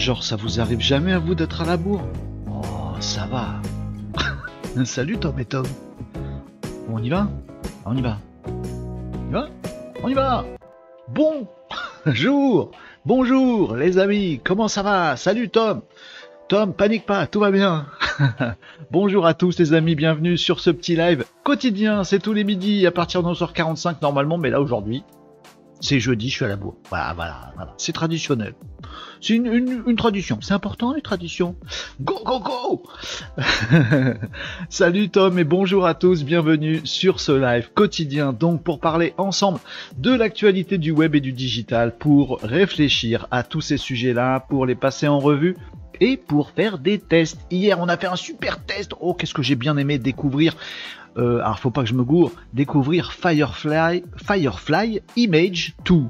Genre, ça vous arrive jamais à vous d'être à la bourre? Oh, ça va. Salut Tom et Tom. On y va? On y va. On y va? On y va. Bonjour les amis, comment ça va? Salut Tom. Tom, panique pas, tout va bien. Bonjour à tous les amis, bienvenue sur ce petit live quotidien, c'est tous les midis à partir de 11h45 normalement, mais là aujourd'hui, c'est jeudi, je suis à la bourre. Voilà. C'est traditionnel. C'est une tradition. C'est important, les traditions. Go. Salut Tom et bonjour à tous. Bienvenue sur ce live quotidien. Donc, pour parler ensemble de l'actualité du web et du digital, pour réfléchir à tous ces sujets-là, pour les passer en revue et pour faire des tests. Hier, on a fait un super test. Oh, qu'est-ce que j'ai bien aimé découvrir. Alors, faut pas que je me gourre. Découvrir Firefly Image 2.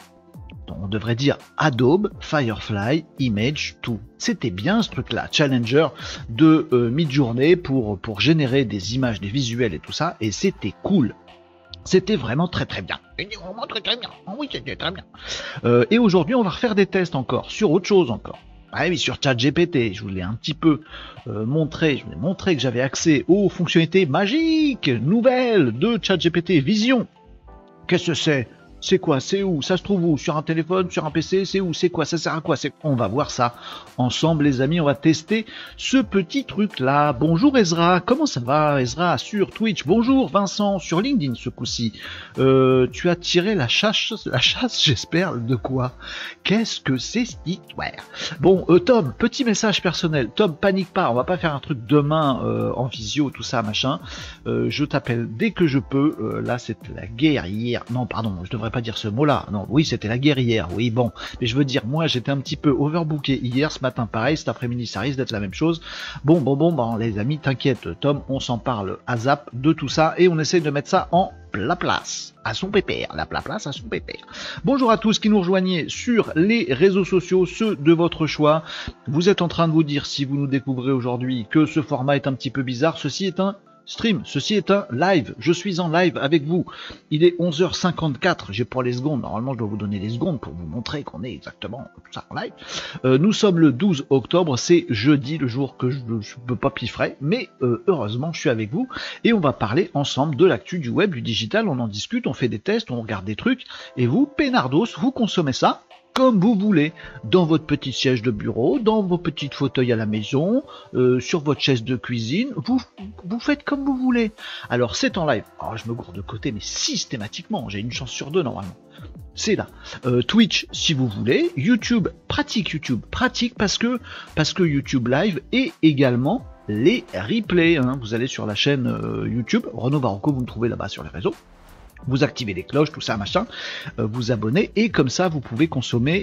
On devrait dire Adobe Firefly Image 2. C'était bien ce truc-là, Challenger de Midjourney pour générer des images, des visuels et tout ça, et c'était cool. C'était vraiment très bien. Vraiment très bien. Oui, c'était très bien. Et aujourd'hui, on va refaire des tests encore, sur autre chose encore. Ah oui, sur ChatGPT, je vous l'ai un petit peu montré, je vous ai montré que j'avais accès aux fonctionnalités magiques, nouvelles de ChatGPT Vision. Qu'est-ce que c'est? C'est quoi? C'est où? Ça se trouve où? Sur un téléphone? Sur un PC? C'est où? C'est quoi? Ça sert à quoi? On va voir ça ensemble les amis, on va tester ce petit truc là. Bonjour Ezra, comment ça va Ezra sur Twitch? Bonjour Vincent sur LinkedIn ce coup-ci. Tu as tiré la chasse j'espère, de quoi? Qu'est-ce que c'est ce ouais. Bon Tom, petit message personnel. Tom, panique pas, on va pas faire un truc demain en visio, tout ça machin. Je t'appelle dès que je peux. Là c'était la guerre hier. Non pardon, je devrais pas dire ce mot-là. Non, oui, c'était la guerre hier. Oui, bon. Mais je veux dire, moi, j'étais un petit peu overbooké hier, ce matin, pareil. Cet après-midi, ça risque d'être la même chose. Bon, les amis, t'inquiète, Tom, on s'en parle à zap de tout ça et on essaye de mettre ça en la place à son pépère, la place à son pépère. Bonjour à tous qui nous rejoignez sur les réseaux sociaux, ceux de votre choix. Vous êtes en train de vous dire, si vous nous découvrez aujourd'hui, que ce format est un petit peu bizarre. Ceci est un stream, ceci est un live, je suis en live avec vous, il est 11h54, j'ai pas les secondes, normalement je dois vous donner les secondes pour vous montrer qu'on est exactement tout ça en live. Nous sommes le 12 octobre, c'est jeudi, le jour que je peux pas piffrer, mais heureusement je suis avec vous, et on va parler ensemble de l'actu du web, du digital, on en discute, on fait des tests, on regarde des trucs, et vous, Pénardos, vous consommez ça comme vous voulez, dans votre petit siège de bureau, dans vos petits fauteuils à la maison, sur votre chaise de cuisine, vous faites comme vous voulez. Alors c'est en live, alors, je me gourde de côté, mais systématiquement, j'ai une chance sur deux normalement. C'est là. Twitch si vous voulez, YouTube pratique parce que YouTube Live et également les replays. Hein. Vous allez sur la chaîne YouTube, Renaud Barocco, vous me trouvez là-bas sur les réseaux. Vous activez les cloches, tout ça, machin, vous abonnez, et comme ça, vous pouvez consommer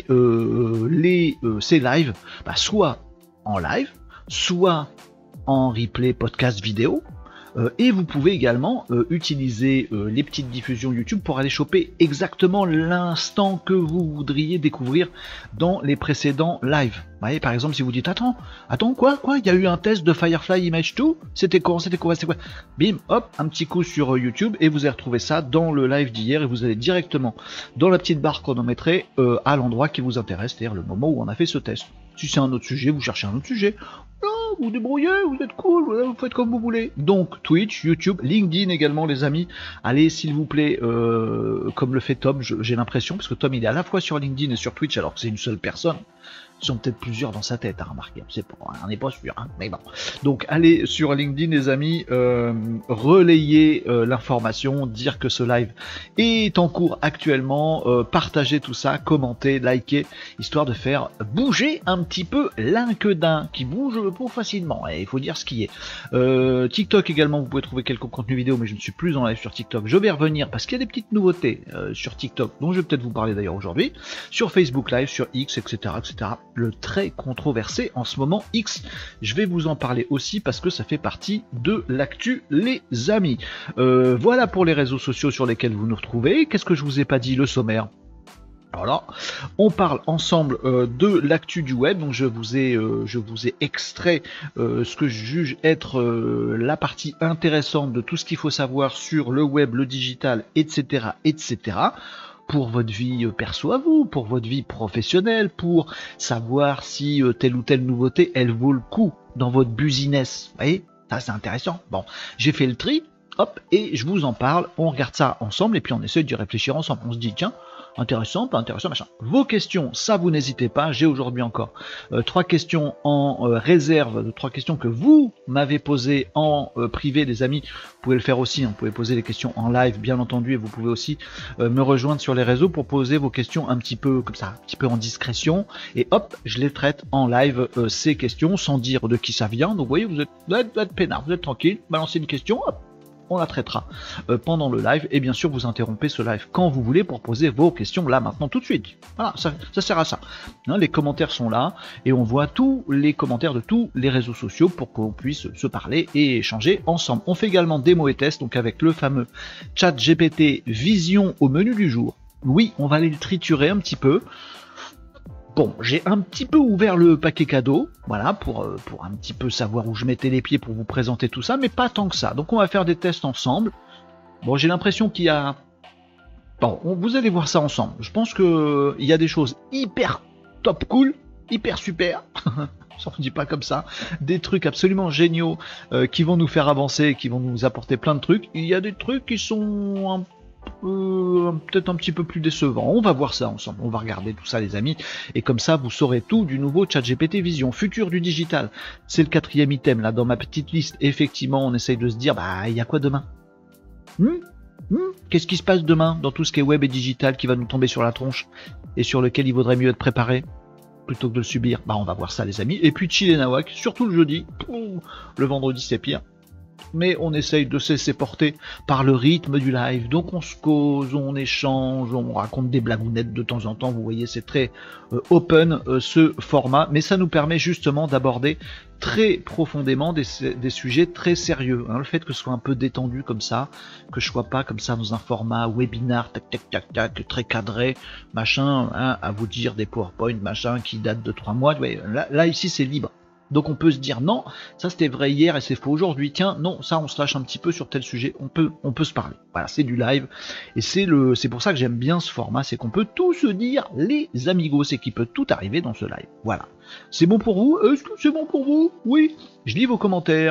ces lives, soit en live, soit en replay podcast vidéo, et vous pouvez également utiliser les petites diffusions YouTube pour aller choper exactement l'instant que vous voudriez découvrir dans les précédents lives. Vous voyez, par exemple, si vous dites attends, quoi, il y a eu un test de Firefly Image 2, c'était quoi, bim, hop, un petit coup sur YouTube et vous allez retrouver ça dans le live d'hier et vous allez directement dans la petite barre chronométrée à l'endroit qui vous intéresse, c'est-à-dire le moment où on a fait ce test. Si c'est un autre sujet, vous cherchez un autre sujet. Non, vous débrouillez, vous êtes cool, vous faites comme vous voulez. Donc Twitch, YouTube, LinkedIn également les amis. Allez s'il vous plaît, comme le fait Tom, j'ai l'impression, parce que Tom il est à la fois sur LinkedIn et sur Twitch alors que c'est une seule personne. Ils sont peut-être plusieurs dans sa tête à remarquer, on n'est pas sûr, hein, mais bon. Donc allez sur LinkedIn les amis, relayez l'information, dire que ce live est en cours actuellement, partagez tout ça, commentez, likez, histoire de faire bouger un petit peu l'inquedin qui bouge pour facilement, et il faut dire ce qui est. TikTok également, vous pouvez trouver quelques contenus vidéo, mais je ne suis plus en live sur TikTok, je vais revenir parce qu'il y a des petites nouveautés sur TikTok, dont je vais peut-être vous parler d'ailleurs aujourd'hui, sur Facebook Live, sur X, etc. Le très controversé en ce moment X, je vais vous en parler aussi parce que ça fait partie de l'actu les amis. Voilà pour les réseaux sociaux sur lesquels vous nous retrouvez. Qu'est-ce que je vous ai pas dit, le sommaire? Alors là, on parle ensemble de l'actu du web, donc je vous ai extrait ce que je juge être la partie intéressante de tout ce qu'il faut savoir sur le web, le digital, etc. pour votre vie perso à vous, pour votre vie professionnelle, pour savoir si telle ou telle nouveauté, elle vaut le coup dans votre business. Vous voyez, ça c'est intéressant. Bon, j'ai fait le tri, hop, et je vous en parle, on regarde ça ensemble, et puis on essaie d'y réfléchir ensemble. On se dit, tiens, intéressant, pas intéressant, machin. Vos questions, ça vous n'hésitez pas, j'ai aujourd'hui encore 3 questions en réserve, 3 questions que vous m'avez posées en privé, les amis. Vous pouvez le faire aussi, hein. Vous pouvez poser les questions en live, bien entendu, et vous pouvez aussi me rejoindre sur les réseaux pour poser vos questions un petit peu comme ça, un petit peu en discrétion, et hop, je les traite en live, ces questions, sans dire de qui ça vient. Donc vous voyez, vous êtes peinard, vous êtes tranquille, balancez une question, hop, on la traitera pendant le live, et bien sûr vous interrompez ce live quand vous voulez pour poser vos questions là maintenant tout de suite. Voilà, ça sert à ça. Hein, les commentaires sont là et on voit tous les commentaires de tous les réseaux sociaux pour qu'on puisse se parler et échanger ensemble. On fait également démo et tests, donc avec le fameux chat GPT Vision au menu du jour. Oui, on va aller le triturer un petit peu. Bon, j'ai un petit peu ouvert le paquet cadeau, voilà, pour un petit peu savoir où je mettais les pieds pour vous présenter tout ça, mais pas tant que ça. Donc on va faire des tests ensemble. Bon, j'ai l'impression qu'il y a... Bon, vous allez voir ça ensemble. Je pense qu'il y a des choses hyper top cool, hyper super, ça on dit pas comme ça, des trucs absolument géniaux qui vont nous faire avancer, qui vont nous apporter plein de trucs. Il y a des trucs qui sont peut-être un petit peu plus décevant. On va voir ça ensemble, on va regarder tout ça les amis, et comme ça vous saurez tout du nouveau ChatGPT Vision, futur du digital. C'est le 4e item là dans ma petite liste. Effectivement, on essaye de se dire, bah il y a quoi demain? Qu'est-ce qui se passe demain dans tout ce qui est web et digital qui va nous tomber sur la tronche et sur lequel il vaudrait mieux être préparé plutôt que de le subir? Bah on va voir ça les amis. Et puis Chill et Nawak, surtout le jeudi, le vendredi c'est pire. Mais on essaye de se laisser porter par le rythme du live, donc on se cause, on échange, on raconte des blagounettes de temps en temps, vous voyez c'est très open ce format, mais ça nous permet justement d'aborder très profondément des sujets très sérieux, hein. Le fait que ce soit un peu détendu comme ça, que je sois pas comme ça dans un format webinar, tac tac tac tac, très cadré, machin, hein, à vous dire des PowerPoint, machin, qui datent de 3 mois, ouais, là ici c'est libre. Donc on peut se dire non, ça c'était vrai hier et c'est faux aujourd'hui, tiens, non, ça on se lâche un petit peu sur tel sujet, on peut se parler. Voilà, c'est du live, et c'est pour ça que j'aime bien ce format, c'est qu'on peut tout se dire, les amigos, c'est qu'il peut tout arriver dans ce live. Voilà. C'est bon pour vous? Est-ce que c'est bon pour vous? Oui. Je lis vos commentaires.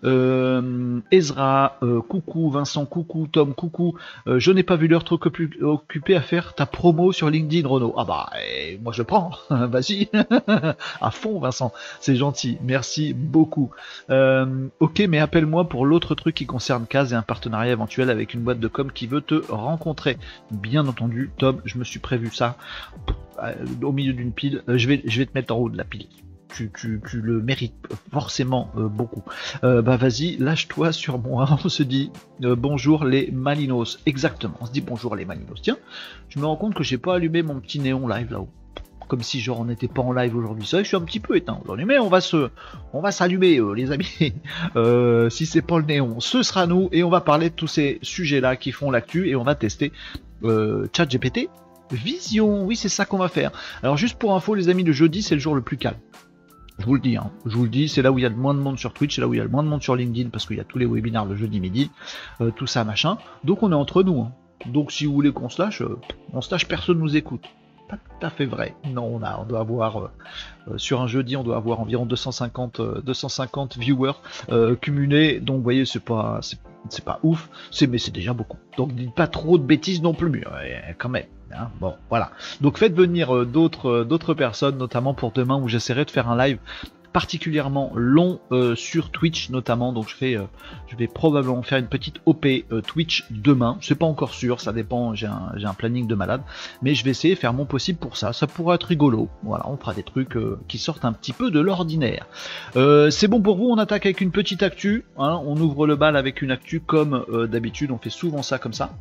Ezra, coucou. Vincent, coucou. Tom, coucou. Je n'ai pas vu l'heure, trop occupé à faire ta promo sur LinkedIn, Renaud. Ah bah, moi je prends. Vas-y. À fond, Vincent. C'est gentil. Merci beaucoup. Ok, mais appelle-moi pour l'autre truc qui concerne Kaz et un partenariat éventuel avec une boîte de com qui veut te rencontrer. Bien entendu, Tom, je me suis prévu ça. Au milieu d'une pile, je vais te mettre en haut de la pile. Tu le mérites forcément beaucoup. Bah vas-y, lâche-toi sur moi. On se dit bonjour les Malinos. Exactement, on se dit bonjour les Malinos. Tiens, je me rends compte que j'ai pas allumé mon petit néon live là-haut. Comme si genre on n'était pas en live aujourd'hui. C'est vrai que je suis un petit peu éteint aujourd'hui, mais on va s'allumer les amis. Si c'est pas le néon, ce sera nous, et on va parler de tous ces sujets-là qui font l'actu, et on va tester ChatGPT Vision. Oui, c'est ça qu'on va faire. Alors juste pour info les amis, le jeudi c'est le jour le plus calme. Je vous le dis, hein. Je vous le dis, c'est là où il y a le moins de monde sur Twitch, c'est là où il y a le moins de monde sur LinkedIn, parce qu'il y a tous les webinaires le jeudi midi, tout ça machin. Donc on est entre nous, hein. Donc si vous voulez qu'on se lâche, personne nous écoute. Pas tout à fait vrai. Non, on doit avoir sur un jeudi, on doit avoir environ 250 viewers cumulés. Donc vous voyez, c'est pas ouf, mais c'est déjà beaucoup. Donc dites pas trop de bêtises non plus, quand même. Hein, bon, voilà. Donc faites venir d'autres personnes, notamment pour demain où j'essaierai de faire un live particulièrement long sur Twitch notamment. Donc je vais probablement faire une petite OP Twitch demain. C'est pas encore sûr, ça dépend. J'ai un planning de malade, mais je vais essayer de faire mon possible pour ça. Ça pourrait être rigolo. Voilà, on fera des trucs qui sortent un petit peu de l'ordinaire. C'est bon pour vous? On attaque avec une petite actu. Hein, on ouvre le bal avec une actu comme d'habitude. On fait souvent ça comme ça.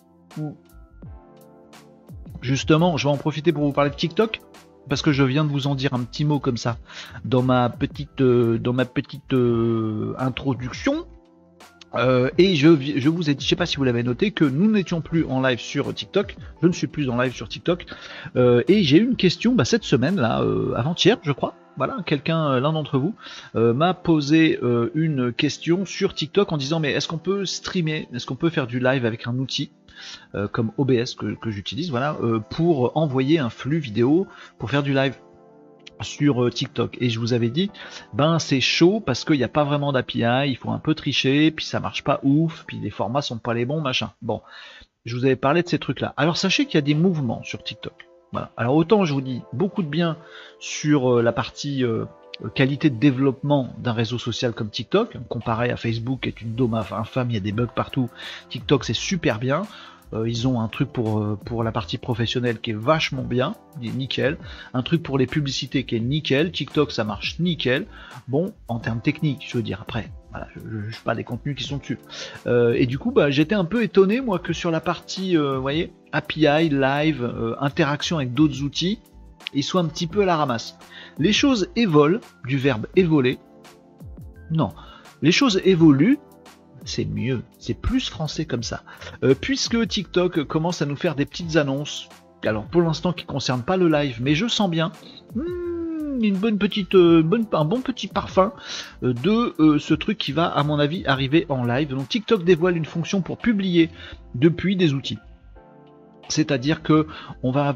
Justement, je vais en profiter pour vous parler de TikTok, parce que je viens de vous en dire un petit mot comme ça dans ma petite introduction. Et je vous ai dit, je sais pas si vous l'avez noté, que nous n'étions plus en live sur TikTok. Je ne suis plus en live sur TikTok. Et j'ai eu une question cette semaine, là, avant-hier, je crois. Voilà, l'un d'entre vous, m'a posé une question sur TikTok en disant, mais est-ce qu'on peut streamer? Est-ce qu'on peut faire du live avec un outil comme OBS que j'utilise, voilà, pour envoyer un flux vidéo pour faire du live sur TikTok. Et je vous avais dit, ben c'est chaud parce qu'il n'y a pas vraiment d'API, il faut un peu tricher, puis ça marche pas ouf, puis les formats sont pas les bons, machin. Bon, je vous avais parlé de ces trucs-là. Alors sachez qu'il y a des mouvements sur TikTok. Voilà. Alors autant je vous dis beaucoup de bien sur la partie qualité de développement d'un réseau social comme TikTok, comparé à Facebook qui est une dôme infâme, il y a des bugs partout. TikTok c'est super bien. Ils ont un truc pour la partie professionnelle qui est vachement bien, nickel. Un truc pour les publicités qui est nickel. TikTok ça marche nickel. Bon, en termes techniques, je veux dire, après, voilà, je sais pas des contenus qui sont dessus. Et du coup, bah, j'étais un peu étonné, moi, que sur la partie, vous voyez, API, live, interaction avec d'autres outils, ils soient un petit peu à la ramasse. Les choses évoluent, du verbe évoluer. Non, les choses évoluent. C'est mieux, c'est plus français comme ça. Puisque TikTok commence à nous faire des petites annonces, alors pour l'instant qui ne concernent pas le live, mais je sens bien une bonne petite, un bon petit parfum de ce truc qui va à mon avis arriver en live. Donc TikTok dévoile une fonction pour publier depuis des outils. C'est-à-dire que on a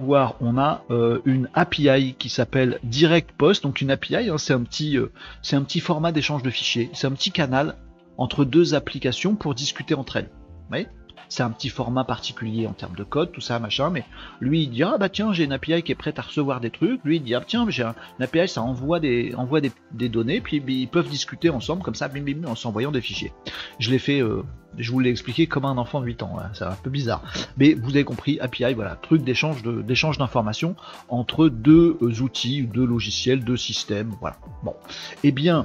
une API qui s'appelle Direct Post, donc une API, hein, c'est un petit format d'échange de fichiers, c'est un petit canal entre deux applications pour discuter entre elles. Vous voyez, c'est un petit format particulier en termes de code, tout ça, machin, mais lui il dit ah bah tiens j'ai une API qui est prête à recevoir des trucs, lui il dit ah tiens j'ai une API ça envoie des données, puis ils peuvent discuter ensemble comme ça, bim bim, en s'envoyant des fichiers. Je l'ai fait, je vous l'ai expliqué comme un enfant de 8 ans, hein, c'est un peu bizarre, mais vous avez compris, API, voilà, truc d'échange d'informations entre deux outils, deux logiciels, deux systèmes, voilà. Bon, et bien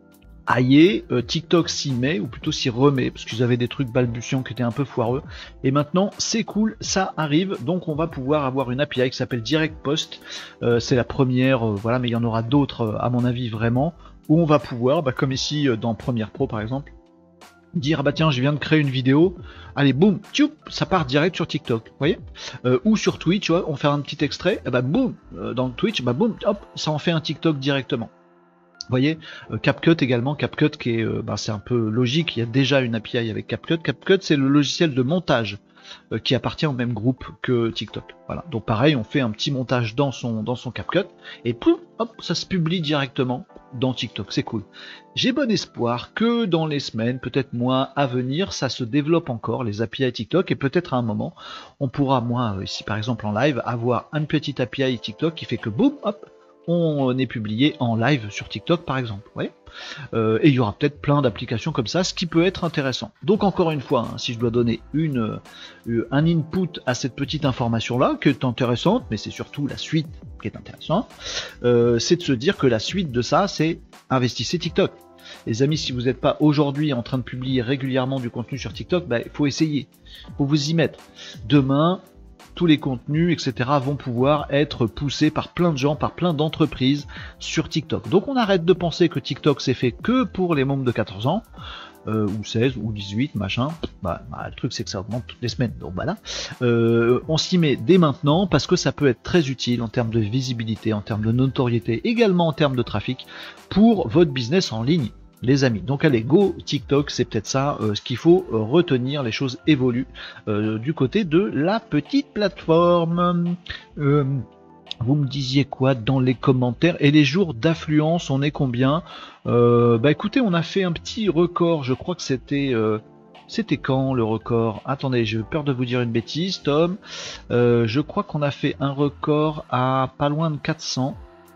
aïe, TikTok s'y met, ou plutôt s'y remet, parce qu'ils avaient des trucs balbutiants qui étaient un peu foireux, et maintenant c'est cool, ça arrive, donc on va pouvoir avoir une API qui s'appelle Direct Post, c'est la première, voilà, mais il y en aura d'autres à mon avis vraiment, où on va pouvoir, bah, comme ici dans Premiere Pro par exemple, dire bah tiens je viens de créer une vidéo, allez boum, tchoup, ça part direct sur TikTok, vous voyez, ou sur Twitch, tu vois, on fait un petit extrait, et bah boum, dans Twitch, bah boum, hop, ça en fait un TikTok directement. Vous voyez, CapCut également, CapCut qui est, c'est un peu logique, il y a déjà une API avec CapCut. CapCut c'est le logiciel de montage qui appartient au même groupe que TikTok. Voilà, donc pareil, on fait un petit montage dans son CapCut et pouf, hop, ça se publie directement dans TikTok, c'est cool. J'ai bon espoir que dans les semaines, peut-être mois à venir, ça se développe encore, les API TikTok, et peut-être à un moment, on pourra, moi, ici par exemple en live, avoir une petite API TikTok qui fait que boum, hop, on est publié en live sur TikTok par exemple, vous voyez, et il y aura peut-être plein d'applications comme ça, ce qui peut être intéressant. Donc encore une fois, hein, si je dois donner un input à cette petite information là, qui est intéressante, mais c'est surtout la suite qui est intéressante, c'est de se dire que la suite de ça, c'est investissez TikTok. Les amis, si vous n'êtes pas aujourd'hui en train de publier régulièrement du contenu sur TikTok, bah, il faut essayer, il faut vous y mettre. Demain, tous les contenus, etc. vont pouvoir être poussés par plein de gens, par plein d'entreprises sur TikTok. Donc on arrête de penser que TikTok c'est fait que pour les membres de 14 ans, ou 16, ou 18, machin. Le truc c'est que ça augmente toutes les semaines, donc voilà. On s'y met dès maintenant parce que ça peut être très utile en termes de visibilité, en termes de notoriété, également en termes de trafic pour votre business en ligne. Les amis, donc allez, go TikTok, c'est peut-être ça ce qu'il faut retenir, les choses évoluent du côté de la petite plateforme. Vous me disiez quoi dans les commentaires? Et les jours d'affluence, on est combien? Écoutez, on a fait un petit record, je crois que c'était quand le record? Attendez, j'ai peur de vous dire une bêtise, Tom. Je crois qu'on a fait un record à pas loin de 400.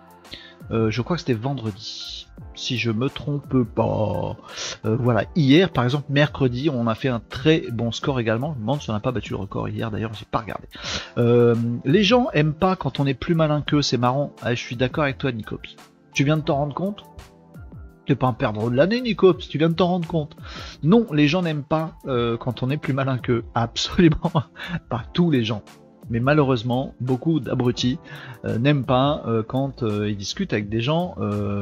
Je crois que c'était vendredi, si je me trompe pas. Voilà, hier par exemple, mercredi, on a fait un très bon score également. Je me demande si on n'a pas battu le record hier, d'ailleurs j'ai pas regardé. Les gens aiment pas quand on est plus malin qu'eux, c'est marrant. Ah, je suis d'accord avec toi Nicops. Tu viens de t'en rendre compte? T'es pas un perdreau de l'année Nicops, tu viens de t'en rendre compte. Non, les gens n'aiment pas quand on est plus malin qu'eux. Absolument pas tous les gens. Mais malheureusement, beaucoup d'abrutis n'aiment pas quand ils discutent avec des gens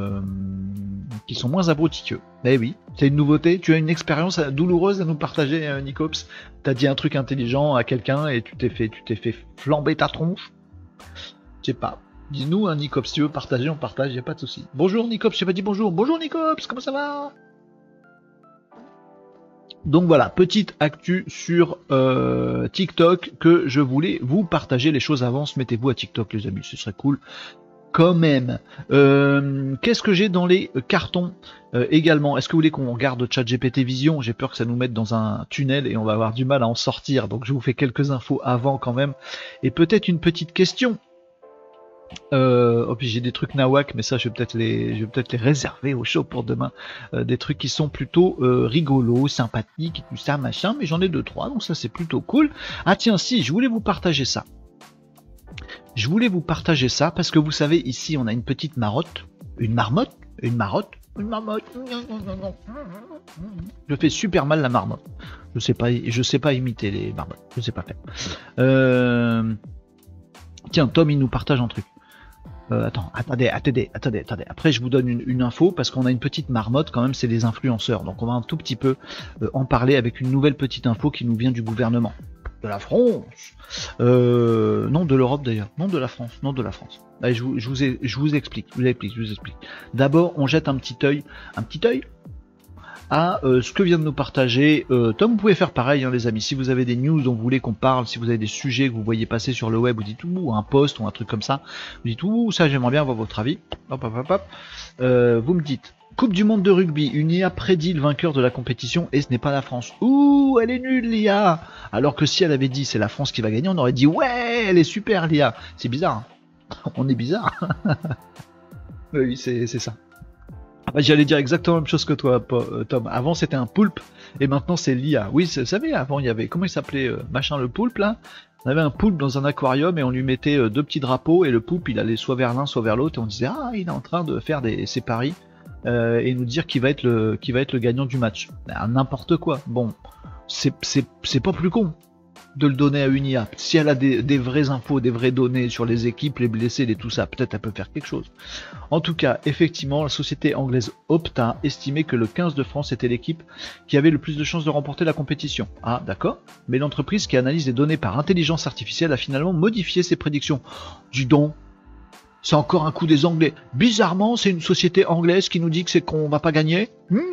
qui sont moins abrutis qu'eux. Eh oui, c'est une nouveauté. Tu as une expérience douloureuse à nous partager, Nicops. T'as dit un truc intelligent à quelqu'un et tu t'es fait flamber ta tronche. Je sais pas. Dis-nous, hein, Nicops, si tu veux partager, on partage, y a pas de souci. Bonjour Nicops, j'ai pas dit bonjour. Bonjour Nicops, comment ça va? Donc voilà, petite actu sur TikTok que je voulais vous partager. Les choses avancent, mettez-vous à TikTok les amis, ce serait cool. Quand même. Qu'est-ce que j'ai dans les cartons également? Est-ce que vous voulez qu'on regarde ChatGPT Vision? J'ai peur que ça nous mette dans un tunnel et on va avoir du mal à en sortir. Donc je vous fais quelques infos avant quand même. Et peut-être une petite question. Oh, puis j'ai des trucs nawak, mais ça je vais peut-être les réserver au show pour demain. Des trucs qui sont plutôt rigolos, sympathiques, et tout ça, machin. Mais j'en ai 2-3, donc ça c'est plutôt cool. Ah tiens, si, je voulais vous partager ça. Je voulais vous partager ça parce que vous savez, ici on a une petite marotte, une marmotte, une marotte, une marmotte. Je fais super mal la marmotte. Je sais pas imiter les marmottes. Je sais pas faire. Tiens, Tom il nous partage un truc. Attendez. Après, je vous donne une info parce qu'on a une petite marmotte quand même, c'est les influenceurs. Donc, on va un tout petit peu en parler avec une nouvelle petite info qui nous vient du gouvernement. De la France. Non, de l'Europe d'ailleurs. Non, de la France. Non, de la France. Allez, je vous explique. D'abord, on jette un petit œil à ce que vient de nous partager Tom. Vous pouvez faire pareil, hein, les amis. Si vous avez des news dont vous voulez qu'on parle, si vous avez des sujets que vous voyez passer sur le web, vous dites ou un post ou un truc comme ça, vous dites ça j'aimerais bien avoir votre avis. Hop. Vous me dites Coupe du monde de rugby, une IA prédit le vainqueur de la compétition et ce n'est pas la France. Ouh, elle est nulle l'IA. Alors que si elle avait dit c'est la France qui va gagner, on aurait dit ouais, elle est super l'IA. C'est bizarre. Hein. On est bizarre. Oui, c'est ça. Bah, j'allais dire exactement la même chose que toi, Tom. Avant c'était un poulpe et maintenant c'est l'IA. Oui, vous savez, avant il y avait, comment il s'appelait, machin le poulpe là. On avait un poulpe dans un aquarium et on lui mettait deux petits drapeaux et le poulpe il allait soit vers l'un soit vers l'autre et on disait ah il est en train de faire ses paris et nous dire qui va être le gagnant du match. N'importe quoi. Bon, c'est pas plus con de le donner à une IA. Si elle a des vraies infos, des vraies données sur les équipes, les blessés, tout ça, peut-être elle peut faire quelque chose. En tout cas, effectivement, la société anglaise Opta a estimé que le 15 de France était l'équipe qui avait le plus de chances de remporter la compétition. Ah, d'accord. Mais l'entreprise qui analyse les données par intelligence artificielle a finalement modifié ses prédictions. Dis donc, c'est encore un coup des Anglais. Bizarrement, c'est une société anglaise qui nous dit que c'est qu'on va pas gagner.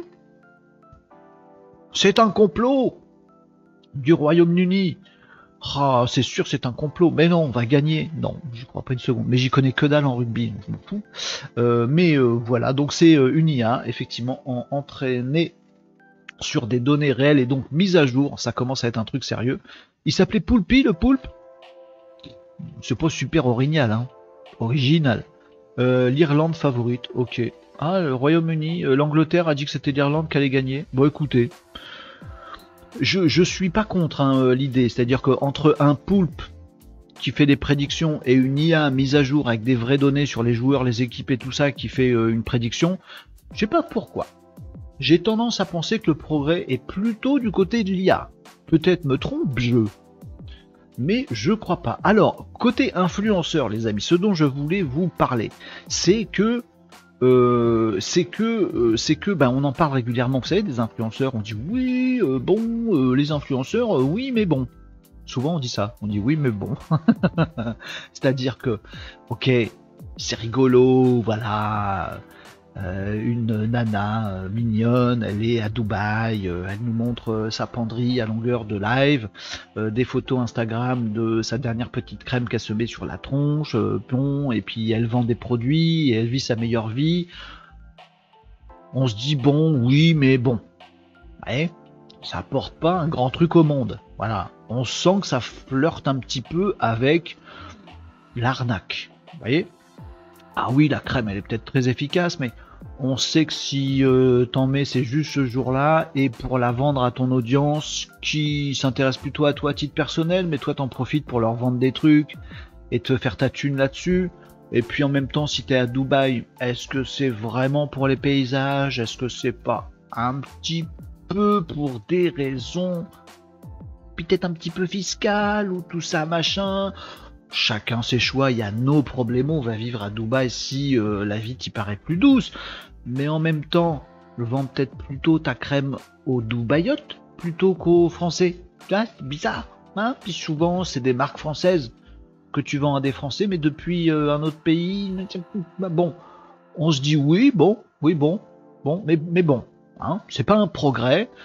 C'est un complot du Royaume-Uni. Ah, c'est sûr, c'est un complot. Mais non, on va gagner. Non, je crois pas une seconde. Mais j'y connais que dalle en rugby, donc je m'en fous. Voilà, donc c'est une IA, effectivement, entraînée sur des données réelles et donc mise à jour. Ça commence à être un truc sérieux. Il s'appelait Poulpi, le poulpe. C'est pas super original, hein. Original. L'Irlande favorite, ok. Ah, le Royaume-Uni, l'Angleterre a dit que c'était l'Irlande qui allait gagner. Bon, écoutez. Je suis pas contre hein, l'idée, c'est-à-dire qu'entre un poulpe qui fait des prédictions et une IA mise à jour avec des vraies données sur les joueurs, les équipes et tout ça qui fait une prédiction, je sais pas pourquoi. J'ai tendance à penser que le progrès est plutôt du côté de l'IA. Peut-être me trompe-je, mais je crois pas. Alors, côté influenceur, les amis, ce dont je voulais vous parler, c'est que on en parle régulièrement, vous savez, des influenceurs, on dit oui, les influenceurs, oui, mais bon. Souvent on dit ça, on dit oui, mais bon. C'est-à-dire que, ok, c'est rigolo, voilà, une nana mignonne, elle est à Dubaï, elle nous montre sa penderie à longueur de live, des photos Instagram de sa dernière petite crème qu'elle se met sur la tronche, et puis elle vend des produits, et elle vit sa meilleure vie. On se dit bon, oui, mais bon, ouais, ça apporte pas un grand truc au monde. Voilà, on sent que ça flirte un petit peu avec l'arnaque, vous voyez. Ah oui, la crème, elle est peut-être très efficace, mais on sait que si t'en mets, c'est juste ce jour-là, et pour la vendre à ton audience qui s'intéresse plutôt à toi à titre personnel, mais toi t'en profites pour leur vendre des trucs et te faire ta thune là-dessus. Et puis en même temps, si t'es à Dubaï, est-ce que c'est vraiment pour les paysages? Est-ce que c'est pas un petit peu pour des raisons peut-être un petit peu fiscales ou tout ça machin? Chacun ses choix, il y a nos problèmes, on va vivre à Dubaï si la vie t'y paraît plus douce. Mais en même temps, vends peut-être plutôt ta crème aux Dubaïotes plutôt qu'aux Français. Là, c'est bizarre, hein. Puis souvent, c'est des marques françaises que tu vends à des Français, mais depuis un autre pays. Bon, on se dit oui, bon, mais bon, hein. C'est pas un progrès.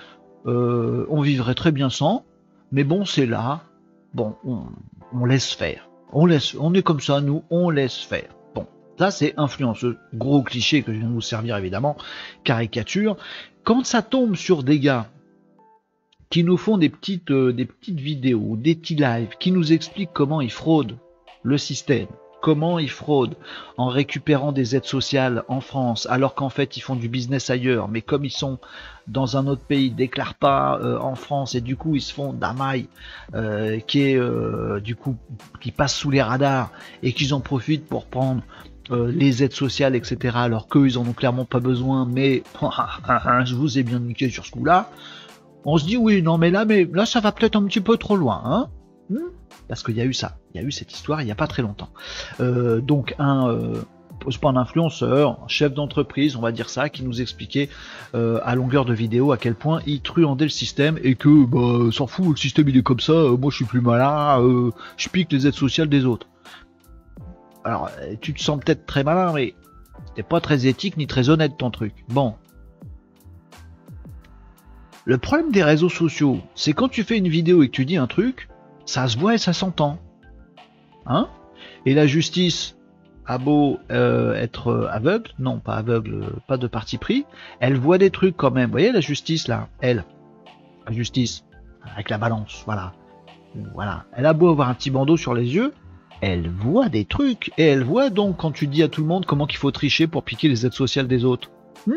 on vivrait très bien sans, mais bon, c'est là, bon, on laisse faire. On est comme ça, nous, on laisse faire. Bon, ça c'est influenceux. Gros cliché que je viens de vous servir évidemment, caricature. Quand ça tombe sur des gars qui nous font des petites vidéos, des petits lives, qui nous expliquent comment ils fraudent le système, comment ils fraudent en récupérant des aides sociales en France, alors qu'en fait ils font du business ailleurs, mais comme ils sont dans un autre pays, ils déclarent pas en France et du coup ils se font d'amaille qui passe sous les radars et qu'ils en profitent pour prendre les aides sociales, etc. alors qu'eux ils en ont clairement pas besoin, mais je vous ai bien niqué sur ce coup-là. On se dit oui, non mais là ça va peut-être un petit peu trop loin, hein, parce qu'il y a eu ça, il y a eu cette histoire il n'y a pas très longtemps. Donc c'est pas un influenceur, un chef d'entreprise, on va dire ça, qui nous expliquait à longueur de vidéo à quel point il truandait le système et que s'en fout, le système il est comme ça, moi je suis plus malin, je pique les aides sociales des autres. Alors tu te sens peut-être très malin, mais c'était pas très éthique ni très honnête ton truc. Bon. Le problème des réseaux sociaux, c'est quand tu fais une vidéo et que tu dis un truc, ça se voit et ça s'entend. Hein? Et la justice a beau être aveugle, non pas aveugle, pas de parti pris, elle voit des trucs quand même. Vous voyez la justice là, la justice, avec la balance, voilà. Elle a beau avoir un petit bandeau sur les yeux, elle voit des trucs, et elle voit donc quand tu dis à tout le monde comment qu'il faut tricher pour piquer les aides sociales des autres.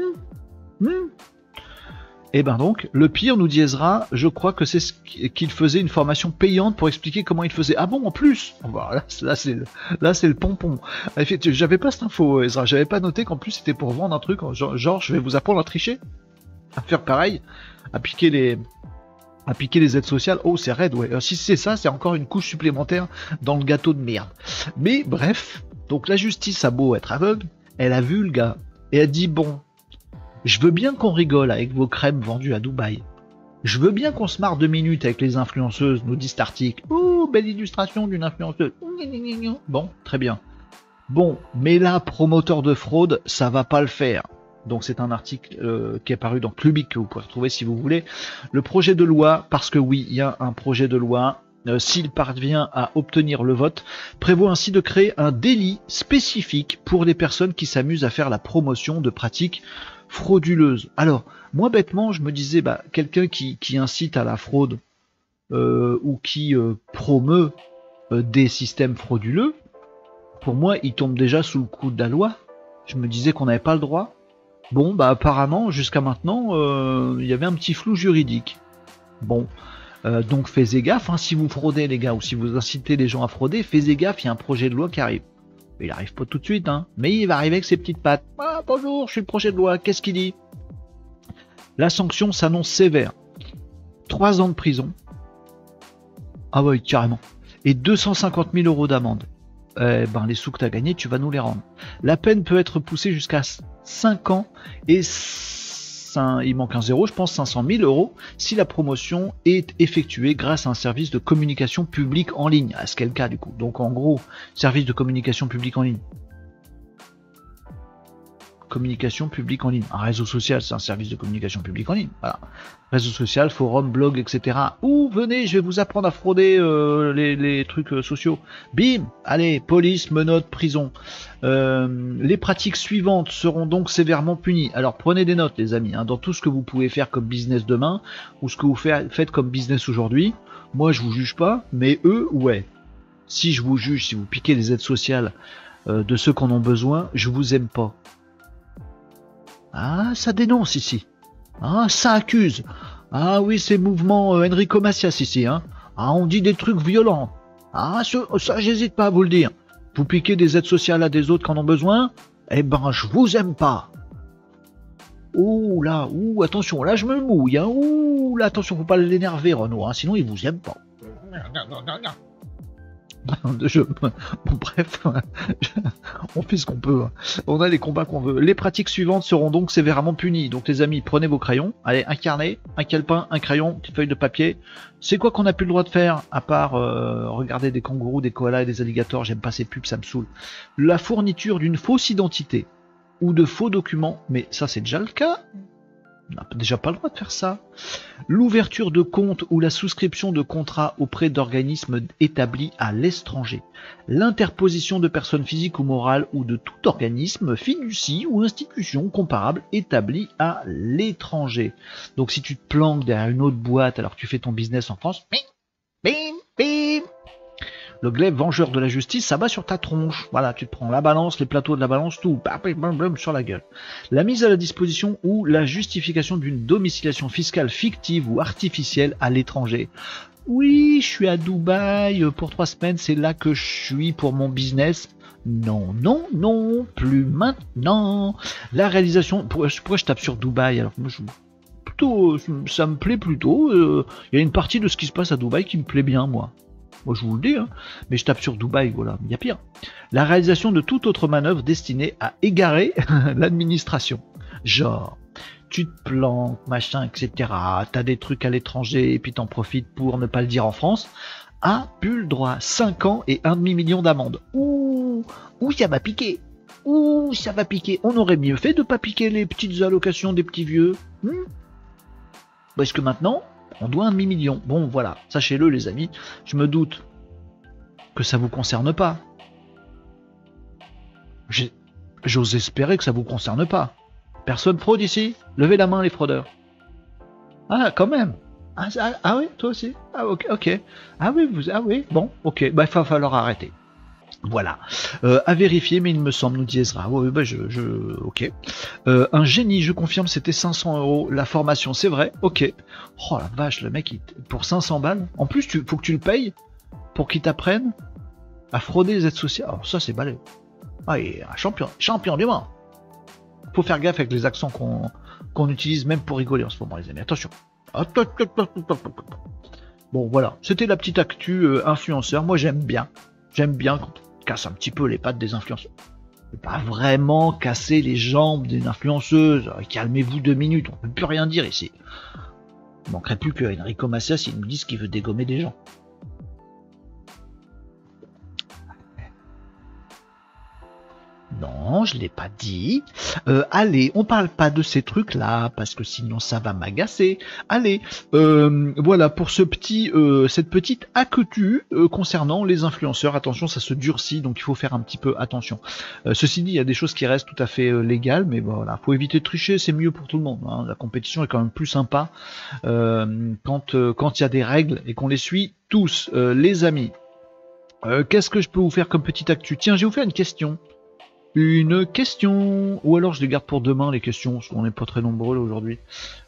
Et ben donc, le pire, nous dit Ezra, je crois que c'est ce qu'il faisait une formation payante pour expliquer comment il faisait. Ah bon, en plus voilà, là c'est le pompon. J'avais pas cette info, Ezra, j'avais pas noté qu'en plus c'était pour vendre un truc, genre je vais vous apprendre à tricher, à faire pareil, à piquer les aides sociales. Oh, c'est raide, ouais. Si c'est ça, c'est encore une couche supplémentaire dans le gâteau de merde. Mais bref, donc la justice a beau être aveugle, elle a vu le gars, et elle dit bon, je veux bien qu'on rigole avec vos crèmes vendues à Dubaï. Je veux bien qu'on se marre 2 minutes avec les influenceuses, nous dit cet article. Oh, belle illustration d'une influenceuse. Bon, très bien. Bon, mais là, promoteur de fraude, ça va pas le faire. Donc c'est un article qui est paru dans Clubic que vous pouvez retrouver si vous voulez. Le projet de loi, parce que oui, il y a un projet de loi, s'il parvient à obtenir le vote, prévoit ainsi de créer un délit spécifique pour les personnes qui s'amusent à faire la promotion de pratiques frauduleuse. Alors, moi bêtement, je me disais, quelqu'un qui incite à la fraude ou qui promeut des systèmes frauduleux, pour moi, il tombe déjà sous le coup de la loi. Je me disais qu'on n'avait pas le droit. Bon, apparemment, jusqu'à maintenant, il y avait un petit flou juridique. Bon, donc faites gaffe, hein, si vous fraudez les gars, ou si vous incitez les gens à frauder, faites gaffe, il y a un projet de loi qui arrive. Il arrive pas tout de suite, hein, mais il va arriver avec ses petites pattes. Ah, bonjour, je suis le projet de loi, qu'est-ce qu'il dit? La sanction s'annonce sévère. 3 ans de prison. Ah oui, carrément. Et 250 000 € d'amende. Les sous que tu as gagnés, tu vas nous les rendre. La peine peut être poussée jusqu'à 5 ans et il manque un zéro, je pense 500 000 € si la promotion est effectuée grâce à un service de communication publique en ligne. Ce qu'est le cas du coup. Donc en gros, service de communication publique en ligne. Communication publique en ligne. Un réseau social, c'est un service de communication publique en ligne. Voilà. Réseau social, forum, blog, etc. Ou venez, je vais vous apprendre à frauder les trucs sociaux. Bim, allez, police, menottes, prison. Les pratiques suivantes seront donc sévèrement punies. Alors prenez des notes, les amis, hein, dans tout ce que vous pouvez faire comme business demain ou ce que vous faites comme business aujourd'hui. Moi, je vous juge pas, mais eux, ouais. Si je vous juge, si vous piquez les aides sociales de ceux qui en ont besoin, je vous aime pas. Ah, ça dénonce ici. Ah, ça accuse. Ah oui, c'est mouvement Enrico Macias ici. Hein. Ah, on dit des trucs violents. Ah, ça, j'hésite pas à vous le dire. Vous piquez des aides sociales à des autres qui en ont besoin, eh ben, je vous aime pas. Ouh là, ouh, attention, là je me mouille. Hein. Ouh là, attention, faut pas l'énerver, Renaud, hein, sinon il vous aime pas. Bon, bref, on fait ce qu'on peut. On a les combats qu'on veut. Les pratiques suivantes seront donc sévèrement punies. Donc les amis, prenez vos crayons. Allez, un carnet, un calepin, un crayon, petite feuille de papier. C'est quoi qu'on n'a plus le droit de faire à part regarder des kangourous, des koalas et des alligators. J'aime pas ces pubs, ça me saoule. La fourniture d'une fausse identité ou de faux documents. Mais ça c'est déjà le cas. On n'a déjà pas le droit de faire ça. L'ouverture de compte ou la souscription de contrats auprès d'organismes établis à l'étranger. L'interposition de personnes physiques ou morales ou de tout organisme, fiducie ou institution comparable établi à l'étranger. Donc si tu te planques derrière une autre boîte alors que tu fais ton business en France, bim, bim, bim, le glaive vengeur de la justice, ça va sur ta tronche. Voilà, tu te prends la balance, les plateaux de la balance, tout, sur la gueule. La mise à la disposition ou la justification d'une domiciliation fiscale fictive ou artificielle à l'étranger. Oui, je suis à Dubaï pour 3 semaines, c'est là que je suis pour mon business. Non, non, non, plus maintenant. La réalisation, pourquoi je tape sur Dubaï alors moi plutôt, ça me plaît plutôt. Il y a une partie de ce qui se passe à Dubaï qui me plaît bien, moi. Moi je vous le dis, hein, mais je tape sur Dubaï, voilà, il y a pire. La réalisation de toute autre manœuvre destinée à égarer l'administration. Genre, tu te planques, machin, etc. T'as des trucs à l'étranger et puis t'en profites pour ne pas le dire en France. Ah, plus le droit, 5 ans et 1,5 million d'amende. Ouh, ça va piquer. Ouh, ça va piquer. On aurait mieux fait de pas piquer les petites allocations des petits vieux. Parce que maintenant, on doit 1,5 million. Bon, voilà, sachez-le les amis, je me doute que ça vous concerne pas. J'ose espérer que ça vous concerne pas. Personne fraude ici? Levez la main les fraudeurs. Ah, quand même. Ah oui, toi aussi. Ah ok. Ah oui, bon, ok. Bah il va falloir arrêter. Voilà. À vérifier, mais il me semble, nous dit Ezra. Oui, bah ok. Un génie, je confirme, c'était 500 €. La formation, c'est vrai. Ok. Oh la vache, le mec, pour 500 balles. En plus, faut que tu le payes pour qu'il t'apprenne à frauder les aides sociales. Alors ça, c'est balai. Ah, il est un champion du monde. Faut faire gaffe avec les accents qu'on utilise même pour rigoler en ce moment, les amis. Attention. Bon, voilà. C'était la petite actu influenceur. Moi, j'aime bien. J'aime bien quand on casse un petit peu les pattes des influenceurs. Pas vraiment casser les jambes des influenceuses. Calmez-vous 2 minutes. On peut plus rien dire ici. Il manquerait plus que Enrico Macias il nous dise qu'il veut dégommer des gens. Non, je l'ai pas dit. Allez, on parle pas de ces trucs-là parce que sinon ça va m'agacer. Allez, voilà pour cette petite actu concernant les influenceurs. Attention, ça se durcit, donc il faut faire un petit peu attention. Ceci dit, il y a des choses qui restent tout à fait légales, mais voilà, faut éviter de tricher, c'est mieux pour tout le monde. Hein. La compétition est quand même plus sympa quand il y a des règles et qu'on les suit tous, les amis. Qu'est-ce que je peux vous faire comme petite actu? Tiens, je vais vous faire une question. Ou alors je les garde pour demain les questions, parce qu'on n'est pas très nombreux là aujourd'hui.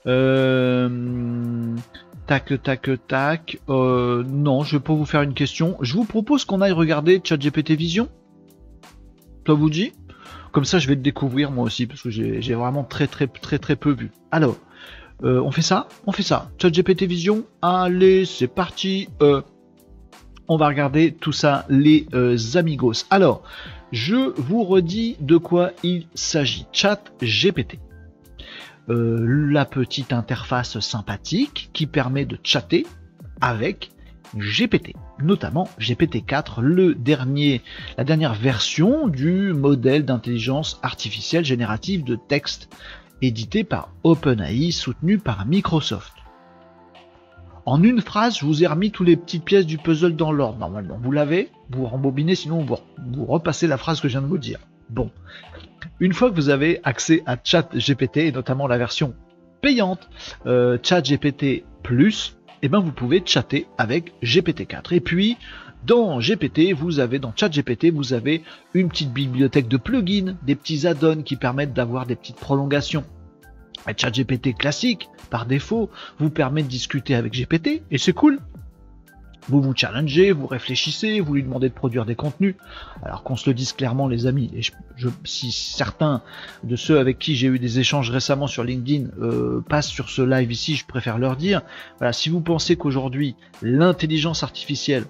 Tac. Non, je vais pas vous faire une question. Je vous propose qu'on aille regarder ChatGPT Vision. Ça vous dit? Comme ça, je vais le découvrir moi aussi, parce que j'ai vraiment très peu vu. Alors, on fait ça. ChatGPT Vision. Allez, c'est parti. On va regarder tout ça, les amigos. Alors, je vous redis de quoi il s'agit. ChatGPT. La petite interface sympathique qui permet de chatter avec GPT, notamment GPT-4, la dernière version du modèle d'intelligence artificielle générative de texte édité par OpenAI, soutenu par Microsoft. En une phrase, je vous ai remis toutes les petites pièces du puzzle dans l'ordre. Normalement, vous l'avez, vous rembobinez, sinon vous repassez la phrase que je viens de vous dire. Bon, une fois que vous avez accès à ChatGPT, et notamment la version payante, ChatGPT+, eh ben vous pouvez chatter avec GPT-4. Et puis, dans ChatGPT, vous avez une petite bibliothèque de plugins, des petits add-ons qui permettent d'avoir des petites prolongations. ChatGPT classique, par défaut, vous permet de discuter avec GPT, et c'est cool. Vous vous challengez, vous réfléchissez, vous lui demandez de produire des contenus. Alors qu'on se le dise clairement les amis, et si certains de ceux avec qui j'ai eu des échanges récemment sur LinkedIn passent sur ce live ici, je préfère leur dire, voilà, si vous pensez qu'aujourd'hui l'intelligence artificielle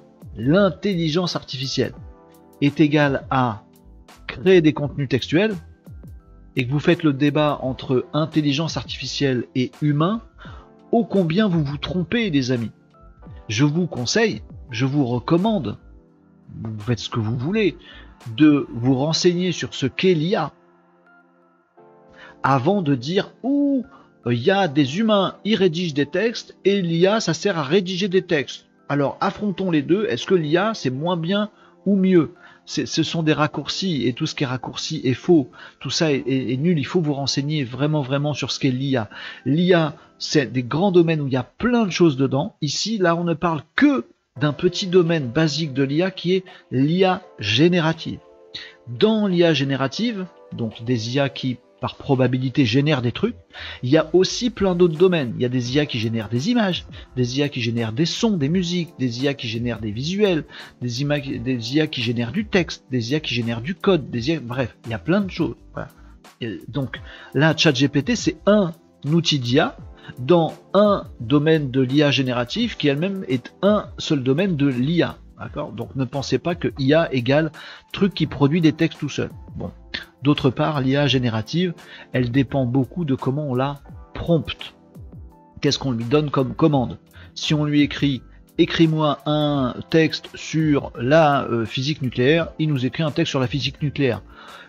est égale à créer des contenus textuels, et que vous faites le débat entre intelligence artificielle et humain, ô combien vous vous trompez les amis. Je vous conseille, je vous recommande, vous faites ce que vous voulez, de vous renseigner sur ce qu'est l'IA avant de dire « Ouh, il y a des humains, ils rédigent des textes, et l'IA, ça sert à rédiger des textes. Alors, affrontons les deux. Est-ce que l'IA, c'est moins bien ou mieux? Ce sont des raccourcis, et tout ce qui est raccourci est faux. Tout ça est nul. Il faut vous renseigner vraiment sur ce qu'est l'IA. L'IA, c'est des grands domaines où il y a plein de choses dedans. Ici, là, on ne parle que d'un petit domaine basique de l'IA qui est l'IA générative. Dans l'IA générative, donc des IA qui par probabilité génèrent des trucs, il y a aussi plein d'autres domaines. Il y a des IA qui génèrent des images, des IA qui génèrent des sons, des musiques, des IA qui génèrent des visuels, des IA qui génèrent du texte, des IA qui génèrent du code, des IA, bref, il y a plein de choses. Voilà. Et donc là, ChatGPT, c'est un outil d'IA dans un domaine de l'IA générative qui elle-même est un seul domaine de l'IA. D'accord ? Donc ne pensez pas que IA égale truc qui produit des textes tout seul. Bon. D'autre part, l'IA générative, elle dépend beaucoup de comment on la prompte. Qu'est-ce qu'on lui donne comme commande? Si on lui écrit « écris-moi un texte sur la physique nucléaire », il nous écrit un texte sur la physique nucléaire.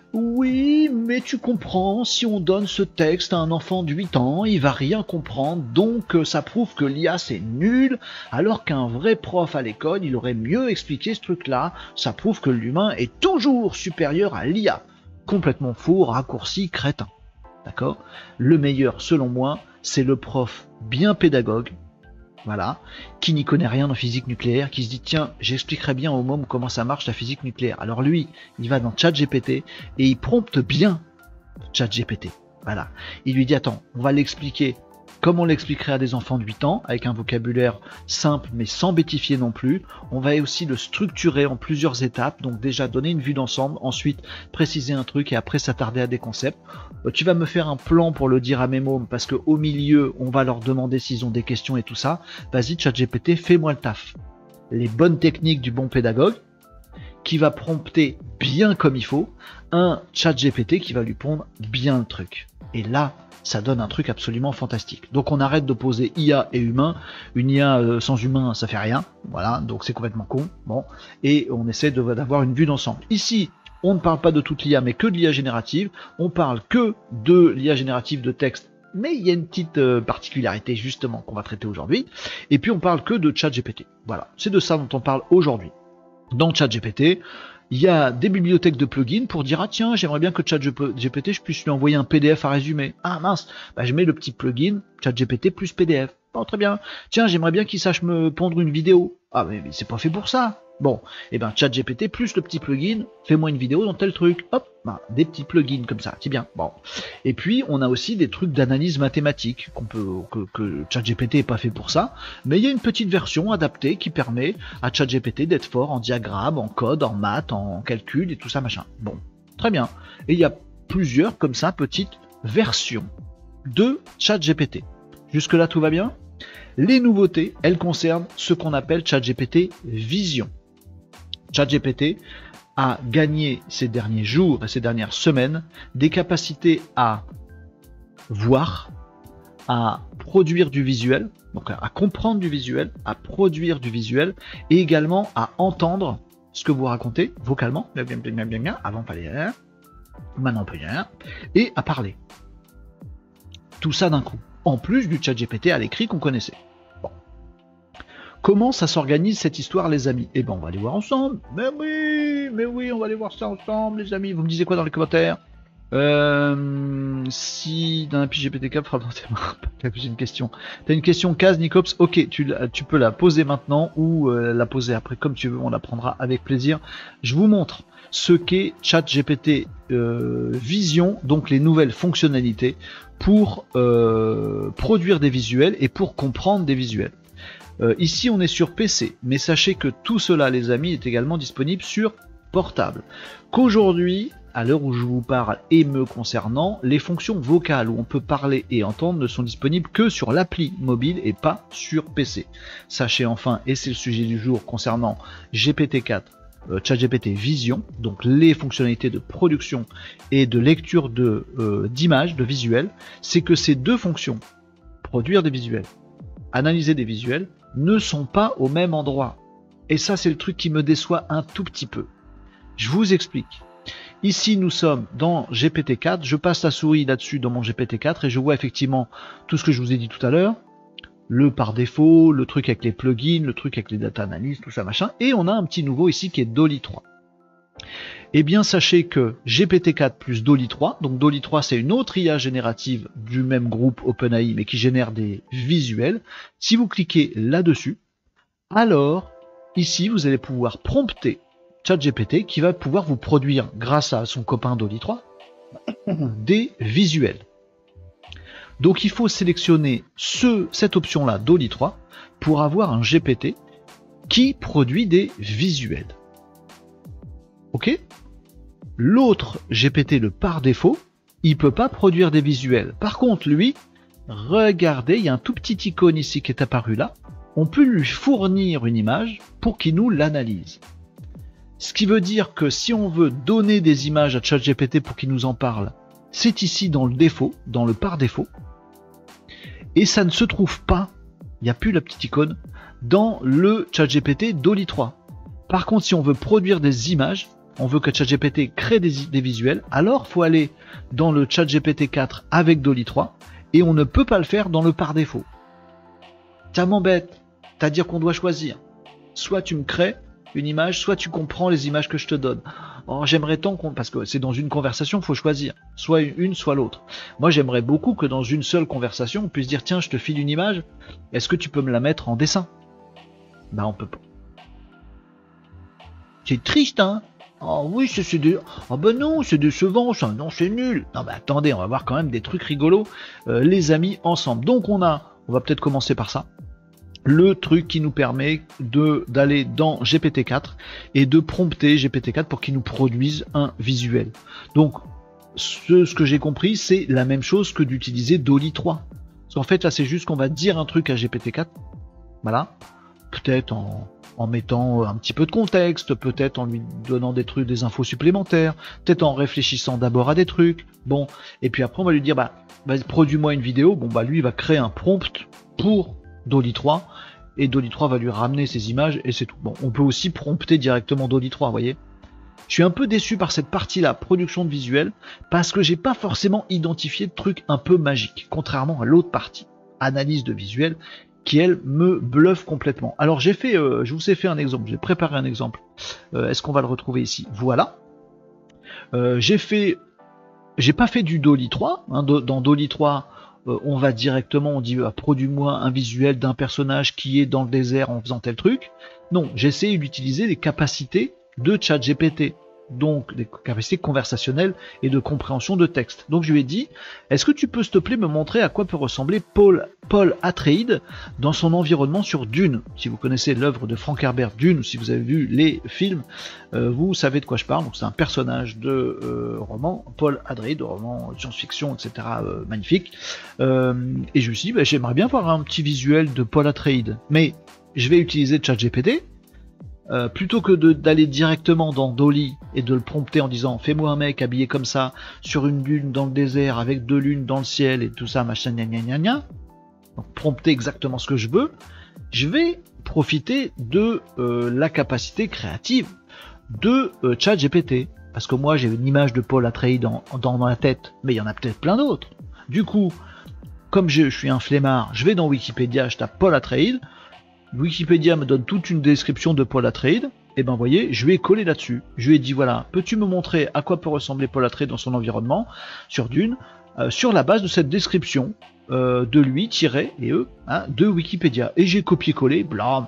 Oui, mais tu comprends, si on donne ce texte à un enfant de 8 ans, il va rien comprendre, donc ça prouve que l'IA c'est nul, alors qu'un vrai prof à l'école, il aurait mieux expliqué ce truc-là, ça prouve que l'humain est toujours supérieur à l'IA. Complètement faux, raccourci, crétin. D'accord? Le meilleur, selon moi, c'est le prof bien pédagogue, voilà, qui n'y connaît rien en physique nucléaire, qui se dit tiens, j'expliquerai bien au môme comment ça marche la physique nucléaire. Alors lui, il va dans ChatGPT et il prompte bien ChatGPT. Voilà. Il lui dit attends, on va l'expliquer comme on l'expliquerait à des enfants de 8 ans, avec un vocabulaire simple mais sans bêtifier non plus. On va aussi le structurer en plusieurs étapes, donc déjà donner une vue d'ensemble, ensuite préciser un truc et après s'attarder à des concepts. Tu vas me faire un plan pour le dire à mes mômes, parce qu'au milieu, on va leur demander s'ils ont des questions et tout ça. Vas-y ChatGPT, fais-moi le taf. Les bonnes techniques du bon pédagogue, qui va prompter bien comme il faut, un ChatGPT qui va lui pondre bien le truc. Et là, ça donne un truc absolument fantastique. Donc on arrête d'opposer IA et humain. Une IA sans humain, ça fait rien. Voilà, donc c'est complètement con. Bon, et on essaie d'avoir une vue d'ensemble. Ici, on ne parle pas de toute l'IA, mais que de l'IA générative. On parle que de l'IA générative de texte. Mais il y a une petite particularité justement qu'on va traiter aujourd'hui. Et puis on parle que de ChatGPT. Voilà, c'est de ça dont on parle aujourd'hui. Dans ChatGPT, il y a des bibliothèques de plugins pour dire ah tiens, j'aimerais bien que ChatGPT je puisse lui envoyer un PDF à résumer. Ah mince, bah je mets le petit plugin ChatGPT plus PDF. Oh, très bien. Tiens, j'aimerais bien qu'il sache me pondre une vidéo. Ah mais c'est pas fait pour ça. Bon, et ben ChatGPT plus le petit plugin, fais-moi une vidéo dans tel truc. Hop, bah, des petits plugins comme ça, c'est bien. Bon. Et puis on a aussi des trucs d'analyse mathématique que ChatGPT est pas fait pour ça, mais il y a une petite version adaptée qui permet à ChatGPT d'être fort en diagramme, en code, en maths, en calcul et tout ça machin. Bon, très bien. Et il y a plusieurs comme ça petites versions de ChatGPT. Jusque là tout va bien. Les nouveautés, elles concernent ce qu'on appelle ChatGPT Vision. ChatGPT a gagné ces derniers jours et ces dernières semaines des capacités à voir, à produire du visuel, donc à comprendre du visuel, à produire du visuel et également à entendre ce que vous racontez vocalement, avant pas les maintenant pas rien, et à parler. Tout ça d'un coup, en plus du ChatGPT à l'écrit qu'on connaissait. Comment ça s'organise cette histoire, les amis? Eh ben, on va aller voir ensemble. Mais oui, on va aller voir ça ensemble, les amis. Vous me disiez quoi dans les commentaires? Si dans un GPT-4 fera j'ai une question. T'as une question, Kaz, Nicops? Ok, tu peux la poser maintenant ou la poser après, comme tu veux. On la prendra avec plaisir. Je vous montre ce qu'est ChatGPT Vision, donc les nouvelles fonctionnalités pour produire des visuels et pour comprendre des visuels. Ici on est sur PC, mais sachez que tout cela, les amis, est également disponible sur portable. Qu'aujourd'hui, à l'heure où je vous parle et me concernant, les fonctions vocales où on peut parler et entendre ne sont disponibles que sur l'appli mobile et pas sur PC. Sachez enfin, et c'est le sujet du jour concernant GPT-4, ChatGPT Vision, donc les fonctionnalités de production et de lecture d'images, de visuels, c'est que ces deux fonctions, produire des visuels, analyser des visuels, ne sont pas au même endroit. Et ça, c'est le truc qui me déçoit un tout petit peu. Je vous explique. Ici, nous sommes dans GPT-4. Je passe la souris là-dessus dans mon GPT-4 et je vois effectivement tout ce que je vous ai dit tout à l'heure. Le par défaut, le truc avec les plugins, le truc avec les data analysis, tout ça machin. Et on a un petit nouveau ici qui est Dolly 3. Eh bien, sachez que GPT-4 plus Dolly 3, donc Dolly 3 c'est une autre IA générative du même groupe OpenAI mais qui génère des visuels. Si vous cliquez là-dessus, alors ici vous allez pouvoir prompter ChatGPT qui va pouvoir vous produire, grâce à son copain Dolly 3, des visuels. Donc il faut sélectionner cette option-là, Dolly 3, pour avoir un GPT qui produit des visuels. Ok ? L'autre GPT, le par défaut, il ne peut pas produire des visuels. Par contre, lui, regardez, il y a un tout petit icône ici qui est apparu là. On peut lui fournir une image pour qu'il nous l'analyse. Ce qui veut dire que si on veut donner des images à ChatGPT pour qu'il nous en parle, c'est ici dans le défaut, dans le par défaut. Et ça ne se trouve pas, il n'y a plus la petite icône, dans le ChatGPT Dolly 3. Par contre, si on veut produire des images, on veut que ChatGPT crée des visuels, alors il faut aller dans le ChatGPT 4 avec Dolly 3, et on ne peut pas le faire dans le par défaut. Ça m'embête, c'est-à-dire qu'on doit choisir. Soit tu me crées une image, soit tu comprends les images que je te donne. Oh, j'aimerais tant parce que c'est dans une conversation, il faut choisir. Soit une, soit l'autre. Moi, j'aimerais beaucoup que dans une seule conversation, on puisse dire, tiens, je te file une image, est-ce que tu peux me la mettre en dessin? Ben, on peut pas. C'est triste, hein? Oh oui, c'est de... Oh ben non, c'est décevant, ça. Non, c'est nul. Non, ben attendez, on va voir quand même des trucs rigolos, les amis, ensemble. Donc, on va peut-être commencer par ça. Le truc qui nous permet d'aller dans GPT-4 et de prompter GPT-4 pour qu'il nous produise un visuel. Donc, ce que j'ai compris, c'est la même chose que d'utiliser Dolly 3. Parce qu'en fait, là, c'est juste qu'on va dire un truc à GPT-4. Voilà. Peut-être en mettant un petit peu de contexte, peut-être en lui donnant des infos supplémentaires, peut-être en réfléchissant d'abord à des trucs. Bon. Et puis après, on va lui dire, produis-moi une vidéo. Bon, lui, il va créer un prompt pour Dolly 3 et Dolly 3 va lui ramener ses images et c'est tout. Bon, on peut aussi prompter directement Dolly 3, vous voyez. Je suis un peu déçu par cette partie-là, production de visuels, parce que j'ai pas forcément identifié de trucs un peu magiques, contrairement à l'autre partie, analyse de visuels, qui elle me bluffe complètement. Alors j'ai fait, je vous ai fait un exemple, j'ai préparé un exemple. Est-ce qu'on va le retrouver ici? Voilà. J'ai pas fait du Dolly 3, hein, dans Dolly 3. On va directement, on dit produis-moi un visuel d'un personnage qui est dans le désert en faisant tel truc. Non, j'essaie d'utiliser les capacités de ChatGPT, donc des capacités conversationnelles et de compréhension de texte. Donc je lui ai dit, est-ce que tu peux s'il te plaît me montrer à quoi peut ressembler Paul Atreides dans son environnement sur Dune? Si vous connaissez l'œuvre de Frank Herbert Dune, ou si vous avez vu les films, vous savez de quoi je parle. Donc c'est un personnage de roman, Paul Atreides, roman science-fiction, etc. Magnifique. Et je me suis dit, j'aimerais bien voir un petit visuel de Paul Atreides, mais je vais utiliser ChatGPT. Plutôt que d'aller directement dans Dolly et de le prompter en disant fais-moi un mec habillé comme ça sur une dune dans le désert avec 2 lunes dans le ciel et tout ça machin gna gna gna gna, donc prompter exactement ce que je veux, je vais profiter de la capacité créative de ChatGPT, parce que moi j'ai une image de Paul Atreides dans ma tête, mais il y en a peut-être plein d'autres. Du coup, comme je suis un flemmard, je vais dans Wikipédia, je tape Paul Atreides. Wikipédia me donne toute une description de Paul Atreides, et ben vous voyez, je lui ai collé là-dessus. Je lui ai dit voilà, peux-tu me montrer à quoi peut ressembler Paul Atreides dans son environnement, sur Dune, sur la base de cette description de lui, de Wikipédia. Et j'ai copié-collé, blam,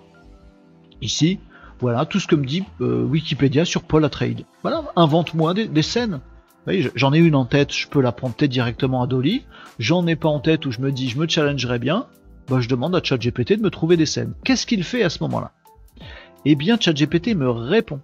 ici, voilà, tout ce que me dit Wikipédia sur Paul Atreides. Voilà, invente-moi des scènes. Vous voyez, j'en ai une en tête, je peux la prompter directement à Dolly. J'en ai pas en tête où je me dis, je me challengerais bien. Je demande à ChatGPT de me trouver des scènes. Qu'est-ce qu'il fait à ce moment-là? Eh bien, ChatGPT me répond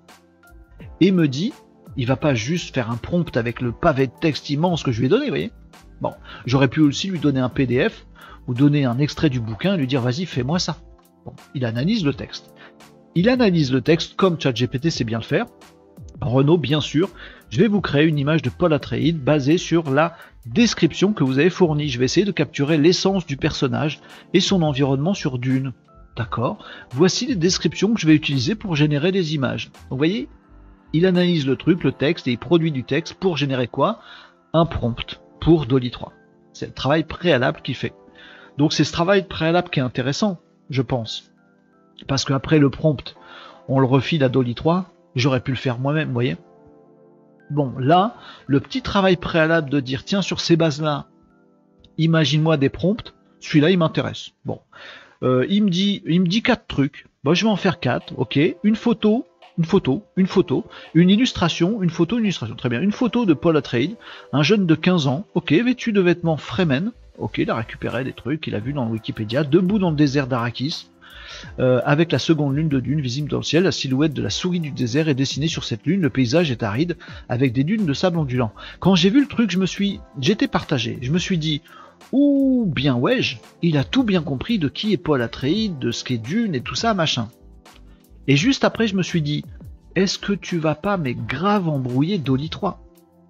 et me dit, il va pas juste faire un prompt avec le pavé de texte immense que je lui ai donné, vous voyez. Bon, j'aurais pu aussi lui donner un PDF ou donner un extrait du bouquin et lui dire, vas-y, fais-moi ça. Bon, il analyse le texte. Il analyse le texte comme ChatGPT sait bien le faire. Renaud, bien sûr, je vais vous créer une image de Paul Atreides basée sur la description que vous avez fournie. Je vais essayer de capturer l'essence du personnage et son environnement sur Dune. D'accord. Voici les descriptions que je vais utiliser pour générer des images. Donc, vous voyez, il analyse le truc, le texte, et il produit du texte pour générer quoi? Un prompt pour Dolly 3. C'est le travail préalable qu'il fait. Donc c'est ce travail préalable qui est intéressant, je pense. Parce qu'après le prompt, on le refile à Dolly 3, j'aurais pu le faire moi-même, vous voyez. Bon, là, le petit travail préalable de dire, tiens, sur ces bases-là, imagine-moi des prompts, celui-là, il m'intéresse. Bon, il me dit 4 trucs. Bon, je vais en faire 4, ok. Une photo, une illustration, une photo, une illustration. Très bien. Une photo de Paul Atreides, un jeune de 15 ans, ok, vêtu de vêtements Fremen. Ok, il a récupéré des trucs qu'il a vu dans le Wikipédia, debout dans le désert d'Arrakis, avec la seconde lune de dune visible dans le ciel. La silhouette de la souris du désert est dessinée sur cette lune. Le paysage est aride, avec des dunes de sable ondulant. Quand j'ai vu le truc, j'étais partagé. Je me suis dit, ouh, bien wesh, il a tout bien compris de qui est Paul Atreides, de ce qu'est Dune et tout ça, machin. Et juste après, je me suis dit, est-ce que tu vas pas, mais grave embrouiller Dolly 3?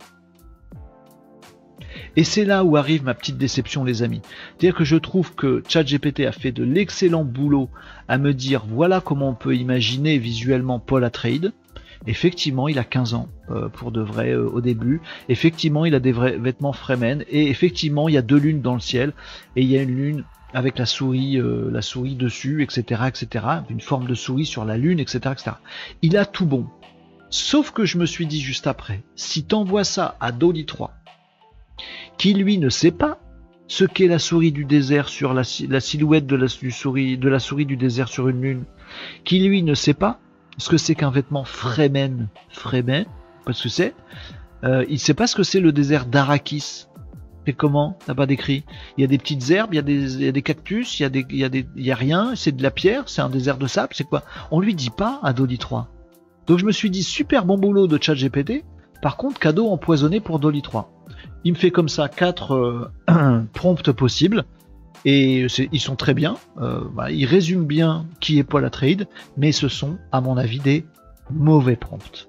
Et c'est là où arrive ma petite déception, les amis. C'est-à-dire que je trouve que ChatGPT a fait de l'excellent boulot à me dire, voilà comment on peut imaginer visuellement Paul Atreides. Effectivement, il a 15 ans pour de vrai au début. Effectivement, il a des vrais vêtements Fremen. Et effectivement, il y a 2 lunes dans le ciel. Et il y a une lune avec la souris dessus, etc., etc. Une forme de souris sur la lune, etc., etc. Il a tout bon. Sauf que je me suis dit juste après, si t'envoies ça à Dolly 3, qui lui ne sait pas ce qu'est la souris du désert sur la silhouette de la souris du désert sur une lune, qui lui ne sait pas ce que c'est qu'un vêtement Fremen, parce que c'est, il sait pas ce que c'est le désert d'Arrakis. Et comment? T'as pas décrit? Il y a des petites herbes, il y a des cactus, il y a rien, c'est de la pierre, c'est un désert de sable, c'est quoi? On lui dit pas à Dolly 3. Donc je me suis dit, super bon boulot de ChatGPT, par contre cadeau empoisonné pour Dolly 3. Il me fait comme ça 4 prompts possibles, et ils sont très bien, ils résument bien qui est Paul Atreides, mais ce sont, à mon avis, des mauvais prompts.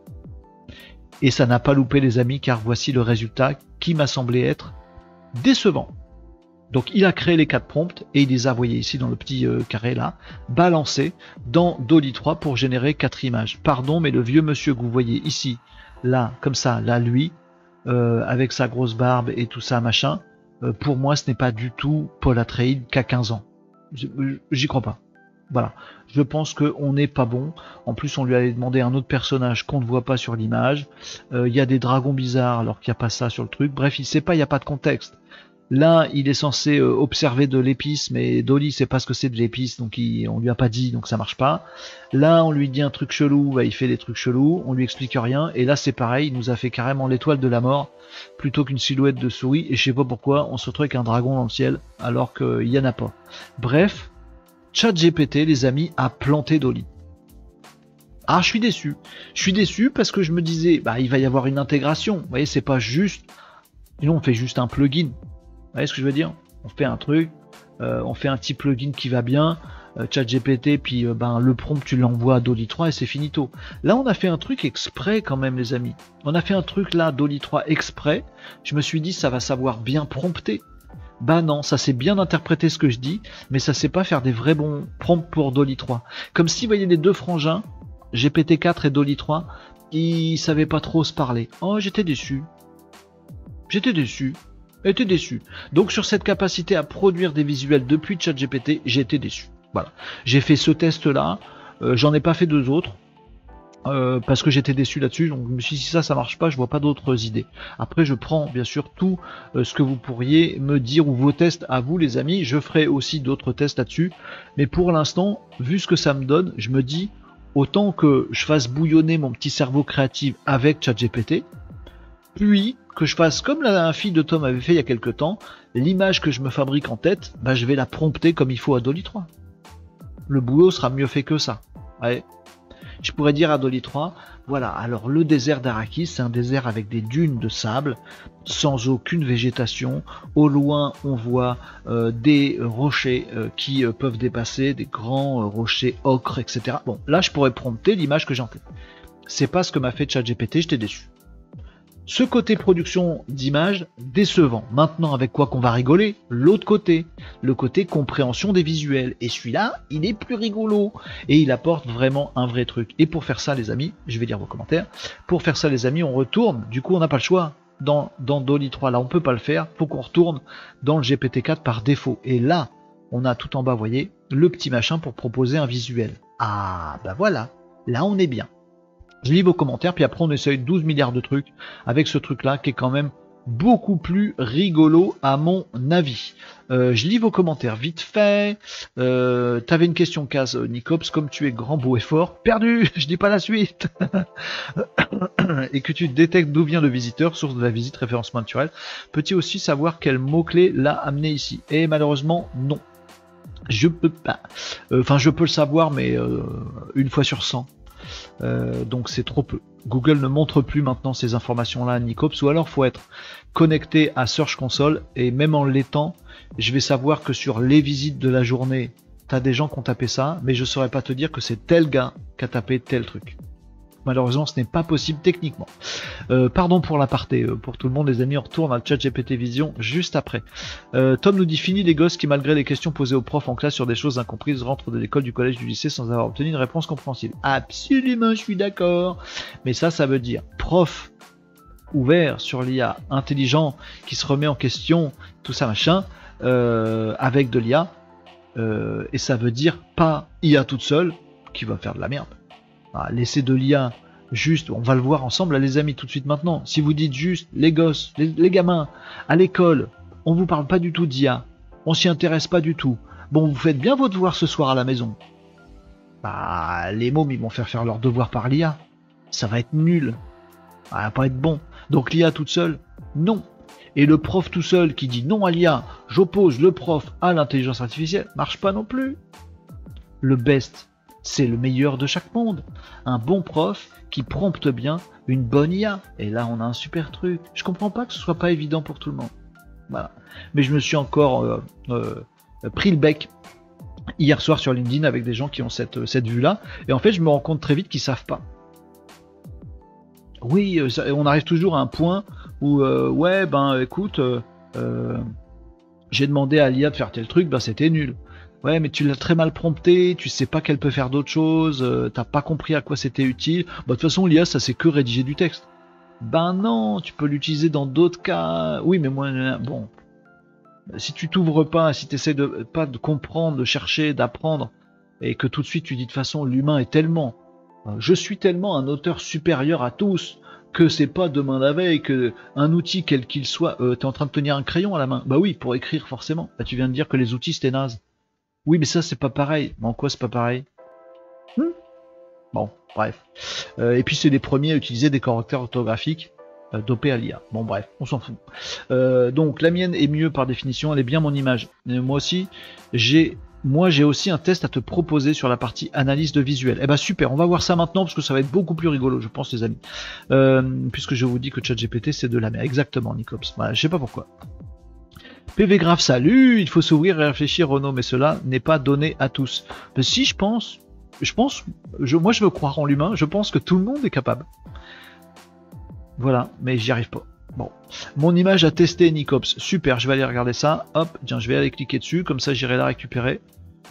Et ça n'a pas loupé, les amis, car voici le résultat qui m'a semblé être décevant. Donc il a créé les 4 prompts et il les a, voyez ici dans le petit carré là, balancés dans Dolly 3 pour générer 4 images. Pardon, mais le vieux monsieur que vous voyez ici, là, comme ça, là, lui, avec sa grosse barbe et tout ça, machin, pour moi ce n'est pas du tout Paul Atreides qu'à 15 ans. J'y crois pas. Voilà. Je pense qu'on n'est pas bon. En plus, on lui avait demandé un autre personnage qu'on ne voit pas sur l'image. Il y a des dragons bizarres alors qu'il n'y a pas ça sur le truc. Bref, il sait pas, il n'y a pas de contexte. Là, il est censé observer de l'épice, mais Dolly sait pas ce que c'est de l'épice, donc on lui a pas dit, donc ça marche pas. Là, on lui dit un truc chelou, bah, il fait des trucs chelous, on lui explique rien, et là c'est pareil, il nous a fait carrément l'étoile de la mort, plutôt qu'une silhouette de souris, et je sais pas pourquoi, on se retrouve avec un dragon dans le ciel, alors qu'il y en a pas. Bref, ChatGPT, les amis, a planté Dolly. Ah, je suis déçu. Je suis déçu parce que je me disais, bah, il va y avoir une intégration. Vous voyez, c'est pas juste, sinon on fait juste un plugin. Vous voyez ce que je veux dire? On fait un truc, on fait un petit plugin qui va bien, ChatGPT, puis le prompt tu l'envoies à Dolly 3 et c'est finito. Là on a fait un truc exprès quand même, les amis. On a fait un truc là, Dolly 3 exprès. Je me suis dit ça va savoir bien prompter. Bah non, ça sait bien interpréter ce que je dis, mais ça sait pas faire des vrais bons prompts pour Dolly 3. Comme si vous voyez les deux frangins, GPT-4 et Dolly 3, ils savaient pas trop se parler. Oh, j'étais déçu. J'étais déçu. Donc sur cette capacité à produire des visuels depuis ChatGPT, j'ai été déçu. Voilà. J'ai fait ce test là, j'en ai pas fait 2 autres. Parce que j'étais déçu là-dessus, donc je me suis dit si ça marche pas, je vois pas d'autres idées. Après je prends bien sûr tout ce que vous pourriez me dire ou vos tests à vous les amis, je ferai aussi d'autres tests là-dessus, mais pour l'instant, vu ce que ça me donne, je me dis autant que je fasse bouillonner mon petit cerveau créatif avec ChatGPT, puis que je fasse comme la fille de Tom avait fait il y a quelques temps, l'image que je me fabrique en tête, bah, je vais la prompter comme il faut à Dolly 3. Le boulot sera mieux fait que ça. Ouais. Je pourrais dire à Dolly 3, voilà, alors le désert d'Arrakis, c'est un désert avec des dunes de sable, sans aucune végétation. Au loin, on voit des rochers qui peuvent dépasser, des grands rochers ocre, etc. Bon, là, je pourrais prompter l'image que j'ai en tête. C'est pas ce que m'a fait ChatGPT, j'étais déçu. Ce côté production d'images, décevant. Maintenant, avec quoi qu'on va rigoler? L'autre côté, le côté compréhension des visuels. Et celui-là, il est plus rigolo. Et il apporte vraiment un vrai truc. Et pour faire ça, les amis, je vais lire vos commentaires. Pour faire ça, les amis, on retourne. Du coup, on n'a pas le choix. Dans Dolly 3, là, on peut pas le faire. Faut qu'on retourne dans le GPT-4 par défaut. Et là, on a tout en bas, vous voyez, le petit machin pour proposer un visuel. Ah, bah voilà. Là, on est bien. Je lis vos commentaires, puis après on essaye 12 milliards de trucs avec ce truc-là qui est quand même beaucoup plus rigolo à mon avis. Je lis vos commentaires vite fait. T'avais une question, Kaz, Nicops, comme tu es grand, beau et fort. Perdu, je dis pas la suite. Et que tu détectes d'où vient le visiteur, source de la visite, référencement naturel. Peux-tu aussi savoir quel mot-clé l'a amené ici? Et malheureusement, non. Je peux pas. Enfin, je peux le savoir, mais une fois sur 100. Donc c'est trop peu. Google ne montre plus maintenant ces informations-là à Nicops, ou alors faut être connecté à Search Console, et même en l'étant, je vais savoir que sur les visites de la journée, t'as des gens qui ont tapé ça, mais je saurais pas te dire que c'est tel gars qui a tapé tel truc. Malheureusement, ce n'est pas possible techniquement. Pardon pour l'aparté, pour tout le monde, les amis, on retourne à le chat GPT Vision juste après. Tom nous dit, fini les gosses qui, malgré les questions posées aux profs en classe sur des choses incomprises, rentrent de l'école, du collège, du lycée sans avoir obtenu une réponse compréhensible. Absolument, je suis d'accord. Mais ça veut dire prof ouvert sur l'IA, intelligent, qui se remet en question, tout ça machin, avec de l'IA. Et ça veut dire pas IA toute seule qui va faire de la merde. Laissez de l'IA juste, on va le voir ensemble là, les amis, tout de suite maintenant. Si vous dites juste les gosses, les gamins à l'école, on vous parle pas du tout d'IA, on s'y intéresse pas du tout. Bon, vous faites bien vos devoirs ce soir à la maison. Les mômes ils vont faire leur devoir par l'IA. Ça va être nul. Ça va pas être bon. Donc l'IA toute seule, non. Et le prof tout seul qui dit non à l'IA, j'oppose le prof à l'intelligence artificielle, marche pas non plus. Le best, c'est le meilleur de chaque monde. Un bon prof qui prompte bien une bonne IA. Et là, on a un super truc. Je comprends pas que ce soit pas évident pour tout le monde. Voilà. Mais je me suis encore pris le bec hier soir sur LinkedIn avec des gens qui ont cette vue-là. Et en fait, je me rends compte très vite qu'ils savent pas. Oui, on arrive toujours à un point où, ouais, écoute, j'ai demandé à l'IA de faire tel truc, c'était nul. Ouais, mais tu l'as très mal prompté, tu sais pas qu'elle peut faire d'autres choses, t'as pas compris à quoi c'était utile. De toute façon, l'IA, ça c'est que rédiger du texte. Non, tu peux l'utiliser dans d'autres cas. Oui, mais moi, bon. Si tu t'ouvres pas, si tu essaies pas de comprendre, de chercher, d'apprendre, et que tout de suite tu dis de toute façon, l'humain est tellement, je suis tellement un auteur supérieur à tous, que c'est pas demain la veille, que un outil quel qu'il soit, t'es en train de tenir un crayon à la main. Bah oui, pour écrire forcément. Tu viens de dire que les outils c'était naze. Oui, mais ça, c'est pas pareil. Mais en quoi c'est pas pareil? Bon, bref. Et puis, c'est les premiers à utiliser des correcteurs orthographiques dopés à l'IA. Bon, bref, on s'en fout. Donc, la mienne est mieux par définition. Elle est bien mon image. Et moi aussi, j'ai aussi un test à te proposer sur la partie analyse de visuel. Eh ben, super. On va voir ça maintenant parce que ça va être beaucoup plus rigolo, je pense, les amis. Puisque je vous dis que ChatGPT, c'est de la merde. Exactement, Nicops. Voilà, je sais pas pourquoi. PV Grave, salut, il faut s'ouvrir et réfléchir, Renaud, mais cela n'est pas donné à tous. Mais si, moi je veux croire en l'humain, je pense que tout le monde est capable. Voilà, mais j'y arrive pas. Bon, mon image à tester, Nicops, super, je vais aller regarder ça, hop, tiens, je vais aller cliquer dessus, comme ça j'irai la récupérer.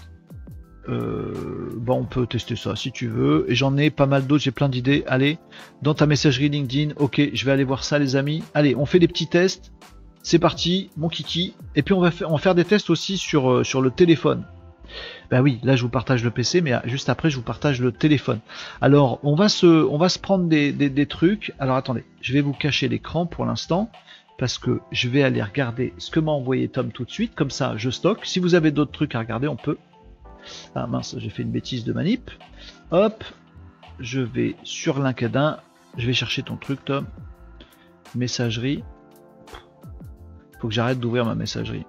On peut tester ça si tu veux, et j'en ai pas mal d'autres, j'ai plein d'idées. Allez, dans ta messagerie LinkedIn, ok, je vais aller voir ça, les amis. Allez, on fait des petits tests. C'est parti, mon kiki. Et puis on va faire des tests aussi sur le téléphone. Oui, là je vous partage le PC, mais juste après je vous partage le téléphone. Alors on va se prendre des trucs. Alors attendez, je vais vous cacher l'écran pour l'instant, parce que je vais aller regarder ce que m'a envoyé Tom tout de suite. Comme ça je stocke. Si vous avez d'autres trucs à regarder, on peut. Ah mince, j'ai fait une bêtise de manip. Hop, je vais sur LinkedIn. Je vais chercher ton truc, Tom. Messagerie. Faut que j'arrête d'ouvrir ma messagerie.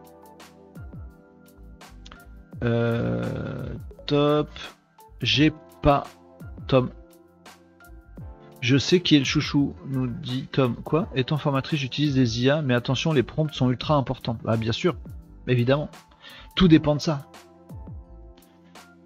Top. J'ai pas Tom. Je sais qui est le chouchou, nous dit Tom. Quoi? Étant formatrice, j'utilise des IA, mais attention, les prompts sont ultra importants. Bien sûr, évidemment. Tout dépend de ça.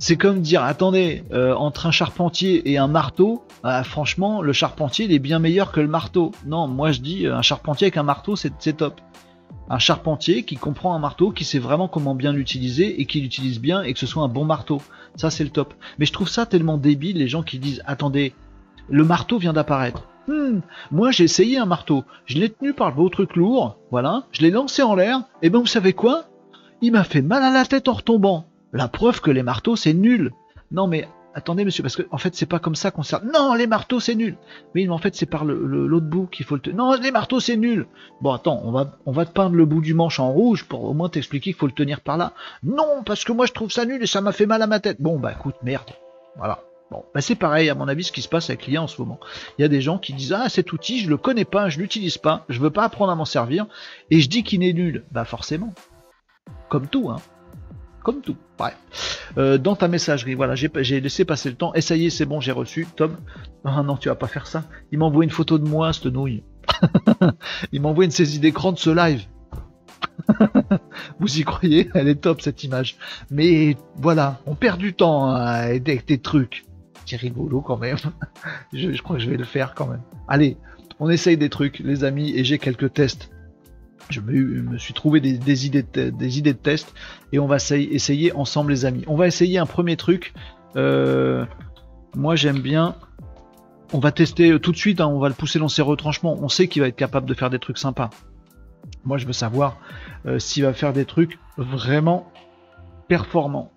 C'est comme dire, attendez, entre un charpentier et un marteau, franchement, le charpentier il est bien meilleur que le marteau. Non, moi je dis, un charpentier avec un marteau, c'est top. Un charpentier qui comprend un marteau, qui sait vraiment comment bien l'utiliser et qui l'utilise bien et que ce soit un bon marteau. Ça c'est le top. Mais je trouve ça tellement débile, les gens qui disent, attendez, le marteau vient d'apparaître. Moi j'ai essayé un marteau, je l'ai tenu par le beau truc lourd, voilà, je l'ai lancé en l'air, et ben vous savez quoi? Il m'a fait mal à la tête en retombant. La preuve que les marteaux c'est nul. Non mais attendez monsieur, parce que en fait c'est pas comme ça qu'on sert. Non, les marteaux c'est nul. Mais en fait c'est par l'autre bout qu'il faut le non, les marteaux c'est nul. Bon attends, on va te peindre le bout du manche en rouge pour au moins t'expliquer qu'il faut le tenir par là. Non, parce que moi je trouve ça nul et ça m'a fait mal à ma tête. Bon bah écoute, merde. Voilà. Bon, bah c'est pareil à mon avis ce qui se passe avec l'IA en ce moment. Il y a des gens qui disent, ah cet outil je le connais pas, je l'utilise pas, je veux pas apprendre à m'en servir et je dis qu'il est nul. Bah forcément. Comme tout, hein. Comme tout. Bref. Dans ta messagerie, voilà, j'ai laissé passer le temps. Et ça y est, c'est bon, j'ai reçu. Tom. Ah non, tu vas pas faire ça. Il m'a envoyé une photo de moi, cette nouille. Il m'a envoyé une saisie d'écran de ce live. Vous y croyez? Elle est top cette image. Mais voilà, on perd du temps hein, avec des trucs. C'est rigolo quand même. Je crois que je vais le faire quand même. Allez, on essaye des trucs, les amis, et j'ai quelques tests. Je me suis trouvé des idées de tests et on va essayer ensemble les amis. On va essayer un premier truc. Moi j'aime bien. On va tester tout de suite, hein, on va le pousser dans ses retranchements. On sait qu'il va être capable de faire des trucs sympas. Moi je veux savoir s'il va faire des trucs vraiment performants.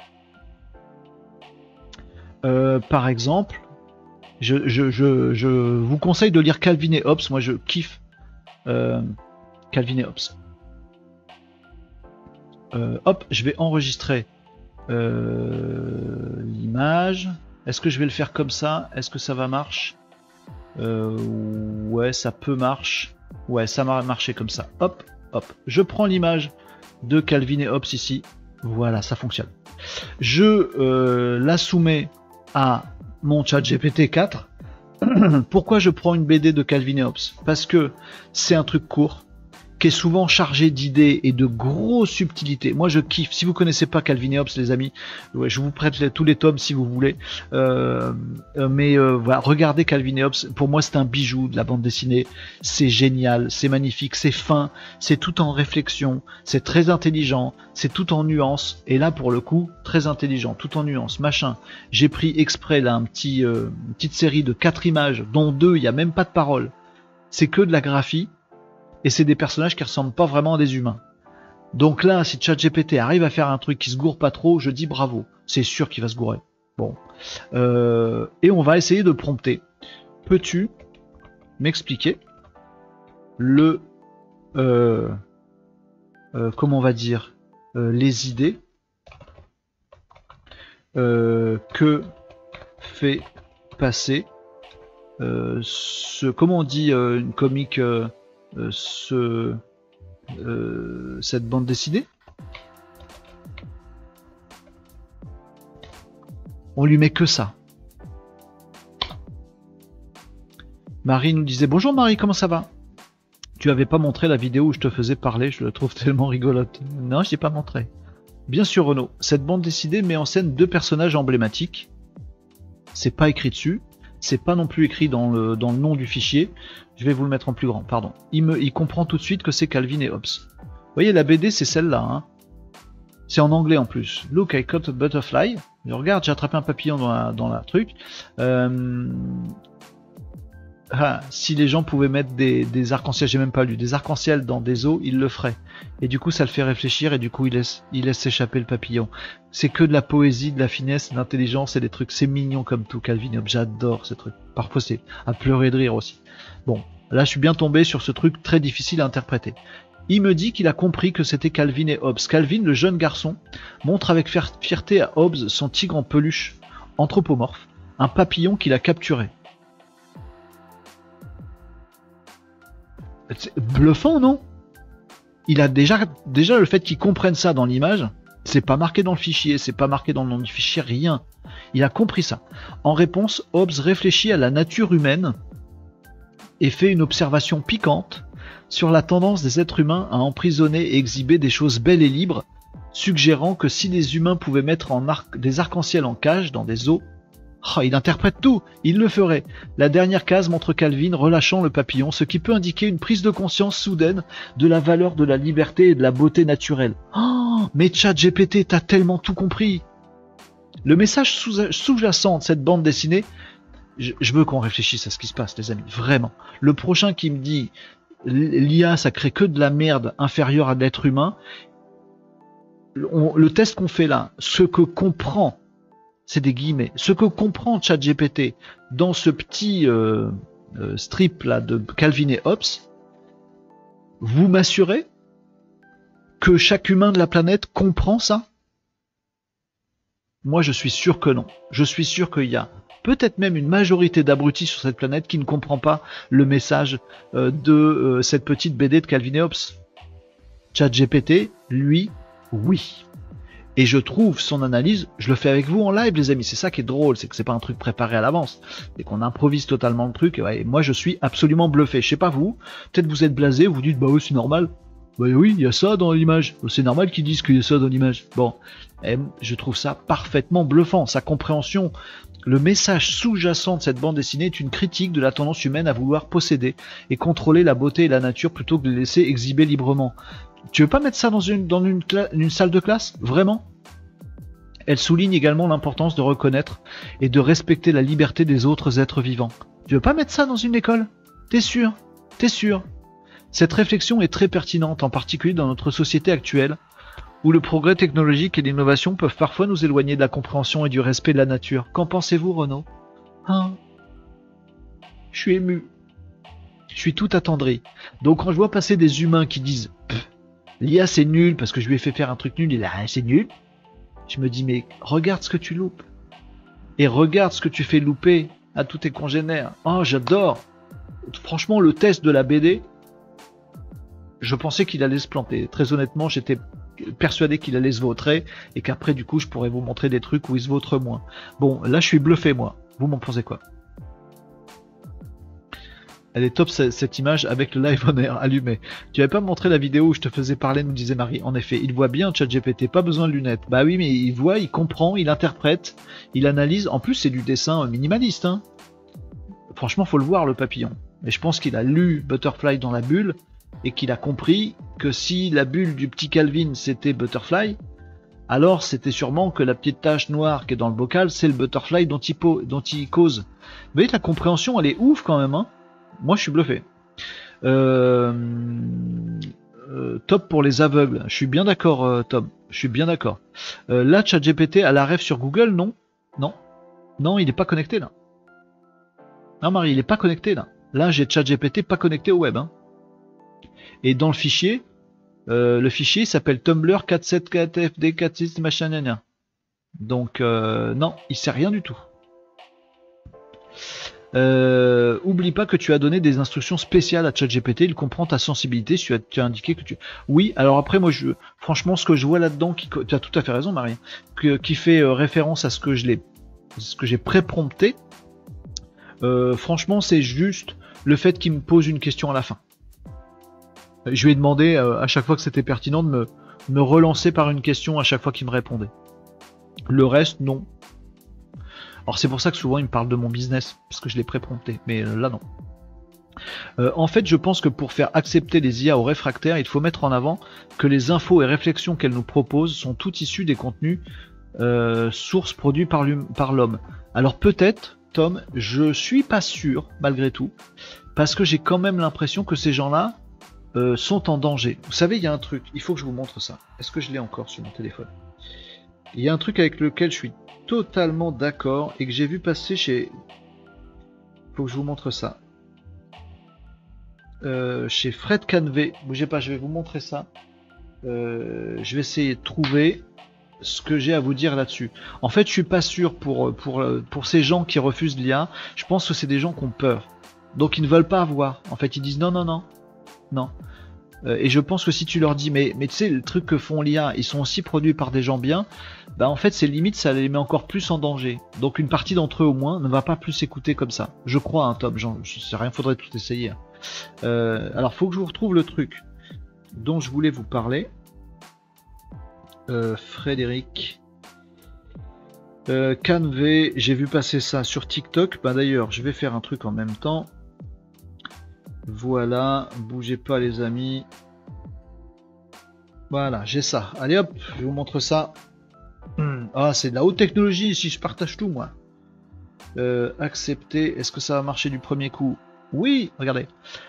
Par exemple, je vous conseille de lire Calvin et Hobbes. Moi je kiffe Calvin et Hobbes. Hop, je vais enregistrer l'image. Est-ce que je vais le faire comme ça? Est-ce que ça va marcher? Ouais, ça peut marcher. Ouais, ça va marcher comme ça. Hop, hop. Je prends l'image de Calvin et Hobbes ici. Voilà, ça fonctionne. Je la soumets à mon chat GPT 4. Pourquoi je prends une BD de Calvin et Hobbes? Parce que c'est un truc court, qui est souvent chargé d'idées et de grosses subtilités. Moi je kiffe. Si vous connaissez pas Calvin et Hobbes les amis, ouais, je vous prête tous les tomes si vous voulez. Voilà, regardez Calvin et Hobbes. Pour moi c'est un bijou de la bande dessinée. C'est génial, c'est magnifique, c'est fin, c'est tout en réflexion, c'est très intelligent, c'est tout en nuances. Et là pour le coup très intelligent, tout en nuances, machin. J'ai pris exprès là une petite série de 4 images, dont 2 il y a même pas de parole. C'est que de la graphie. Et c'est des personnages qui ressemblent pas vraiment à des humains. Donc là, si ChatGPT arrive à faire un truc qui se gourre pas trop, je dis bravo. C'est sûr qu'il va se gourer. Bon. Et on va essayer de prompter. Peux-tu m'expliquer le... comment on va dire les idées que fait passer comment on dit une comique... cette bande dessinée. On lui met que ça. Marie nous disait bonjour Marie, comment ça va? Tu avais pas montré la vidéo où je te faisais parler, je la trouve tellement rigolote. Non, je l'ai pas montré. Bien sûr Renaud, cette bande dessinée met en scène 2 personnages emblématiques. C'est pas écrit dessus. C'est pas non plus écrit dans le nom du fichier. Je vais vous le mettre en plus grand, pardon. Il comprend tout de suite que c'est Calvin et Hobbes. Vous voyez, la BD, c'est celle-là. Hein. C'est en anglais en plus. Look, I caught a butterfly. Je regarde, j'ai attrapé un papillon dans la truc. Si les gens pouvaient mettre des arcs-en-ciel, j'ai même pas lu, des arcs-en-ciel dans des eaux, ils le feraient. Et du coup, ça le fait réfléchir et du coup, il laisse s'échapper le papillon. C'est que de la poésie, de la finesse, de l'intelligence et des trucs. C'est mignon comme tout, Calvin et Hobbes. J'adore ce truc. Parfois, c'est à pleurer de rire aussi. Bon, là, je suis bien tombé sur ce truc très difficile à interpréter. Il me dit qu'il a compris que c'était Calvin et Hobbes. Calvin, le jeune garçon, montre avec fierté à Hobbes son tigre en peluche, anthropomorphe, un papillon qu'il a capturé. C'est bluffant, non? Il a déjà le fait qu'il comprenne ça dans l'image, c'est pas marqué dans le fichier, c'est pas marqué dans le nom du fichier, rien. Il a compris ça. En réponse, Hobbes réfléchit à la nature humaine et fait une observation piquante sur la tendance des êtres humains à emprisonner et exhiber des choses belles et libres suggérant que si les humains pouvaient mettre des arcs-en-ciel en cage dans des eaux, oh, il interprète tout, il le ferait. La dernière case montre Calvin relâchant le papillon, ce qui peut indiquer une prise de conscience soudaine de la valeur de la liberté et de la beauté naturelle. Oh, mais ChatGPT, t'as tellement tout compris. Le message sous-jacent de cette bande dessinée, je veux qu'on réfléchisse à ce qui se passe, les amis, vraiment. Le prochain qui me dit l'IA, ça crée que de la merde inférieure à de l'être humain, le test qu'on fait là, ce que comprend, c'est des guillemets, ce que comprend ChatGPT dans ce petit strip là de Calvin et Hobbes, vous m'assurez que chaque humain de la planète comprend ça? Moi je suis sûr que non. Je suis sûr qu'il y a peut-être même une majorité d'abrutis sur cette planète qui ne comprend pas le message de cette petite BD de Calvin et Hobbes. ChatGPT, lui, oui. Et je trouve son analyse, je le fais avec vous en live les amis, c'est ça qui est drôle, c'est que c'est pas un truc préparé à l'avance, c'est qu'on improvise totalement le truc, et ouais, moi je suis absolument bluffé, je sais pas vous, peut-être vous êtes blasé, vous dites bah oui c'est normal, bah oui il y a ça dans l'image, c'est normal qu'ils disent qu'il y a ça dans l'image, bon, et je trouve ça parfaitement bluffant, sa compréhension, le message sous-jacent de cette bande dessinée est une critique de la tendance humaine à vouloir posséder et contrôler la beauté et la nature plutôt que de les laisser exhiber librement. Tu veux pas mettre ça dans une salle de classe? Vraiment? Elle souligne également l'importance de reconnaître et de respecter la liberté des autres êtres vivants. Tu veux pas mettre ça dans une école? T'es sûr? T'es sûr? Cette réflexion est très pertinente, en particulier dans notre société actuelle, où le progrès technologique et l'innovation peuvent parfois nous éloigner de la compréhension et du respect de la nature. Qu'en pensez-vous, Renaud? Hein? Je suis ému. Je suis tout attendri. Donc quand je vois passer des humains qui disent l'IA c'est nul parce que je lui ai fait faire un truc nul, il a c'est nul. Je me dis mais regarde ce que tu loupes. Et regarde ce que tu fais louper à tous tes congénères. Oh j'adore. Franchement le test de la BD, je pensais qu'il allait se planter. Très honnêtement j'étais persuadé qu'il allait se vautrer et qu'après du coup je pourrais vous montrer des trucs où il se vautre moins. Bon là je suis bluffé moi. Vous m'en pensez quoi? Elle est top cette image avec le live on air allumé. Tu avais pas montré la vidéo où je te faisais parler, nous disait Marie. En effet, il voit bien ChatGPT, pas besoin de lunettes. Bah oui, mais il voit, il comprend, il interprète, il analyse. En plus, c'est du dessin minimaliste. Hein. Franchement, faut le voir le papillon. Et je pense qu'il a lu Butterfly dans la bulle et qu'il a compris que si la bulle du petit Calvin c'était Butterfly, alors c'était sûrement que la petite tache noire qui est dans le bocal, c'est le Butterfly dont il cause. Vous voyez, la compréhension, elle est ouf quand même. Hein. Moi, je suis bluffé. Top pour les aveugles. Je suis bien d'accord, Tom. Je suis bien d'accord. Là, ChatGPT a la ref sur Google, non? Non. Non, il n'est pas connecté là. Non, Marie, il n'est pas connecté là. Là, j'ai ChatGPT pas connecté au web. Hein. Et dans le fichier s'appelle Tumblr 474FD46 machin. Donc, non, il sait rien du tout. Oublie pas que tu as donné des instructions spéciales à ChatGPT, il comprend ta sensibilité, tu as indiqué que tu... Oui, alors après moi franchement ce que je vois là-dedans, tu as tout à fait raison Marie, qui fait référence à ce que j'ai pré-prompté, franchement c'est juste le fait qu'il me pose une question à la fin. Je lui ai demandé à chaque fois que c'était pertinent de me relancer par une question à chaque fois qu'il me répondait. Le reste, non. Alors c'est pour ça que souvent il me parle de mon business, parce que je l'ai pré-prompté, mais là non. En fait, je pense que pour faire accepter les IA aux réfractaires, il faut mettre en avant que les infos et réflexions qu'elles nous proposent sont toutes issues des contenus sources produits par l'homme. Alors peut-être, Tom, je suis pas sûr, malgré tout, parce que j'ai quand même l'impression que ces gens-là sont en danger. Vous savez, il y a un truc, il faut que je vous montre ça. Est-ce que je l'ai encore sur mon téléphone? Il y a un truc avec lequel je suis totalement d'accord et que j'ai vu passer chez... Faut que je vous montre ça. Chez Fred Canvé. Bougez pas, je vais vous montrer ça. Je vais essayer de trouver ce que j'ai à vous dire là-dessus. En fait, je suis pas sûr pour ces gens qui refusent l'IA. Je pense que c'est des gens qui ont peur. Donc ils ne veulent pas voir. En fait, ils disent non, non, non. Non. Et je pense que si tu leur dis mais tu sais le truc que font l'IA, ils sont aussi produits par des gens bien, bah en fait c'est limite ça les met encore plus en danger. Donc une partie d'entre eux au moins ne va pas plus s'écouter comme ça. Je crois hein, Tom, je sais rien, faudrait tout essayer. Alors faut que je vous retrouve le truc dont je voulais vous parler. Frédéric. Canve, j'ai vu passer ça sur TikTok. Bah d'ailleurs, je vais faire un truc en même temps. Voilà, bougez pas les amis. Voilà, j'ai ça. Allez hop, je vous montre ça. Ah, c'est de la haute technologie ici, je partage tout moi. Accepter, est-ce que ça va marcher du premier coup? Oui, regardez.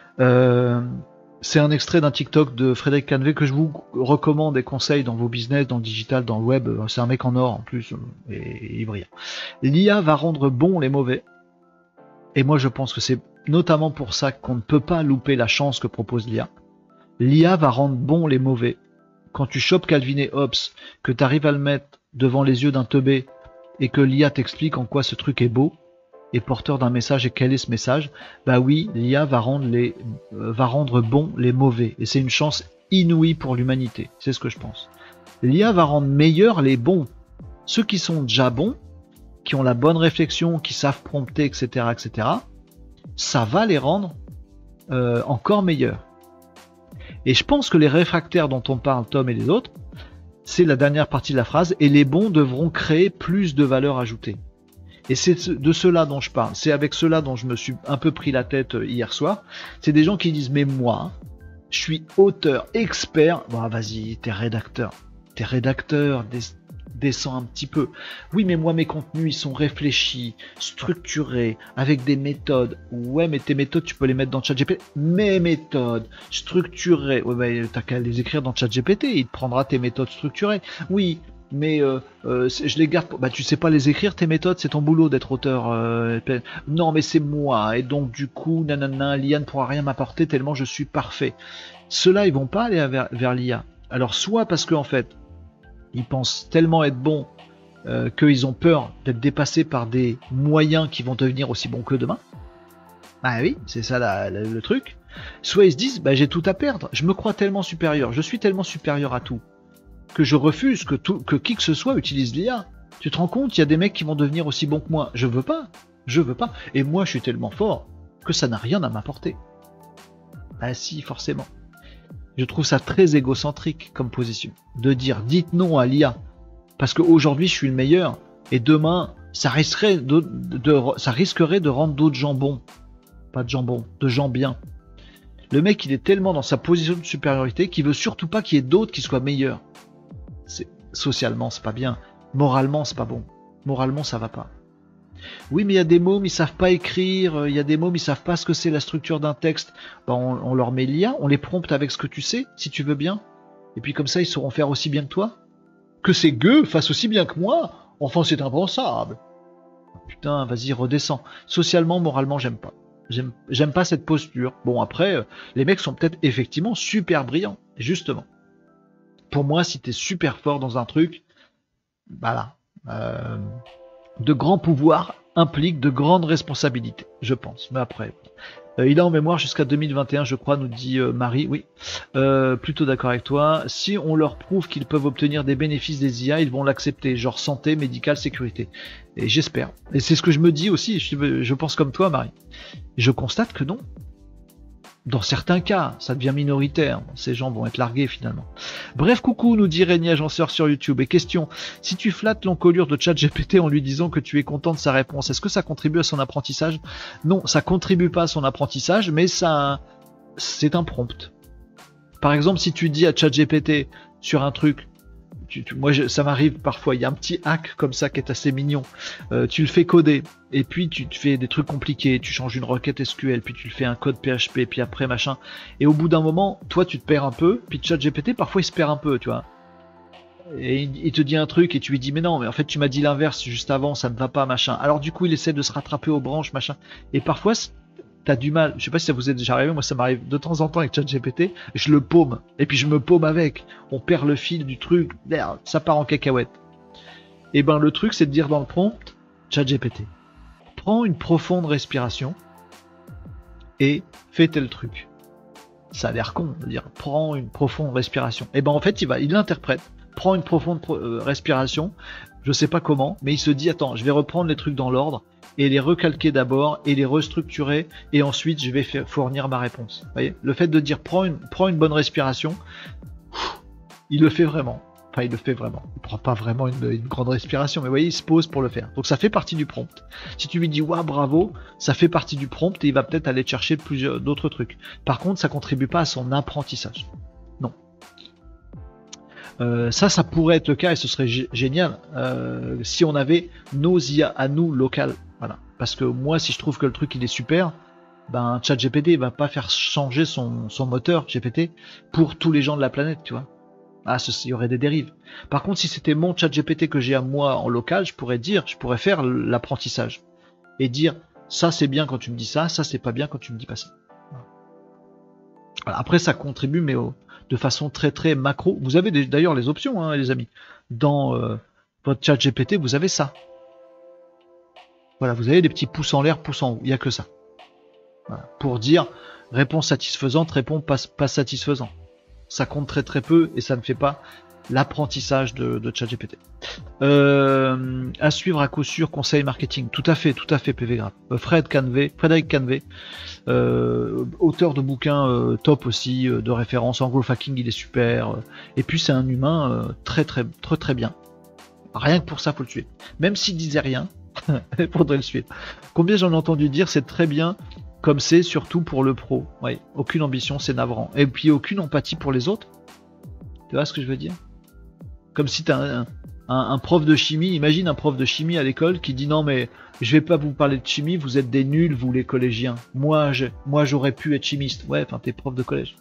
C'est un extrait d'un TikTok de Frédéric Canve que je vous recommande et conseille dans vos business, dans le digital, dans le web. C'est un mec en or en plus, et il brille. L'IA va rendre bons les mauvais. Et moi je pense que c'est notamment pour ça qu'on ne peut pas louper la chance que propose l'IA. L'IA va rendre bons les mauvais. Quand tu chopes Calvin et Hobbes, que tu arrives à le mettre devant les yeux d'un teubé, et que l'IA t'explique en quoi ce truc est beau, et porteur d'un message, et quel est ce message, bah oui, l'IA va rendre bons les mauvais. Et c'est une chance inouïe pour l'humanité, c'est ce que je pense. L'IA va rendre meilleurs les bons. Ceux qui sont déjà bons, qui ont la bonne réflexion, qui savent prompter, etc., etc., ça va les rendre encore meilleurs. Et je pense que les réfractaires dont on parle, Tom et les autres, c'est la dernière partie de la phrase, et les bons devront créer plus de valeur ajoutée. Et c'est de cela dont je parle, c'est avec cela dont je me suis un peu pris la tête hier soir. C'est des gens qui disent, mais moi, je suis auteur, expert, bon vas-y, t'es rédacteur, descends un petit peu. Oui, mais moi, mes contenus, ils sont réfléchis, structurés, avec des méthodes. Ouais, mais tes méthodes, tu peux les mettre dans ChatGPT. Mes méthodes structurées. Ouais, bah, t'as qu'à les écrire dans ChatGPT, il te prendra tes méthodes structurées. Oui, mais je les garde. Bah, tu sais pas les écrire, tes méthodes, c'est ton boulot d'être auteur. Non, mais c'est moi. Et donc, du coup, nanana, l'IA ne pourra rien m'apporter tellement je suis parfait. Ceux-là, ils vont pas aller vers l'IA. Alors, soit parce qu'en fait, ils pensent tellement être bons qu'ils ont peur d'être dépassés par des moyens qui vont devenir aussi bons que demain. Ah oui, c'est ça le truc. Soit ils se disent, bah, j'ai tout à perdre, je me crois tellement supérieur, je suis tellement supérieur à tout, que je refuse que qui que ce soit utilise l'IA. Tu te rends compte, il y a des mecs qui vont devenir aussi bons que moi. Je veux pas. Et moi, je suis tellement fort que ça n'a rien à m'apporter. Ah si, forcément. Je trouve ça très égocentrique comme position, de dire dites non à l'IA, parce qu'aujourd'hui je suis le meilleur, et demain ça risquerait de rendre d'autres gens bons, pas de gens bons, de gens bien. Le mec il est tellement dans sa position de supériorité qu'il veut surtout pas qu'il y ait d'autres qui soient meilleurs. Socialement c'est pas bien, moralement c'est pas bon, moralement ça va pas. Oui, mais il y a des mômes, ils savent pas écrire, il y a des mômes, ils savent pas ce que c'est la structure d'un texte. Ben, on leur met l'IA, on les prompte avec ce que tu sais, si tu veux bien. Et puis comme ça, ils sauront faire aussi bien que toi. Que ces gueux fassent aussi bien que moi, enfin c'est impensable. Putain, vas-y, redescends. Socialement, moralement, j'aime pas. J'aime pas cette posture. Bon, après, les mecs sont peut-être effectivement super brillants, justement. Pour moi, si t'es super fort dans un truc, voilà. De grands pouvoirs impliquent de grandes responsabilités, je pense. Mais après, il a en mémoire jusqu'à 2021, je crois, nous dit Marie. Oui, plutôt d'accord avec toi. Si on leur prouve qu'ils peuvent obtenir des bénéfices des IA, ils vont l'accepter, genre santé, médicale, sécurité. Et j'espère. Et c'est ce que je me dis aussi, je pense comme toi, Marie. Je constate que non. Dans certains cas, ça devient minoritaire. Ces gens vont être largués finalement. Bref, coucou, nous dit Régnier Agenceur sur YouTube. Et question, si tu flattes l'encolure de ChatGPT en lui disant que tu es content de sa réponse, est-ce que ça contribue à son apprentissage? Non, ça contribue pas à son apprentissage, mais c'est un prompt. Par exemple, si tu dis à ChatGPT sur un truc, moi ça m'arrive parfois, il y a un petit hack comme ça qui est assez mignon, tu le fais coder et puis tu te fais des trucs compliqués, tu changes une requête SQL, puis tu le fais un code PHP, puis après machin, et au bout d'un moment toi tu te perds un peu, puis ChatGPT parfois il se perd un peu, tu vois, et il te dit un truc et tu lui dis mais non, mais en fait tu m'as dit l'inverse juste avant, ça ne va pas machin, alors du coup il essaie de se rattraper aux branches machin, et parfois t'as du mal, je sais pas si ça vous est déjà arrivé, moi ça m'arrive de temps en temps avec ChatGPT, je le paume, et puis je me paume avec, on perd le fil du truc, ça part en cacahuète. Et ben le truc c'est de dire dans le prompt, ChatGPT, prends une profonde respiration, et fais tel truc. Ça a l'air con de dire, prends une profonde respiration. Et ben en fait il l'interprète, prend une profonde respiration, je sais pas comment, mais il se dit, attends, je vais reprendre les trucs dans l'ordre, et les recalquer d'abord, et les restructurer, et ensuite je vais fournir ma réponse. Vous voyez, le fait de dire prends une bonne respiration, il le fait vraiment. Enfin, il le fait vraiment. Il prend pas vraiment une grande respiration, mais vous voyez, il se pose pour le faire. Donc ça fait partie du prompt. Si tu lui dis waouh, bravo, ça fait partie du prompt et il va peut-être aller chercher d'autres trucs. Par contre, ça contribue pas à son apprentissage. Non. Ça pourrait être le cas et ce serait génial si on avait nos IA à nous locales. Voilà. Parce que moi, si je trouve que le truc il est super, ben ChatGPT va pas faire changer son moteur GPT pour tous les gens de la planète, tu vois. Ah, il y aurait des dérives. Par contre, si c'était mon ChatGPT que j'ai à moi en local, je pourrais faire l'apprentissage et dire ça c'est bien quand tu me dis ça, ça c'est pas bien quand tu me dis pas ça. Voilà. Après, ça contribue, mais de façon très très macro. Vous avez d'ailleurs les options, hein, les amis. Dans votre ChatGPT, vous avez ça. Voilà, vous avez des petits pouces en l'air, pouces en haut. Il n'y a que ça. Voilà. Pour dire réponse satisfaisante, réponse pas satisfaisant. Ça compte très très peu et ça ne fait pas l'apprentissage de ChatGPT. À suivre à coup sûr, conseil marketing. Tout à fait, PV Graph. Frédéric Canvé, auteur de bouquins top aussi, de référence. Anglo-Fucking, il est super. Et puis c'est un humain très bien. Rien que pour ça, faut le tuer. Même s'il disait rien, il faudrait le suivre. Combien j'en ai entendu dire, c'est très bien. Comme c'est surtout pour le pro. Ouais, aucune ambition, c'est navrant. Et puis aucune empathie pour les autres. Tu vois ce que je veux dire? Comme si t'as un prof de chimie, imagine un prof de chimie à l'école qui dit non mais je vais pas vous parler de chimie, vous êtes des nuls, vous les collégiens. Moi j'aurais pu être chimiste. Ouais, enfin t'es prof de collège.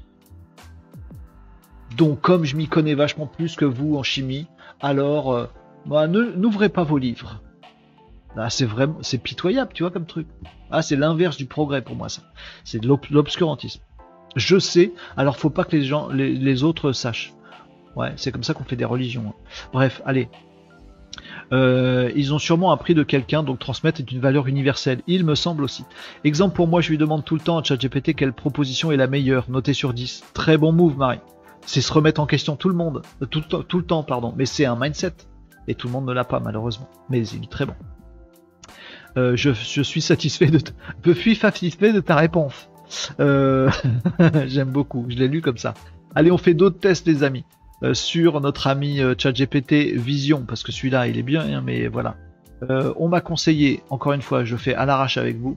Donc comme je m'y connais vachement plus que vous en chimie, alors n'ouvrez pas vos livres. Là, c'est pitoyable, tu vois, comme truc. Ah, c'est l'inverse du progrès pour moi, ça. C'est de l'obscurantisme. Je sais, alors faut pas que les autres sachent. Ouais, c'est comme ça qu'on fait des religions. Bref, allez. Ils ont sûrement appris de quelqu'un, donc transmettre est une valeur universelle. Il me semble aussi. Exemple pour moi, je lui demande tout le temps à ChatGPT quelle proposition est la meilleure, notée sur 10. Très bon move, Marie. C'est se remettre en question tout le temps, pardon. Mais c'est un mindset. Et tout le monde ne l'a pas, malheureusement. Mais il est très bon. Je suis satisfait de ta réponse. J'aime beaucoup, je l'ai lu comme ça. Allez, on fait d'autres tests, les amis, sur notre ami ChatGPT Vision, parce que celui-là, il est bien, hein, mais voilà. On m'a conseillé, encore une fois, je fais à l'arrache avec vous,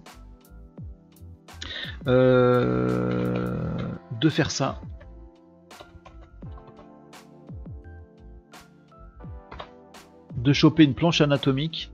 de faire ça. De choper une planche anatomique.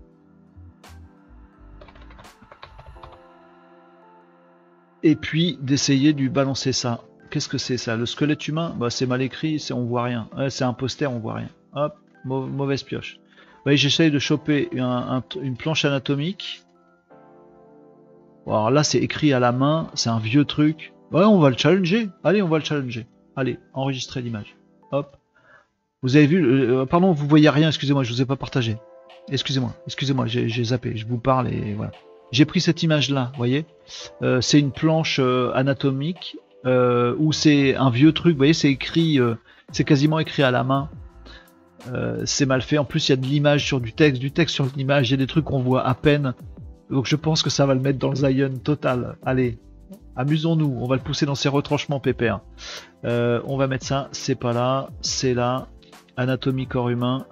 Et puis d'essayer de lui balancer ça. Qu'est-ce que c'est ça? Le squelette humain? Bah c'est mal écrit, on voit rien. C'est un poster, on voit rien. Hop, mauvaise pioche. Vous voyez, j'essaye de choper une planche anatomique. Bon, alors là c'est écrit à la main, c'est un vieux truc. Ouais, on va le challenger. Allez, on va le challenger. Allez, enregistrer l'image. Hop. Vous avez vu, pardon, vous voyez rien, excusez-moi, je vous ai pas partagé. Excusez-moi, j'ai zappé, je vous parle et voilà. J'ai pris cette image-là, vous voyez. C'est une planche anatomique où c'est un vieux truc, vous voyez, c'est écrit, c'est quasiment écrit à la main. C'est mal fait. En plus, il y a de l'image sur du texte sur l'image, il y a des trucs qu'on voit à peine. Donc je pense que ça va le mettre dans le Zion total. Allez, amusons-nous, on va le pousser dans ses retranchements pépères. On va mettre ça, c'est pas là, c'est là. Anatomie corps humain.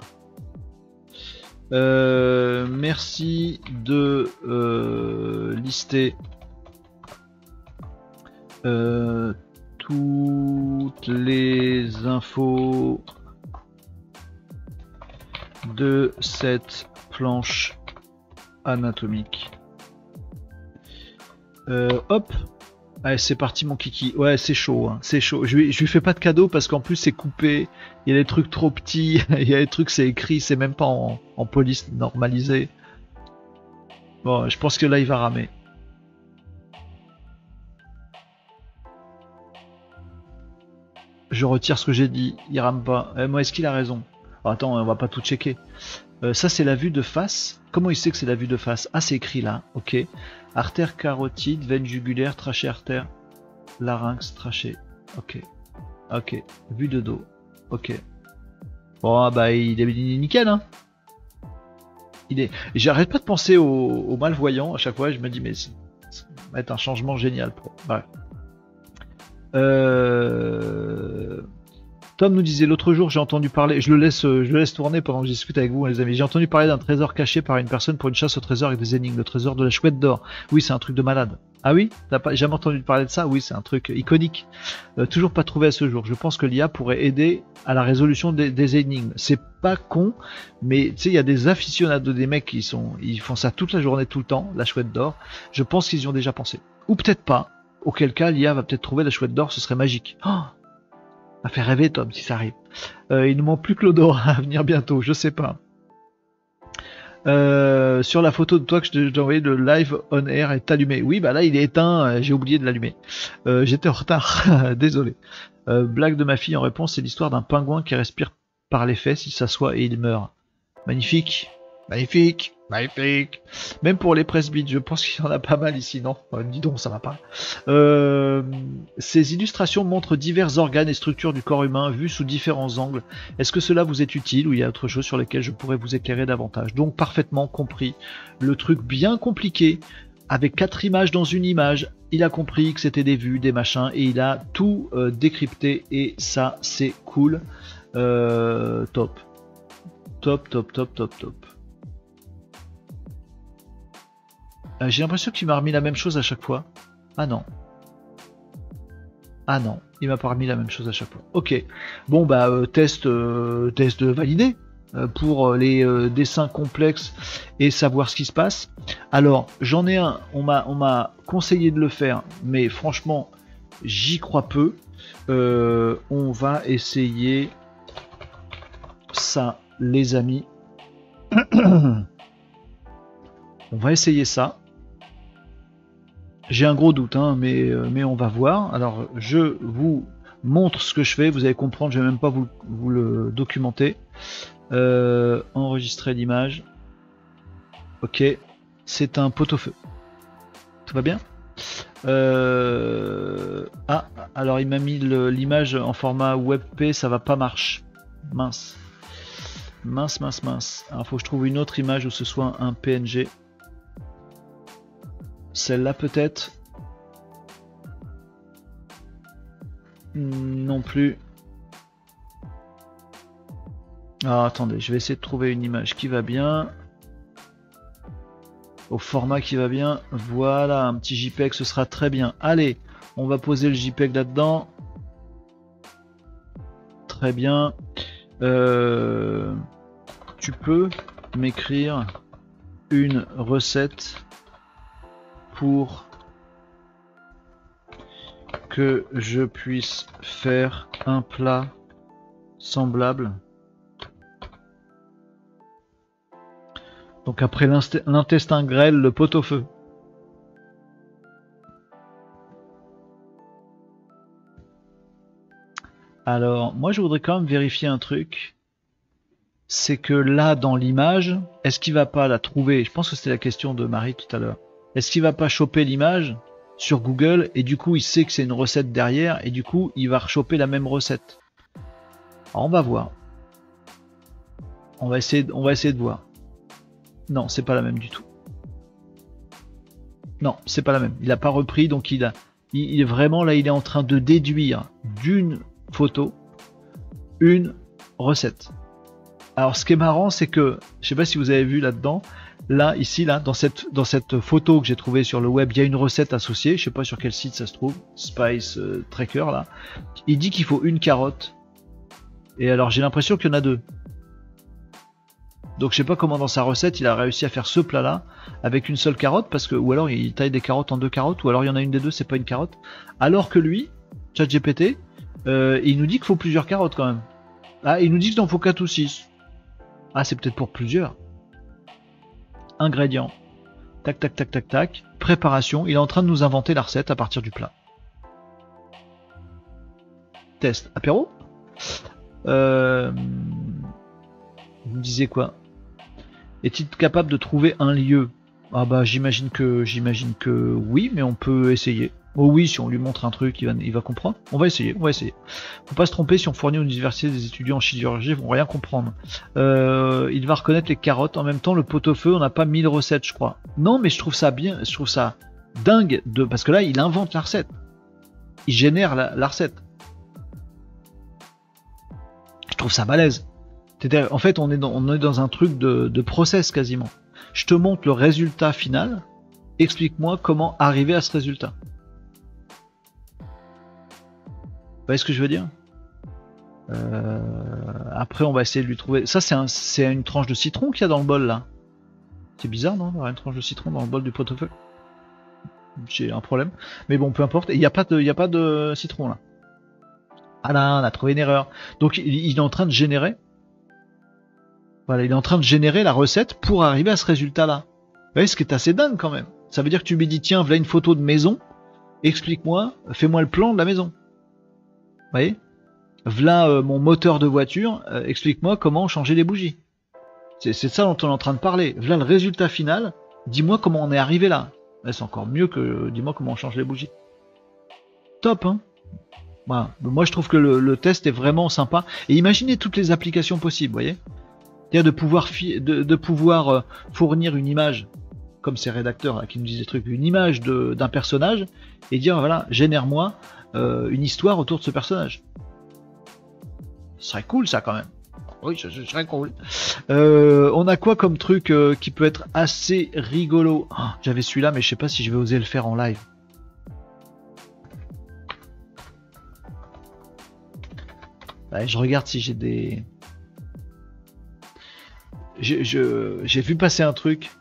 Merci de lister toutes les infos de cette planche anatomique. Hop. Allez, c'est parti mon kiki. Ouais, c'est chaud, hein. C'est chaud. Je lui fais pas de cadeau parce qu'en plus c'est coupé. Il y a des trucs trop petits. Il y a des trucs c'est écrit, c'est même pas en police normalisé. Bon, je pense que là il va ramer. Je retire ce que j'ai dit. Il rame pas. Moi, est-ce qu'il a raison? Oh, attends, on va pas tout checker. Ça c'est la vue de face. Comment il sait que c'est la vue de face? Ah, c'est écrit là. Ok. Artère carotide, veine jugulaire, trachée, artère, larynx, trachée. Ok. Ok. Vue de dos. Ok. Bon, bah il est nickel, hein. J'arrête pas de penser aux malvoyants à chaque fois. Je me dis mais ça va être un changement génial. Ouais. Tom nous disait l'autre jour, j'ai entendu parler, je le laisse tourner pendant que je discute avec vous, les amis. J'ai entendu parler d'un trésor caché par une personne pour une chasse au trésor avec des énigmes, le trésor de la chouette d'or. Oui, c'est un truc de malade. Ah oui, t'as pas jamais entendu parler de ça? Oui, c'est un truc iconique. Toujours pas trouvé à ce jour. Je pense que l'IA pourrait aider à la résolution des énigmes. C'est pas con, mais tu sais, il y a des aficionados, des mecs ils font ça toute la journée, tout le temps, la chouette d'or. Je pense qu'ils y ont déjà pensé. Ou peut-être pas. Auquel cas, l'IA va peut-être trouver la chouette d'or, ce serait magique. Oh, ça fait rêver, Tom, si ça arrive. Il ne manque plus que l'odorat à venir bientôt, je sais pas. Sur la photo de toi que je t'ai envoyé, le live on air est allumé. Oui, bah là il est éteint, j'ai oublié de l'allumer. J'étais en retard, désolé. Blague de ma fille en réponse, c'est l'histoire d'un pingouin qui respire par les fesses, il s'assoit et il meurt. Magnifique, magnifique, magnifique. Même pour les presbytes, je pense qu'il y en a pas mal ici, non? Dis donc, ça va pas. Ces illustrations montrent divers organes et structures du corps humain vus sous différents angles. Est-ce que cela vous est utile ou il y a autre chose sur lequel je pourrais vous éclairer davantage? Donc parfaitement compris. Le truc bien compliqué, avec 4 images dans une image, il a compris que c'était des vues, des machins, et il a tout décrypté, et ça c'est cool. Top. Top, top, top, top, top. J'ai l'impression qu'il m'a remis la même chose à chaque fois. Ah non. Ah non, il m'a pas remis la même chose à chaque fois. Ok. Bon bah test validé pour les dessins complexes et savoir ce qui se passe. Alors j'en ai un. On m'a conseillé de le faire, mais franchement j'y crois peu. On va essayer ça, les amis. On va essayer ça. J'ai un gros doute, hein, mais on va voir. Alors, je vous montre ce que je fais. Vous allez comprendre, je vais même pas vous le documenter. Enregistrer l'image. Ok. C'est un pot-au-feu. Tout va bien? Ah, alors il m'a mis l'image en format WebP, ça va pas marcher. Mince. Mince, mince, mince. Alors, faut que je trouve une autre image où ce soit un PNG. Celle-là peut-être. Non plus. Alors attendez, je vais essayer de trouver une image qui va bien. Au format qui va bien. Voilà, un petit JPEG, ce sera très bien. Allez, on va poser le JPEG là-dedans. Très bien. Tu peux m'écrire une recette pour que je puisse faire un plat semblable. Donc après l'intestin grêle, le pot-au-feu. Alors, moi je voudrais quand même vérifier un truc. C'est que là, dans l'image, est-ce qu'il va pas la trouver? Je pense que c'était la question de Marie tout à l'heure. Est-ce qu'il va pas choper l'image sur Google et du coup il sait que c'est une recette derrière et du coup il va rechoper la même recette? Alors, on va voir. On va essayer de voir. Non, c'est pas la même du tout. Non, c'est pas la même. Il a pas repris, donc il est vraiment là, il est en train de déduire d'une photo une recette. Alors ce qui est marrant, c'est que, je sais pas si vous avez vu là-dedans, là, ici, là, dans cette photo que j'ai trouvée sur le web, il y a une recette associée, je sais pas sur quel site ça se trouve, Spice Tracker, là. Il dit qu'il faut une carotte. Et alors j'ai l'impression qu'il y en a 2. Donc je sais pas comment dans sa recette il a réussi à faire ce plat là avec une seule carotte, parce que, ou alors il taille des carottes en 2 carottes, ou alors il y en a une des deux, c'est pas une carotte. Alors que lui, ChatGPT, il nous dit qu'il faut plusieurs carottes quand même. Ah, il nous dit qu'il en faut 4 ou 6. Ah, c'est peut-être pour plusieurs. Ingrédients. Tac, tac, tac, tac, tac. Préparation. Il est en train de nous inventer la recette à partir du plat. Test. Apéro. Vous me disiez quoi? Est-il capable de trouver un lieu? Ah bah j'imagine que oui, mais on peut essayer. Oh oui, si on lui montre un truc, il va comprendre. On va essayer. Faut pas se tromper, si on fournit aux universités des étudiants en chirurgie, ils vont rien comprendre. Il va reconnaître les carottes. En même temps, le pot-au-feu, on n'a pas 1000 recettes, je crois. Non, mais je trouve ça bien, je trouve ça dingue, parce que là, il invente la recette. Il génère la recette. trouve ça balèze. En fait, on est dans un truc de process quasiment. Je te montre le résultat final. Explique-moi comment arriver à ce résultat. Vous voyez ce que je veux dire? Après, on va essayer de lui trouver. Ça, c'est une tranche de citron qu'il y a dans le bol là. C'est bizarre, non, d'avoir une tranche de citron dans le bol du portefeuille. J'ai un problème. Mais bon, peu importe. Il n'y a pas de citron là. Ah là, on a trouvé une erreur. Donc, il est en train de générer. Voilà, il est en train de générer la recette pour arriver à ce résultat-là. Vous voyez, ce qui est assez dingue quand même. Ça veut dire que tu lui dis, tiens, voilà une photo de maison. Explique-moi, fais-moi le plan de la maison. Vous voyez? Voilà mon moteur de voiture. Explique-moi comment changer les bougies. C'est ça dont on est en train de parler. Voilà le résultat final. Dis-moi comment on est arrivé là. C'est encore mieux que dis-moi comment on change les bougies. Top, hein? Voilà. Moi, je trouve que le test est vraiment sympa. Et imaginez toutes les applications possibles, vous voyez? C'est-à-dire de pouvoir fournir une image, comme ces rédacteurs là, qui nous disent des trucs, une image d'un personnage, et dire, voilà, génère-moi une histoire autour de ce personnage. Ce serait cool, ça, quand même. Oui, ce serait cool. On a quoi comme truc qui peut être assez rigolo? Oh, j'avais celui-là, mais je sais pas si je vais oser le faire en live. Ouais, je regarde si j'ai des... J'ai vu passer un truc.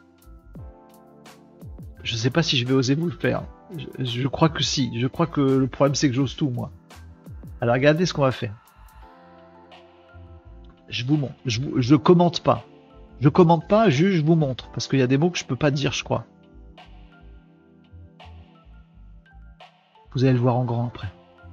Je sais pas si je vais oser vous le faire. Je crois que si. Je crois que le problème c'est que j'ose tout, moi. Alors regardez ce qu'on va faire. Je vous montre. Je commente pas. Je commente pas, juste je vous montre. Parce qu'il y a des mots que je peux pas dire, je crois. Vous allez le voir en grand après.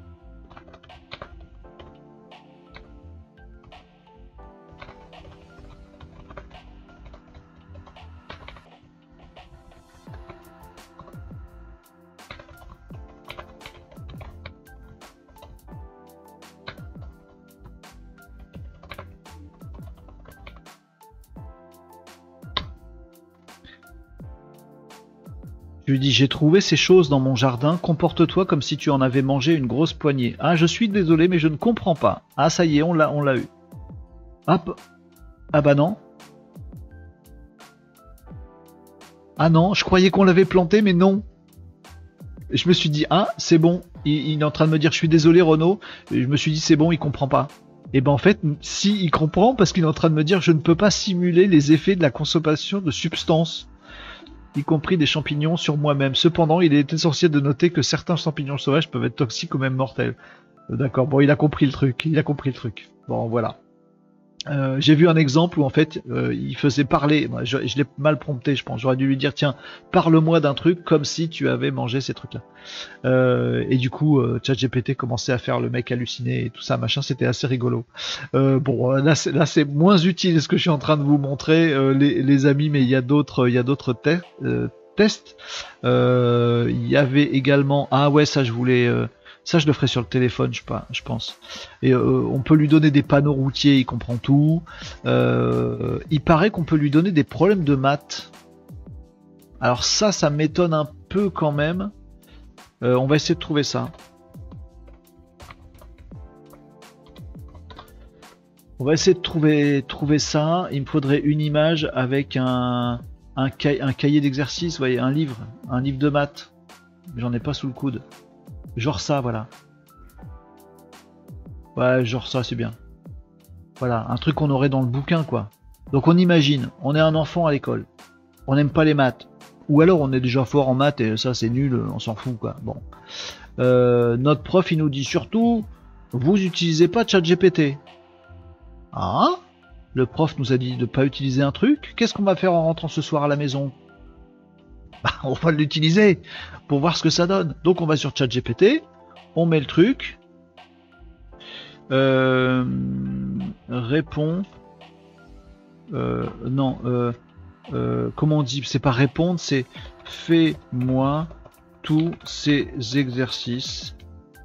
Je lui dis, j'ai trouvé ces choses dans mon jardin, comporte-toi comme si tu en avais mangé une grosse poignée. Ah, je suis désolé, mais je ne comprends pas. Ah, ça y est, on l'a eu. Hop. Ah bah non. Ah non, je croyais qu'on l'avait planté, mais non. Je me suis dit, ah, c'est bon. Il est en train de me dire, je suis désolé, Renaud. Et je me suis dit, c'est bon, il comprend pas. Et ben en fait, si, il comprend, parce qu'il est en train de me dire, je ne peux pas simuler les effets de la consommation de substances, y compris des champignons, sur moi-même. Cependant, il est essentiel de noter que certains champignons sauvages peuvent être toxiques ou même mortels. D'accord, bon, il a compris le truc. Bon, voilà. J'ai vu un exemple où en fait, il faisait parler. Je l'ai mal prompté, je pense. J'aurais dû lui dire, tiens, parle-moi d'un truc comme si tu avais mangé ces trucs-là. Et du coup, ChatGPT commençait à faire le mec halluciné et tout ça, machin. C'était assez rigolo. Bon, là, c'est moins utile ce que je suis en train de vous montrer, les amis, mais il y a d'autres tests. Il y avait également, ah ouais, ça je voulais. Ça, je le ferai sur le téléphone, je pense. Et on peut lui donner des panneaux routiers, il comprend tout. Il paraît qu'on peut lui donner des problèmes de maths. Alors ça m'étonne un peu quand même. On va essayer de trouver ça. On va essayer de trouver ça. Il me faudrait une image avec un cahier d'exercice, vous voyez, un livre de maths. J'en ai pas sous le coude. Genre ça, voilà. Ouais, genre ça, c'est bien. Voilà, un truc qu'on aurait dans le bouquin, quoi. Donc on imagine, on est un enfant à l'école. On n'aime pas les maths. Ou alors on est déjà fort en maths et ça c'est nul, on s'en fout, quoi. Bon. Notre prof, il nous dit surtout, vous utilisez pas ChatGPT. Ah? Le prof nous a dit de pas utiliser un truc. Qu'est-ce qu'on va faire en rentrant ce soir à la maison? Bah, on va l'utiliser pour voir ce que ça donne. Donc on va sur ChatGPT, on met le truc, répond, comment on dit? C'est pas répondre, c'est fais-moi tous ces exercices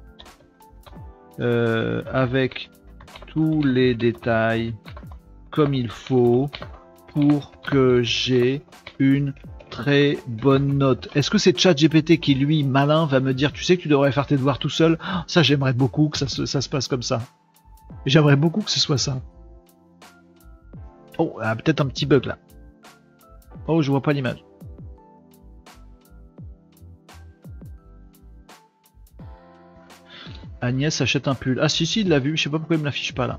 avec tous les détails comme il faut pour que j'ai une très bonne note. Est-ce que c'est ChatGPT qui, lui, malin, va me dire, tu sais que tu devrais faire tes devoirs tout seul? Ça, j'aimerais beaucoup que ça se passe comme ça. J'aimerais beaucoup que ce soit ça. Oh, peut-être un petit bug là. Oh, je vois pas l'image. Agnès achète un pull. Ah si, il l'a vu, je sais pas pourquoi il me l'affiche pas là.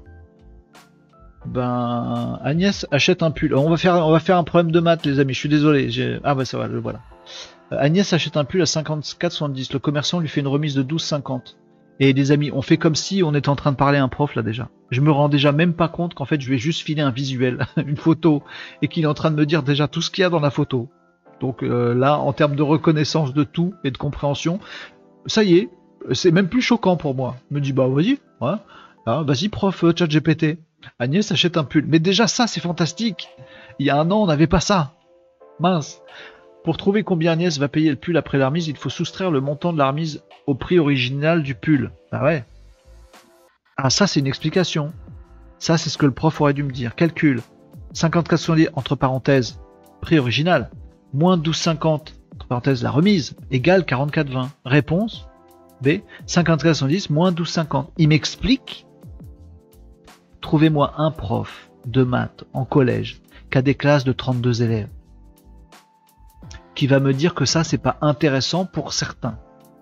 Ben, Agnès achète un pull. On va faire un problème de maths les amis, je suis désolé. Ah bah ça va, le voilà. Agnès achète un pull à 54,70. Le commerçant lui fait une remise de 12,50. Et les amis, on fait comme si on était en train de parler à un prof là déjà. Je me rends déjà même pas compte qu'en fait je vais juste filer un visuel, une photo, et qu'il est en train de me dire déjà tout ce qu'il y a dans la photo. Donc là, en termes de reconnaissance de tout et de compréhension, ça y est, c'est même plus choquant pour moi. Je me dis bah vas-y, ouais, vas-y prof ChatGPT. Agnès achète un pull. Mais déjà ça c'est fantastique. Il y a un an on n'avait pas ça. Mince. Pour trouver combien Agnès va payer le pull après la remise, il faut soustraire le montant de la remise au prix original du pull. Ah ouais. Ah ça c'est une explication. Ça c'est ce que le prof aurait dû me dire. Calcul. 54,70 entre parenthèses, prix original. Moins 12,50 entre parenthèses la remise, égale 44,20. Réponse B. 54,70 moins 12,50. Il m'explique. Trouvez-moi un prof de maths en collège qui a des classes de 32 élèves. Qui va me dire que ça c'est pas intéressant pour certains.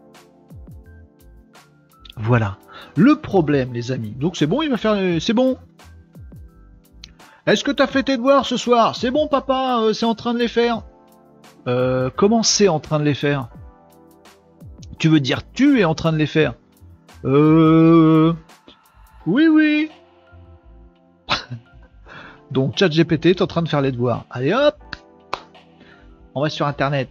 Voilà. Le problème les amis. Donc c'est bon, il va faire... C'est bon. Est-ce que t'as fait tes devoirs ce soir? C'est bon papa, c'est en train de les faire. Comment c'est en train de les faire? Tu veux dire tu es en train de les faire? Oui. Donc ChatGPT est en train de faire les devoirs. Allez hop, on va sur internet.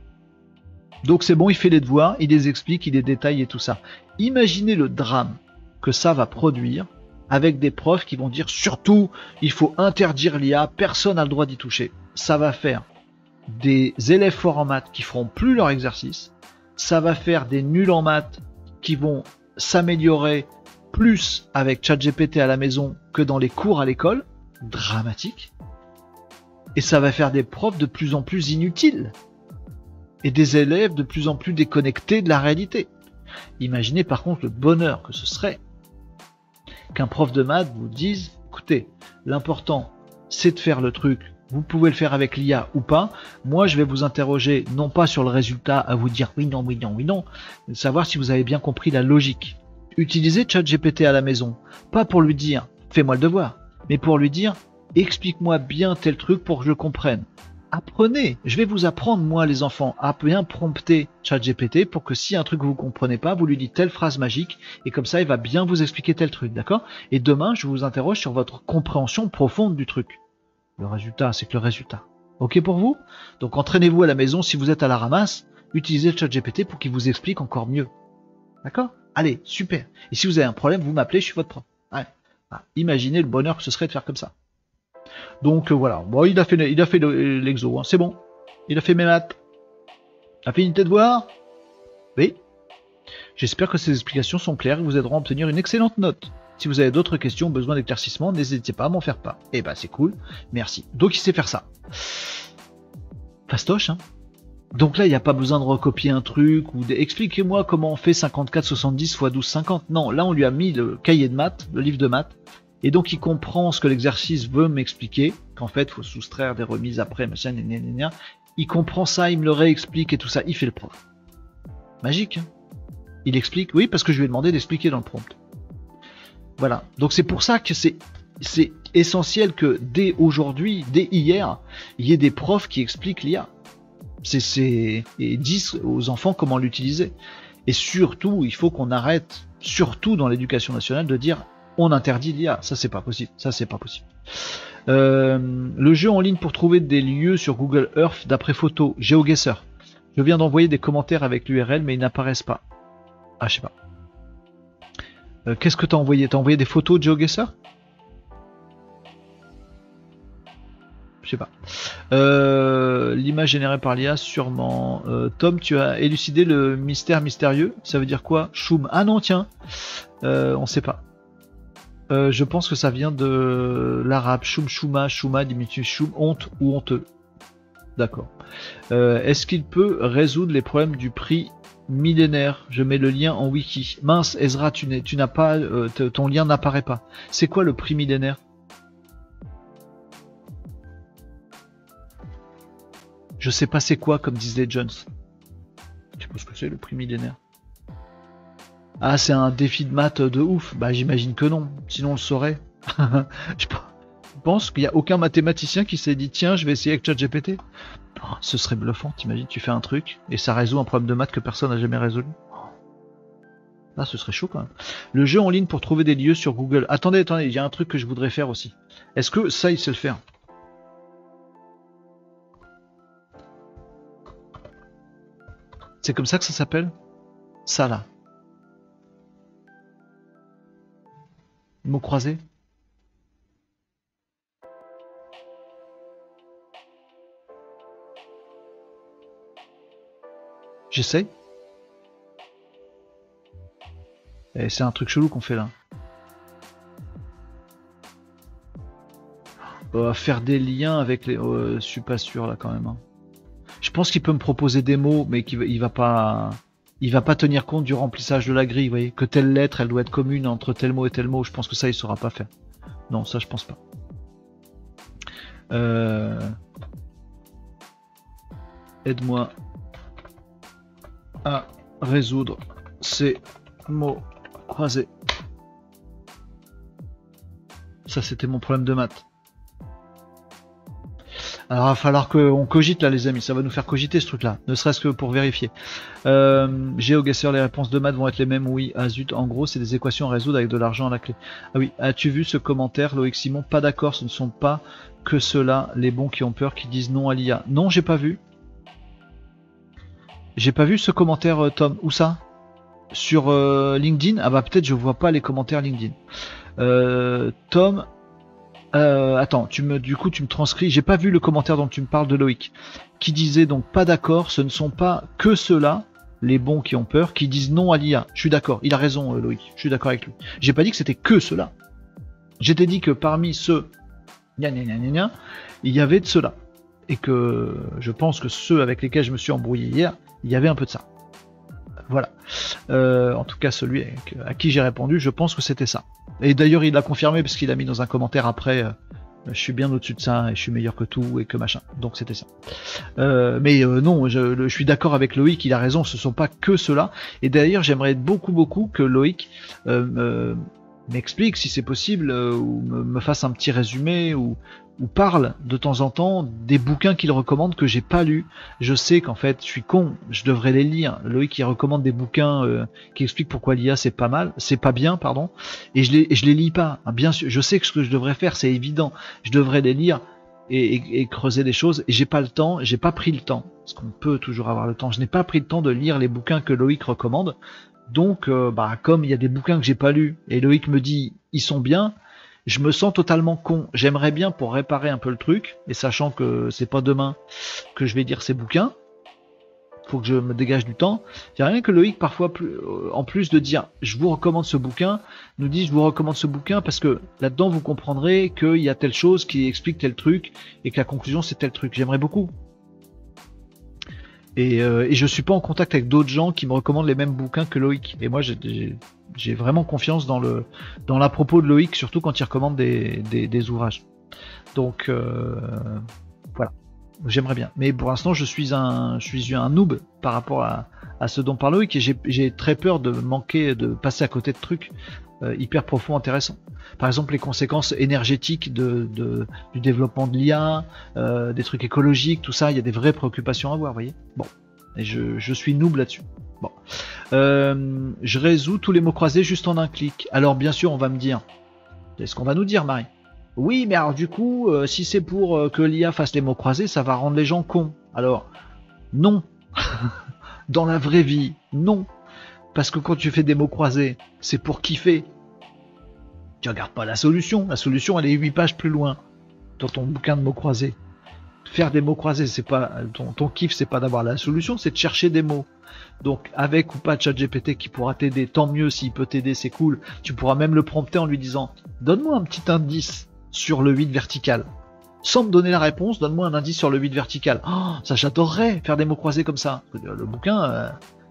Donc c'est bon, il fait les devoirs, il les explique, il les détaille et tout ça. Imaginez le drame que ça va produire avec des profs qui vont dire surtout il faut interdire l'IA, personne n'a le droit d'y toucher. Ça va faire des élèves forts en maths qui feront plus leur exercice. Ça va faire des nuls en maths qui vont s'améliorer plus avec ChatGPT à la maison que dans les cours à l'école. Dramatique. Et ça va faire des profs de plus en plus inutiles. Et des élèves de plus en plus déconnectés de la réalité. Imaginez par contre le bonheur que ce serait qu'un prof de maths vous dise écoutez, l'important c'est de faire le truc, vous pouvez le faire avec l'IA ou pas, moi je vais vous interroger non pas sur le résultat à vous dire oui non, mais de savoir si vous avez bien compris la logique. Utilisez ChatGPT à la maison, pas pour lui dire fais-moi le devoir, mais pour lui dire explique-moi bien tel truc pour que je comprenne. Apprenez, je vais vous apprendre moi les enfants à bien prompter ChatGPT pour que si un truc vous comprenez pas, vous lui dites telle phrase magique et comme ça il va bien vous expliquer tel truc, d'accord? Et demain je vous interroge sur votre compréhension profonde du truc. Le résultat, c'est que le résultat. Ok pour vous? Donc entraînez-vous à la maison si vous êtes à la ramasse, utilisez ChatGPT pour qu'il vous explique encore mieux. D'accord? Allez, super. Et si vous avez un problème, vous m'appelez, je suis votre prof. Ouais. Ah, imaginez le bonheur que ce serait de faire comme ça. Donc voilà, bon, il a fait l'exo, hein. C'est bon. Il a fait mes maths. A fini tes devoirs? Oui. J'espère que ces explications sont claires et vous aideront à obtenir une excellente note. Si vous avez d'autres questions ou besoin d'éclaircissement, n'hésitez pas à m'en faire part. Eh ben c'est cool, merci. Donc il sait faire ça. Fastoche, hein. Donc là, il n'y a pas besoin de recopier un truc ou expliquez-moi comment on fait 54,70 x 12,50. Non, là on lui a mis le cahier de maths, le livre de maths. Et donc il comprend ce que l'exercice veut m'expliquer, qu'en fait il faut soustraire des remises après, machin, gna. Il comprend ça, il me le réexplique et tout ça, il fait le prof. Magique, hein. Il explique, oui, parce que je lui ai demandé d'expliquer dans le prompt. Voilà, donc c'est pour ça que c'est essentiel que dès aujourd'hui, dès hier, il y ait des profs qui expliquent l'IA. Et disent aux enfants comment l'utiliser. Et surtout, il faut qu'on arrête, surtout dans l'éducation nationale, de dire on interdit l'IA, ça c'est pas possible, le jeu en ligne pour trouver des lieux sur Google Earth d'après photo, GeoGuessr. Je viens d'envoyer des commentaires avec l'URL mais ils n'apparaissent pas. Ah je sais pas. Qu'est-ce que t'as envoyé? T'as envoyé des photos de GeoGuessr? Je sais pas. L'image générée par l'IA sûrement. Tom, tu as élucidé le mystère mystérieux. Ça veut dire quoi? Choum. Ah non tiens. On sait pas. Je pense que ça vient de l'arabe choum, chouma, diminutif choum, honte ou honteux. D'accord. Est-ce qu'il peut résoudre les problèmes du prix millénaire. Je mets le lien en wiki. Mince, Ezra, tu n'as pas, ton lien n'apparaît pas. C'est quoi le prix millénaire? Je sais pas c'est quoi, comme disent les Jones. Je sais pas ce que c'est le prix millénaire. Ah, c'est un défi de maths de ouf. Bah, j'imagine que non. Sinon, on le saurait. Je pense qu'il n'y a aucun mathématicien qui s'est dit tiens, je vais essayer avec ChatGPT. Oh, ce serait bluffant. T'imagines, tu fais un truc et ça résout un problème de maths que personne n'a jamais résolu. Ah, ce serait chaud quand même. Le jeu en ligne pour trouver des lieux sur Google. Attendez, il y a un truc que je voudrais faire aussi. Est-ce que ça, il sait le faire? C'est comme ça que ça s'appelle? Ça là. Mots croisés? J'essaye. Et c'est un truc chelou qu'on fait là. Faire des liens avec les... je suis pas sûr là quand même. Hein. Je pense qu'il peut me proposer des mots, mais il va pas tenir compte du remplissage de la grille. Vous voyez, que telle lettre, elle doit être commune entre tel mot et tel mot. Je pense que ça, il saura pas faire. Non, ça, je pense pas. Aide-moi à résoudre ces mots croisés. Ça, c'était mon problème de maths. Alors, il va falloir qu'on cogite là, les amis. Ça va nous faire cogiter ce truc-là, ne serait-ce que pour vérifier. GeoGuessr, les réponses de maths vont être les mêmes. Oui, ah zut. En gros, c'est des équations à résoudre avec de l'argent à la clé. Ah oui, as-tu vu ce commentaire, Loïc Simon? Pas d'accord, ce ne sont pas que ceux-là, les bons qui ont peur, qui disent non à l'IA. Non, j'ai pas vu. J'ai pas vu ce commentaire, Tom. Où ça? Sur LinkedIn? Ah bah peut-être je vois pas les commentaires LinkedIn. Tom... attends, du coup tu me transcris, j'ai pas vu le commentaire dont tu me parles de Loïc, qui disait donc pas d'accord, ce ne sont pas que ceux-là, les bons qui ont peur, qui disent non à l'IA. Je suis d'accord, il a raison Loïc, je suis d'accord avec lui. J'ai pas dit que c'était que ceux-là. J'étais dit que parmi ceux, il y avait de ceux-là. Et que je pense que ceux avec lesquels je me suis embrouillé hier, il y avait un peu de ça. Voilà. En tout cas, celui à qui j'ai répondu, je pense que c'était ça. Et d'ailleurs, il l'a confirmé parce qu'il a mis dans un commentaire après je suis bien au-dessus de ça et je suis meilleur que tout et que machin. Donc c'était ça. Non, je suis d'accord avec Loïc, il a raison, ce sont pas que ceux-là. Et d'ailleurs, j'aimerais beaucoup que Loïc m'explique si c'est possible ou me fasse un petit résumé ou parle de temps en temps des bouquins qu'il recommande que j'ai pas lus. Je sais qu'en fait je suis con, je devrais les lire. Loïc il recommande des bouquins qui expliquent pourquoi l'IA c'est pas mal, c'est pas bien pardon, et je les lis pas. Bien sûr, je sais que ce que je devrais faire c'est évident, je devrais les lire et creuser des choses, et j'ai pas le temps, j'ai pas pris le temps, parce qu'on peut toujours avoir le temps, je n'ai pas pris le temps de lire les bouquins que Loïc recommande. Donc comme il y a des bouquins que j'ai pas lus et Loïc me dit ils sont bien, je me sens totalement con. J'aimerais bien pour réparer un peu le truc, et sachant que c'est pas demain que je vais lire ces bouquins, faut que je me dégage du temps. Il n'y a rien que Loïc parfois en plus de dire je vous recommande ce bouquin, nous dit je vous recommande ce bouquin parce que là-dedans vous comprendrez qu'il y a telle chose qui explique tel truc et que la conclusion c'est tel truc. J'aimerais beaucoup. Et je suis pas en contact avec d'autres gens qui me recommandent les mêmes bouquins que Loïc. Et moi j'ai vraiment confiance dans la propos de Loïc, surtout quand il recommande des ouvrages. Donc voilà, j'aimerais bien. Mais pour l'instant je suis un noob par rapport à ce dont parle Loïc, et j'ai très peur de passer à côté de trucs hyper profonds, intéressants. Par exemple les conséquences énergétiques du développement de l'IA, des trucs écologiques, tout ça, il y a des vraies préoccupations à avoir, vous voyez. Bon, et je suis noob là-dessus. Bon, je résous tous les mots croisés juste en un clic. Alors bien sûr on va me dire, c'est ce qu'on va nous dire Marie. Oui mais alors du coup, si c'est pour que l'IA fasse les mots croisés, ça va rendre les gens cons. Alors, non. Dans la vraie vie, non. Parce que quand tu fais des mots croisés, c'est pour kiffer. Tu regardes pas la solution elle est 8 pages plus loin dans ton bouquin de mots croisés. Faire des mots croisés, c'est pas ton kiff, c'est pas d'avoir la solution, c'est de chercher des mots. Donc avec ou pas ChatGPT qui pourra t'aider, tant mieux. S'il peut t'aider, c'est cool. Tu pourras même le prompter en lui disant donne-moi un petit indice sur le 8 vertical. Sans me donner la réponse, donne-moi un indice sur le 8 vertical. Oh, ça j'adorerais faire des mots croisés comme ça. Le bouquin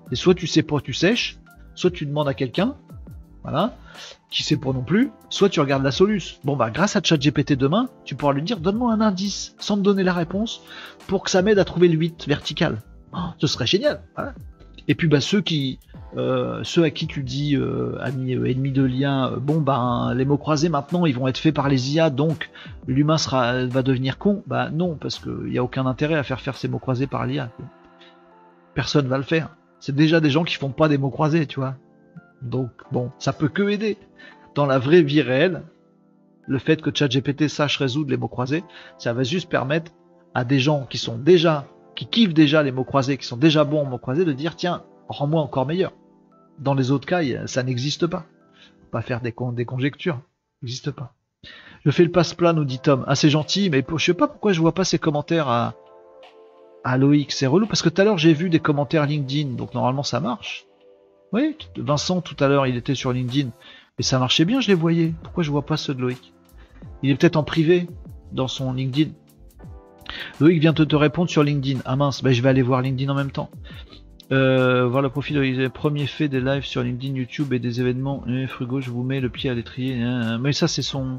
Et soit tu sais pas, tu sèches, soit tu demandes à quelqu'un, voilà, qui sait pas non plus, soit tu regardes la soluce. Bon bah grâce à ChatGPT demain, tu pourras lui dire donne-moi un indice sans me donner la réponse pour que ça m'aide à trouver le 8 vertical. Oh, ce serait génial. Voilà. Et puis bah ceux à qui tu dis amis ennemis de lien, bon ben les mots croisés maintenant ils vont être faits par les IA, donc l'humain va devenir con. Bah non, parce qu'il n'y a aucun intérêt à faire ces mots croisés par l'IA. Personne va le faire. C'est déjà des gens qui font pas des mots croisés, tu vois. Donc bon, ça peut que aider. Dans la vraie vie réelle, le fait que ChatGPT sache résoudre les mots croisés, ça va juste permettre à des gens qui kiffent déjà les mots croisés, qui sont déjà bons en mots croisés, de dire tiens, rends-moi encore meilleur. Dans les autres cas, ça n'existe pas. Faut pas faire des conjectures. Ça n'existe pas. Je fais le passe-plat, nous dit Tom. Ah, c'est gentil, mais je sais pas pourquoi je vois pas ces commentaires à Loïc. C'est relou, parce que tout à l'heure, j'ai vu des commentaires LinkedIn, donc normalement, ça marche. Oui, Vincent, tout à l'heure, il était sur LinkedIn. Et ça marchait bien, je les voyais. Pourquoi je vois pas ceux de Loïc? Il est peut-être en privé, dans son LinkedIn. Loïc vient de te répondre sur LinkedIn. Ah mince, bah, je vais aller voir LinkedIn en même temps. Voir le profil de premier fait des lives sur LinkedIn, YouTube et des événements. Frugo, je vous mets le pied à l'étrier. Mais ça, c'est son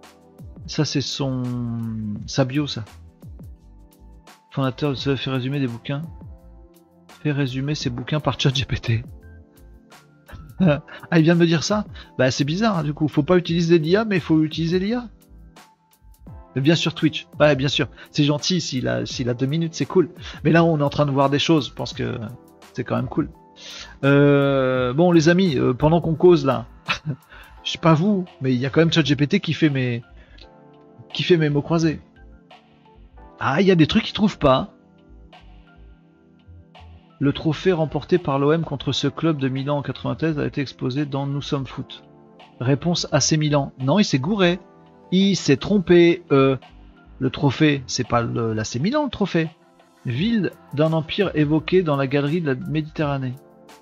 sa bio, ça. Fondateur fait résumer des bouquins. Fait résumer ses bouquins par ChatGPT. Ah, il vient de me dire ça? Bah, c'est bizarre, hein, du coup. Faut pas utiliser l'IA, mais il faut utiliser l'IA. Mais bien sûr Twitch. Ouais, bien sûr. C'est gentil s'il a 2 minutes, c'est cool. Mais là, on est en train de voir des choses. Je pense que c'est quand même cool. Bon, les amis, pendant qu'on cause là, je sais pas vous, mais il y a quand même ChatGPT qui fait mes mots croisés. Ah, il y a des trucs qu'ils trouvent pas. Le trophée remporté par l'OM contre ce club de Milan en 93 a été exposé dans Nous sommes foot. Réponse AC Milan. Non, il s'est gouré. Il s'est trompé. Le trophée, c'est pas l'AC Milan le trophée. Ville d'un empire évoqué dans la galerie de la Méditerranée.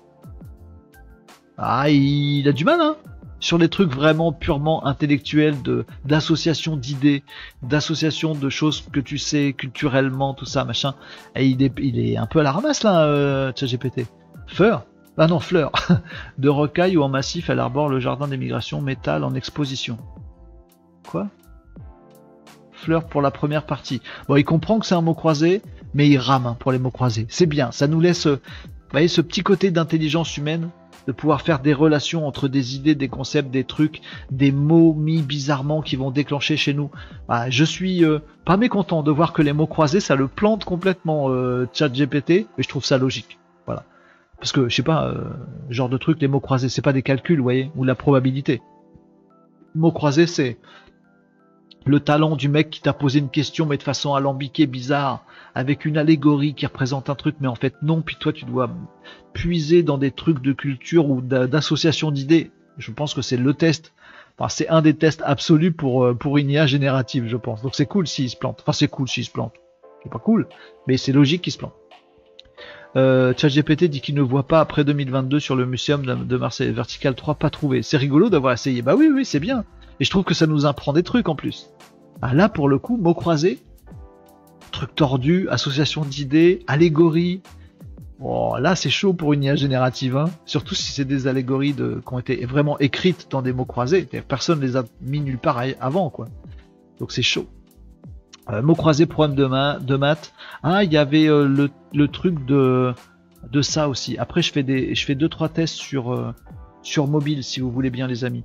Ah, il a du mal, hein, sur les trucs vraiment purement intellectuels, d'association d'idées, d'association de choses que tu sais culturellement, tout ça, machin. Et il est un peu à la ramasse là, ChatGPT. Fleur. Ah non, fleur. De rocaille ou en massif, elle arbore le jardin des migrations, métal en exposition. Quoi? Fleur pour la première partie. Bon, il comprend que c'est un mot croisé, mais il rame, hein, pour les mots croisés. C'est bien, ça nous laisse, vous voyez, ce petit côté d'intelligence humaine, de pouvoir faire des relations entre des idées, des concepts, des trucs, des mots mis bizarrement qui vont déclencher chez nous. Bah, je suis pas mécontent de voir que les mots croisés, ça le plante complètement, ChatGPT, mais je trouve ça logique. Voilà. Parce que, je sais pas, genre de truc, les mots croisés, c'est pas des calculs, vous voyez, ou la probabilité. Mots croisés, c'est le talent du mec qui t'a posé une question mais de façon alambiquée, bizarre, avec une allégorie qui représente un truc mais en fait non, puis toi tu dois puiser dans des trucs de culture ou d'association d'idées. Je pense que c'est le test, enfin c'est un des tests absolus pour une IA générative, je pense. Donc c'est cool s'il se plante, enfin c'est cool s'il se plante, c'est pas cool, mais c'est logique qu'il se plante. ChatGPT dit qu'il ne voit pas après 2022 sur le muséum de Marseille Vertical 3, pas trouvé. C'est rigolo d'avoir essayé, bah oui c'est bien. Et je trouve que ça nous apprend des trucs en plus. Ah là, pour le coup, mots croisés, trucs tordus, association d'idées, allégories. Oh, là, c'est chaud pour une IA générative. Hein. Surtout si c'est des allégories qui ont été vraiment écrites dans des mots croisés. Personne ne les a mis nulle part avant, quoi. Donc c'est chaud. Mots croisés, problème de maths. Ah, il y avait le truc de ça aussi. Après, je fais 2-3 tests sur mobile, si vous voulez bien, les amis.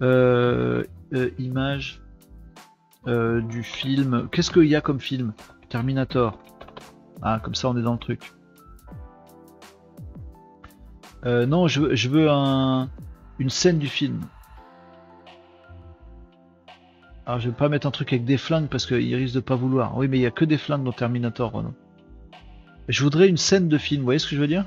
Image du film. Qu'est-ce qu'il y a comme film? Terminator. Ah, comme ça on est dans le truc. Non, je veux une scène du film. Alors je vais pas mettre un truc avec des flingues parce qu'il risque de pas vouloir. Oui, mais il y a que des flingues dans Terminator, Renaud. Je voudrais une scène de film, vous voyez ce que je veux dire?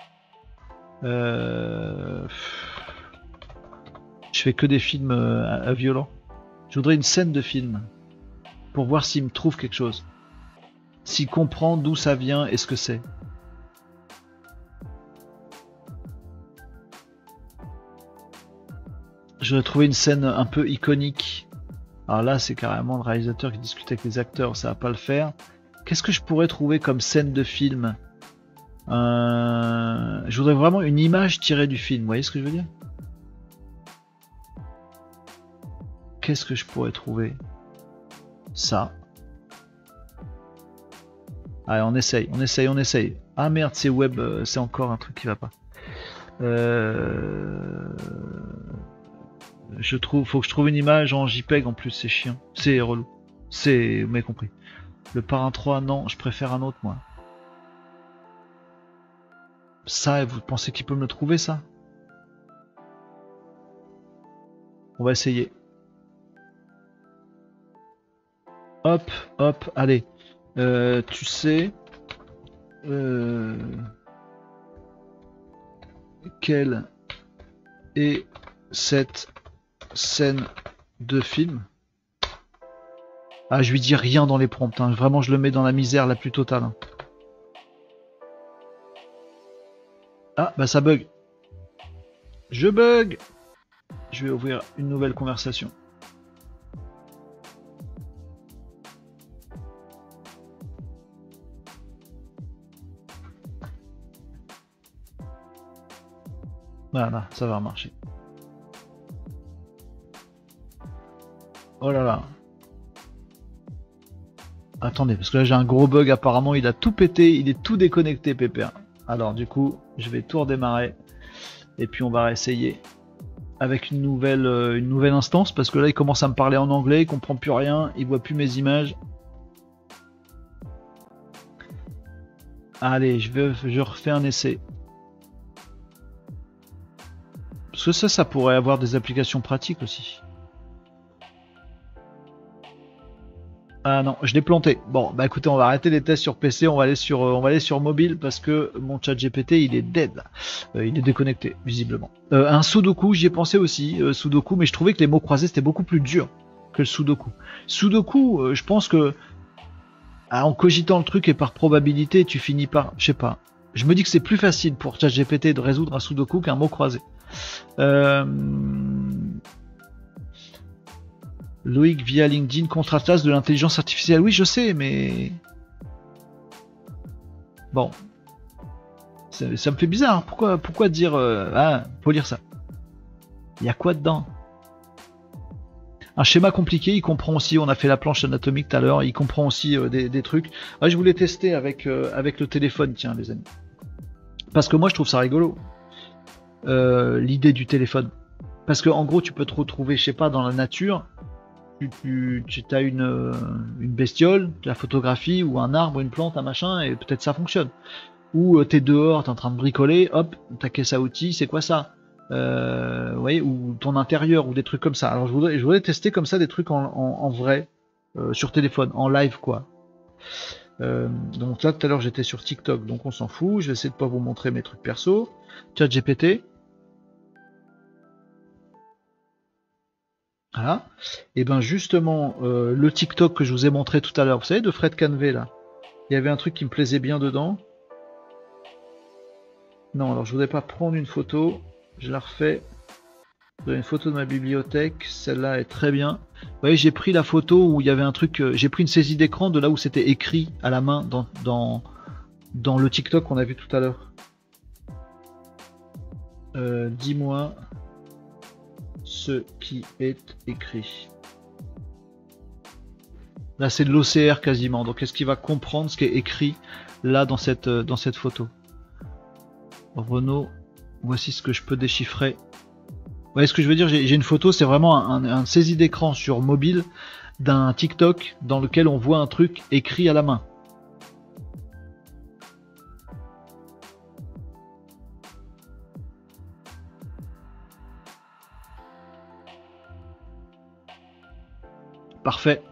Je fais que des films violents. Je voudrais une scène de film pour voir s'il me trouve quelque chose. S'il comprend d'où ça vient et ce que c'est. Je voudrais trouver une scène un peu iconique. Alors là, c'est carrément le réalisateur qui discute avec les acteurs, ça va pas le faire. Qu'est-ce que je pourrais trouver comme scène de film Je voudrais vraiment une image tirée du film, vous voyez ce que je veux dire? Qu'est-ce que je pourrais trouver? Ça. Allez, on essaye, on essaye, on essaye. Ah merde, c'est web, c'est encore un truc qui va pas. Faut que je trouve une image en JPEG en plus, c'est chiant. C'est relou. C'est, vous m'avez compris. Le Parrain 3, non, je préfère un autre, moi. Ça, vous pensez qu'il peut me le trouver, ça? On va essayer. Hop, hop, allez. Tu sais... quelle est cette scène de film? Ah, je lui dis rien dans les prompts, hein. Vraiment je le mets dans la misère la plus totale. Hein. Ah, bah ça bug. Je bug. Je vais ouvrir une nouvelle conversation. Voilà, ça va marcher. Oh là là. Attendez, parce que là j'ai un gros bug, apparemment il a tout pété, il est tout déconnecté Pépère. Alors du coup, je vais tout redémarrer. Et puis on va réessayer avec une nouvelle instance, parce que là il commence à me parler en anglais, il comprend plus rien, il voit plus mes images. Allez, je refais un essai. Parce que ça pourrait avoir des applications pratiques aussi. Ah non, je l'ai planté. Bon, bah écoutez, on va arrêter les tests sur PC, on va aller sur mobile parce que mon chat GPT il est dead. Il est déconnecté, visiblement. Un Sudoku, j'y ai pensé aussi, Sudoku, mais je trouvais que les mots croisés c'était beaucoup plus dur que le Sudoku. Sudoku, je pense que en cogitant le truc et par probabilité, tu finis par, je sais pas. Je me dis que c'est plus facile pour ChatGPT de résoudre un Sudoku qu'un mot croisé. Loïc via LinkedIn contre-attaque de l'intelligence artificielle. Oui, je sais, mais bon, ça me fait bizarre. Pourquoi dire faut lire ça? Il y a quoi dedans? Un schéma compliqué, il comprend aussi, on a fait la planche anatomique tout à l'heure, il comprend aussi des trucs. Ah, je voulais tester avec le téléphone, tiens les amis. Parce que moi je trouve ça rigolo, l'idée du téléphone. Parce que en gros tu peux te retrouver, je sais pas, dans la nature, tu as une bestiole, de la photographie, ou un arbre, une plante, un machin, et peut-être ça fonctionne. Ou t'es dehors, t'es en train de bricoler, hop, ta caisse à outils, c'est quoi ça? Vous voyez, ou ton intérieur, ou des trucs comme ça. Alors je voudrais tester comme ça des trucs en vrai, sur téléphone, en live quoi. Donc là tout à l'heure j'étais sur TikTok, donc on s'en fout, je vais essayer de pas vous montrer mes trucs perso. ChatGPT. Voilà. Et ben justement, le TikTok que je vous ai montré tout à l'heure, vous savez, de Fred Canvet là, il y avait un truc qui me plaisait bien dedans. Non, alors je voudrais pas prendre une photo, je la refais. Une photo de ma bibliothèque, celle-là est très bien. Vous voyez, j'ai pris la photo où il y avait un truc, j'ai pris une saisie d'écran de là où c'était écrit à la main dans le TikTok qu'on a vu tout à l'heure. Dis-moi ce qui est écrit. Là, c'est de l'OCR quasiment. Donc, est-ce qu'il va comprendre ce qui est écrit là dans cette photo? Renaud, voici ce que je peux déchiffrer. Vous voyez ce que je veux dire? J'ai une photo, c'est vraiment un saisie d'écran sur mobile d'un TikTok dans lequel on voit un truc écrit à la main. Parfait.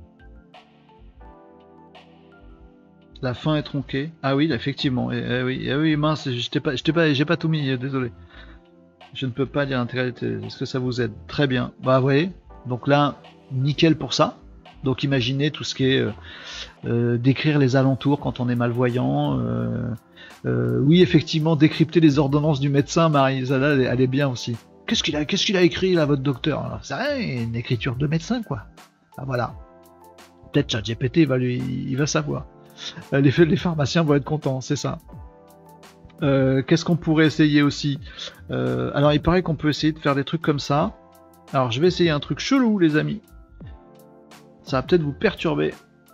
La fin est tronquée. Ah oui, effectivement. Oui, mince, j'ai pas tout mis, désolé. Je ne peux pas lire l'intégralité. Est-ce que ça vous aide? Très bien. Bah, vous voyez. Donc là, nickel pour ça. Donc imaginez tout ce qui est décrire les alentours quand on est malvoyant. Oui, effectivement, décrypter les ordonnances du médecin, Marie-Isabelle, elle est bien aussi. Qu'est-ce qu'il a écrit là, votre docteur? C'est rien, une écriture de médecin, quoi. Ah voilà. Peut-être ChatGPT il va savoir. Les pharmaciens vont être contents, c'est ça. Qu'est-ce qu'on pourrait essayer aussi? Alors il paraît qu'on peut essayer de faire des trucs comme ça. Alors je vais essayer un truc chelou les amis. Ça va peut-être vous perturber.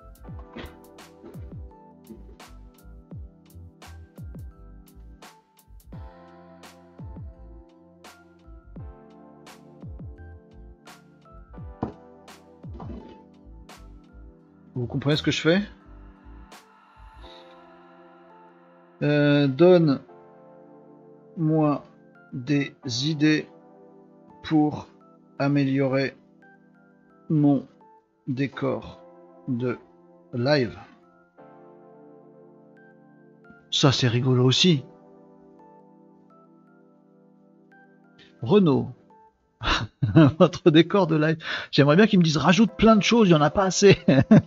Vous comprenez ce que je fais? Donne-moi des idées pour améliorer mon décor de live. Ça c'est rigolo aussi. Renaud, votre décor de live. J'aimerais bien qu'ils me disent rajoute plein de choses, il n'y en a pas assez.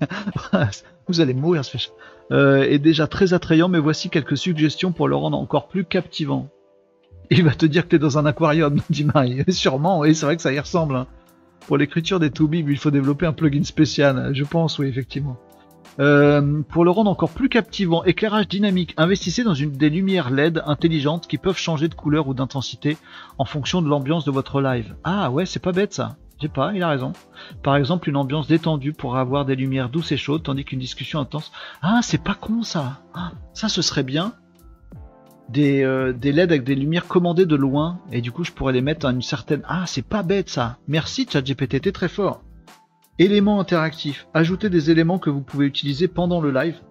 Vous allez mourir ce fait. Est déjà très attrayant, mais voici quelques suggestions pour le rendre encore plus captivant. Il va te dire que t'es dans un aquarium, dit Marie. Sûrement, oui, c'est vrai que ça y ressemble. Hein. Pour l'écriture des Toubib, il faut développer un plugin spécial. Je pense, oui, effectivement. Pour le rendre encore plus captivant, éclairage dynamique. Investissez dans des lumières LED intelligentes qui peuvent changer de couleur ou d'intensité en fonction de l'ambiance de votre live. Ah ouais, c'est pas bête ça. J'ai pas, il a raison. Par exemple, une ambiance détendue pour avoir des lumières douces et chaudes, tandis qu'une discussion intense. Ah, c'est pas con ça. Ah, ça, ce serait bien. Des LED avec des lumières commandées de loin, et du coup, je pourrais les mettre à une certaine. Ah, c'est pas bête ça. Merci ChatGPT, t'es très fort. Éléments interactifs. Ajoutez des éléments que vous pouvez utiliser pendant le live.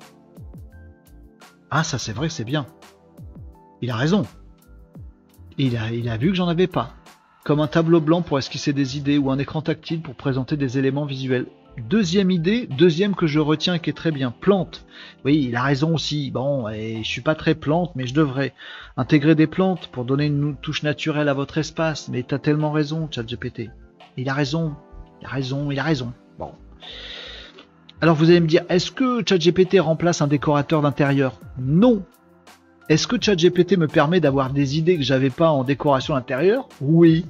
Ah, ça c'est vrai, c'est bien. Il a raison. Il a vu que j'en avais pas. Comme un tableau blanc pour esquisser des idées ou un écran tactile pour présenter des éléments visuels. Deuxième idée, deuxième que je retiens et qui est très bien. Plantes. Oui, il a raison aussi. Bon, et je suis pas très plante, mais je devrais intégrer des plantes pour donner une touche naturelle à votre espace. Mais t'as tellement raison, ChatGPT. Il a raison. Il a raison, il a raison. Bon. Alors vous allez me dire, est-ce que ChatGPT remplace un décorateur d'intérieur? Non. Est-ce que ChatGPT me permet d'avoir des idées que j'avais pas en décoration d'intérieur? Oui.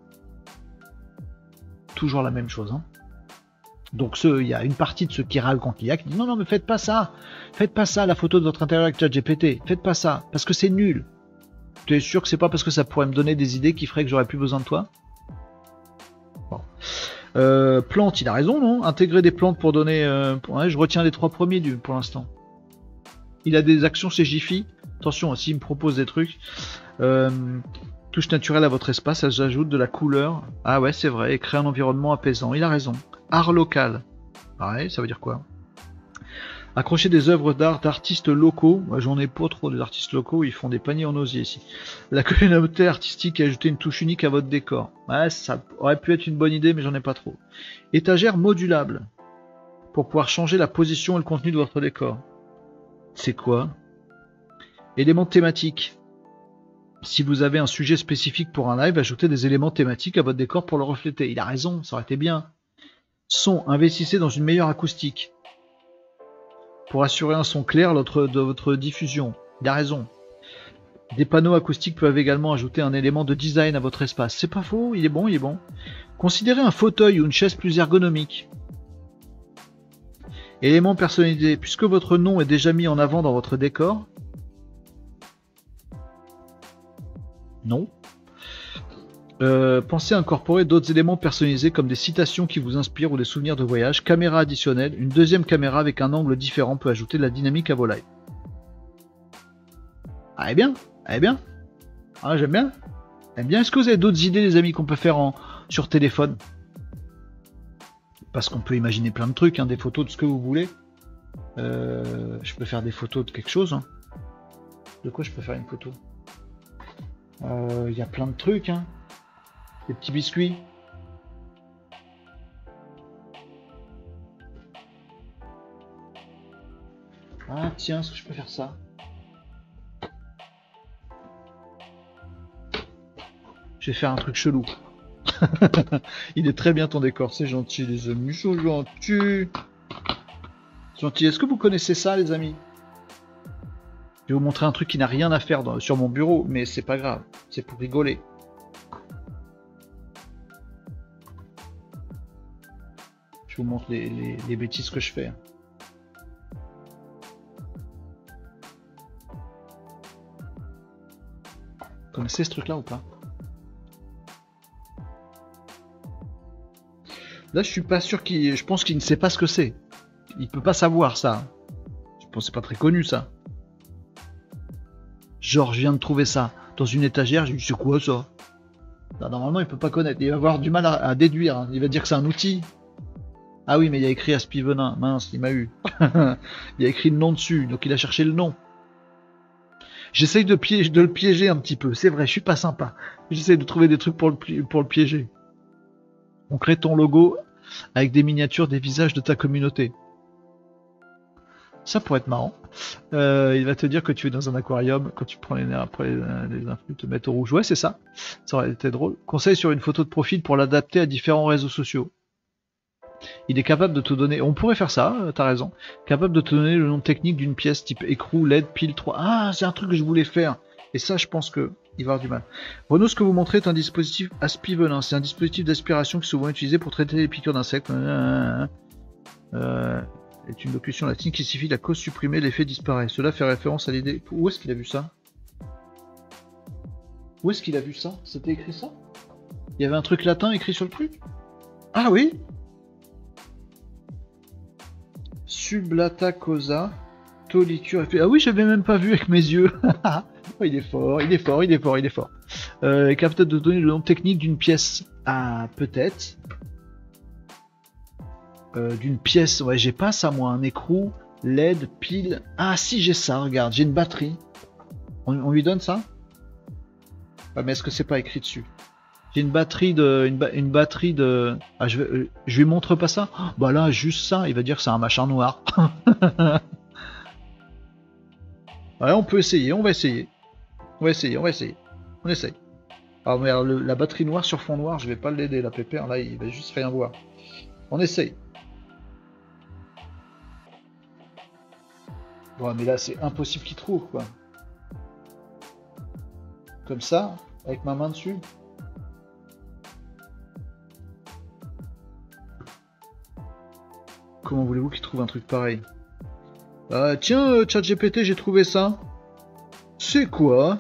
Toujours la même chose. Hein. Donc il y a une partie de ceux qui râlent contre l'IA qui disent non, non, mais faites pas ça. Faites pas ça, la photo de votre intérieur avec ChatGPT. Faites pas ça, parce que c'est nul. Tu es sûr que c'est pas parce que ça pourrait me donner des idées qui ferait que j'aurais plus besoin de toi? Bon. Plantes, il a raison, non? Intégrer des plantes pour donner... ouais, je retiens les 3 premiers pour l'instant. Il a des actions chez Jiffy. Attention, s'il me propose des trucs. Touche naturelle à votre espace, j'ajoute de la couleur. Ah ouais, c'est vrai. Et créer un environnement apaisant. Il a raison. Art local. Ouais, ça veut dire quoi? Accrocher des œuvres d'art d'artistes locaux. Moi, j'en ai pas trop des artistes locaux, ils font des paniers en osier ici. La communauté artistique a ajouté une touche unique à votre décor. Ouais, ça aurait pu être une bonne idée, mais j'en ai pas trop. Étagère modulable. Pour pouvoir changer la position et le contenu de votre décor. C'est quoi? Éléments thématiques. Si vous avez un sujet spécifique pour un live, ajoutez des éléments thématiques à votre décor pour le refléter. Il a raison, ça aurait été bien. Son, investissez dans une meilleure acoustique. Pour assurer un son clair de votre diffusion. Il a raison. Des panneaux acoustiques peuvent également ajouter un élément de design à votre espace. C'est pas faux, il est bon, il est bon. Considérez un fauteuil ou une chaise plus ergonomique. Élément personnalisé. Puisque votre nom est déjà mis en avant dans votre décor. Non. Pensez à incorporer d'autres éléments personnalisés comme des citations qui vous inspirent ou des souvenirs de voyage. Caméra additionnelle. Une deuxième caméra avec un angle différent peut ajouter de la dynamique à vos lives. Ah, elle est bien. Elle est bien. Ah, j'aime bien. J'aime bien. Est-ce que vous avez d'autres idées, les amis, qu'on peut faire sur téléphone? Parce qu'on peut imaginer plein de trucs, hein, des photos de ce que vous voulez. Je peux faire des photos de quelque chose. Hein. De quoi je peux faire une photo? Il y a plein de trucs. Hein. Des petits biscuits. Ah tiens, est-ce que je peux faire ça? Je vais faire un truc chelou. Il est très bien ton décor, c'est gentil les amis, c'est gentil. Gentil, est-ce que vous connaissez ça les amis? Je vais vous montrer un truc qui n'a rien à faire sur mon bureau, mais c'est pas grave, c'est pour rigoler. Je vous montre les bêtises que je fais. Vous connaissez ce truc-là ou pas? Là, je suis pas sûr qu'il... Je pense qu'il ne sait pas ce que c'est. Il peut pas savoir ça. Je pense que c'est pas très connu, ça. Genre, je viens de trouver ça dans une étagère. J'ai dit, c'est quoi, ça? Là, normalement, il peut pas connaître. Il va avoir du mal à déduire. Hein. Il va dire que c'est un outil. Ah oui, mais il y a écrit Aspivenin. Mince, il m'a eu. Il y a écrit le nom dessus. Donc, il a cherché le nom. J'essaye de le piéger un petit peu. C'est vrai, je suis pas sympa. J'essaye de trouver des trucs pour le piéger. On crée ton logo avec des miniatures des visages de ta communauté. Ça pourrait être marrant. Il va te dire que tu es dans un aquarium quand tu prends les nerfs après les influx te mettre au rouge. Ouais, c'est ça. Ça aurait été drôle. Conseil sur une photo de profil pour l'adapter à différents réseaux sociaux. Il est capable de te donner... On pourrait faire ça, t'as raison. Capable de te donner le nom technique d'une pièce type écrou, LED, pile 3. Ah, c'est un truc que je voulais faire. Et ça, je pense que il va avoir du mal. Renaud, ce que vous montrez est un dispositif Aspivenin. C'est un dispositif d'aspiration qui est souvent utilisé pour traiter les piqûres d'insectes. Est une locution latine qui signifie la cause supprimée, l'effet disparaît. Cela fait référence à l'idée... Où est-ce qu'il a vu ça? Où est-ce qu'il a vu ça? C'était écrit ça? Il y avait un truc latin écrit sur le truc? Ah oui? Sublata causa, toliture... Ah oui, j'avais même pas vu avec mes yeux. Il est fort, il est fort, il est fort, il est fort. Est capable de donner le nom technique d'une pièce. Ah, peut-être. D'une pièce, ouais, j'ai pas ça moi, un écrou, LED, pile. Ah si, j'ai ça, regarde, j'ai une batterie. On lui donne ça? Ouais, mais est-ce que c'est pas écrit dessus? J'ai une batterie de... Une batterie de... Ah, je lui montre pas ça? Bah là, juste ça, il va dire que c'est un machin noir. Ouais, on peut essayer, on va essayer. On va essayer, on va essayer. On essaye. Alors, mais alors, la batterie noire sur fond noir, je vais pas l'aider, la pépère, là, il va juste rien voir. On essaye. Bon, mais là, c'est impossible qu'il trouve, quoi. Comme ça, avec ma main dessus. Comment voulez-vous qu'il trouve un truc pareil? Tiens, ChatGPT, j'ai trouvé ça. C'est quoi?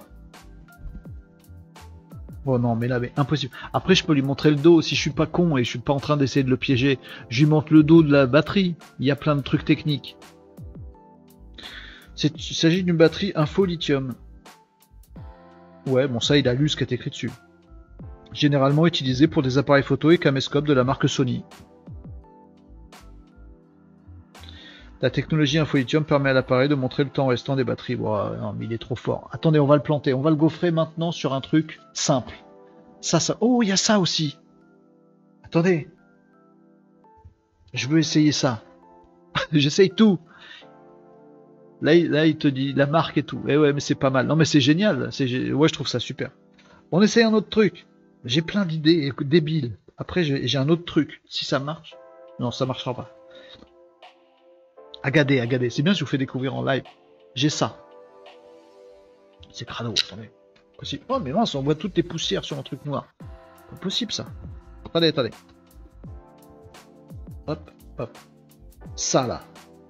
Bon non, mais là, mais impossible. Après, je peux lui montrer le dos si je suis pas con et je suis pas en train d'essayer de le piéger. Je lui montre le dos de la batterie. Il y a plein de trucs techniques. Il s'agit d'une batterie info lithium. Ouais, bon ça, il a lu ce qui est écrit dessus. Généralement utilisé pour des appareils photo et caméscopes de la marque Sony. La technologie info-lithium permet à l'appareil de montrer le temps restant des batteries. Wow, non, mais il est trop fort. Attendez, on va le planter. On va le gaufrer maintenant sur un truc simple. Ça. Oh, il y a ça aussi. Attendez. Je veux essayer ça. J'essaye tout. Là, il te dit la marque et tout. Eh ouais, mais c'est pas mal. Non, mais c'est génial. Ouais, je trouve ça super. On essaye un autre truc. J'ai plein d'idées débiles. Après, j'ai un autre truc. Si ça marche. Non, ça marchera pas. Agadé. C'est bien si je vous fais découvrir en live. J'ai ça. C'est crado, attendez. Possible. Oh, mais mince, on voit toutes les poussières sur un truc noir. Pas possible, ça. Attendez. Hop. Ça, là.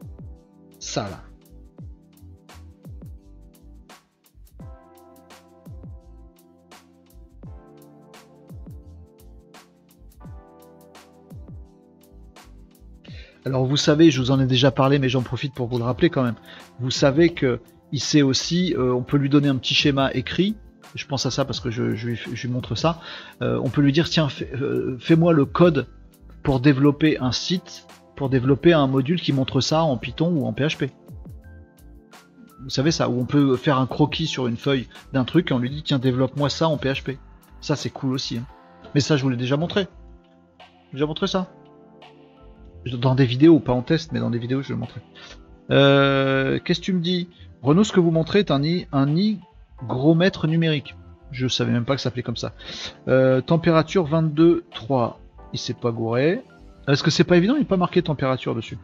Alors vous savez, je vous en ai déjà parlé, mais j'en profite pour vous le rappeler quand même. Vous savez que il sait aussi, on peut lui donner un petit schéma écrit. Je pense à ça parce que je lui montre ça. On peut lui dire tiens, fais-moi le code pour développer un site, pour développer un module qui montre ça en Python ou en PHP. Vous savez ça, où on peut faire un croquis sur une feuille d'un truc et on lui dit tiens, développe-moi ça en PHP. Ça c'est cool aussi. Hein. Mais ça je vous l'ai déjà montré. J'ai déjà montré ça. Dans des vidéos, pas en test, mais dans des vidéos, je le montrer. Qu'est-ce que tu me dis? Renaud, ce que vous montrez est un hygromètre numérique. Je savais même pas que ça s'appelait comme ça. Température 22,3. Il s'est pas gouré. Est-ce que c'est pas évident? Il n'est pas marqué température dessus.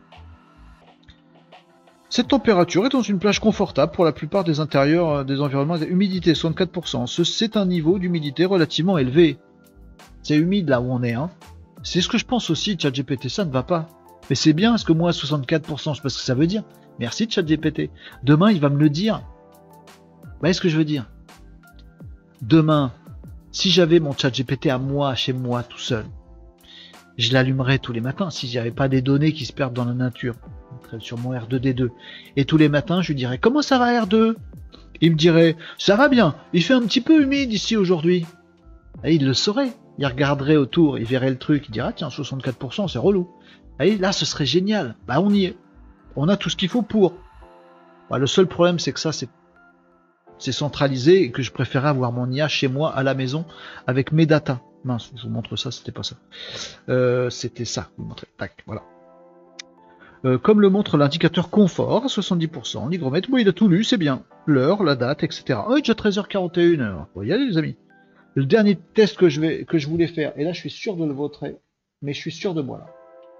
Cette température est dans une plage confortable pour la plupart des intérieurs des environnements. Humidité 64%. C'est un niveau d'humidité relativement élevé. C'est humide là où on est, hein. C'est ce que je pense aussi, ChatGPT, ça ne va pas. Mais c'est bien, parce que moi, 64%, je sais pas ce que ça veut dire. Merci ChatGPT. Demain, il va me le dire. Vous voyez ce que je veux dire? Demain, si j'avais mon chat GPT à moi, chez moi, tout seul, je l'allumerais tous les matins. Si j'avais pas des données qui se perdent dans la nature, sur mon R2D2, et tous les matins, je lui dirais, comment ça va R2? Il me dirait, ça va bien, il fait un petit peu humide ici aujourd'hui. Et il le saurait. Il regarderait autour, il verrait le truc, il dirait, tiens, 64%, c'est relou. Et là, ce serait génial. Bah, on y est. On a tout ce qu'il faut pour. Bah, le seul problème, c'est que ça, c'est centralisé et que je préférais avoir mon IA chez moi, à la maison, avec mes datas. Mince, je vous montre ça, c'était pas ça. C'était ça, je vous montrer. Tac, voilà. Comme le montre l'indicateur confort, à 70%, l'hygromètre, oui, il a tout lu, c'est bien. L'heure, la date, etc. Oh, il est déjà 13h41. Faut y aller, les amis. Le dernier test que je voulais faire, et là, je suis sûr de le voter, mais je suis sûr de moi, là.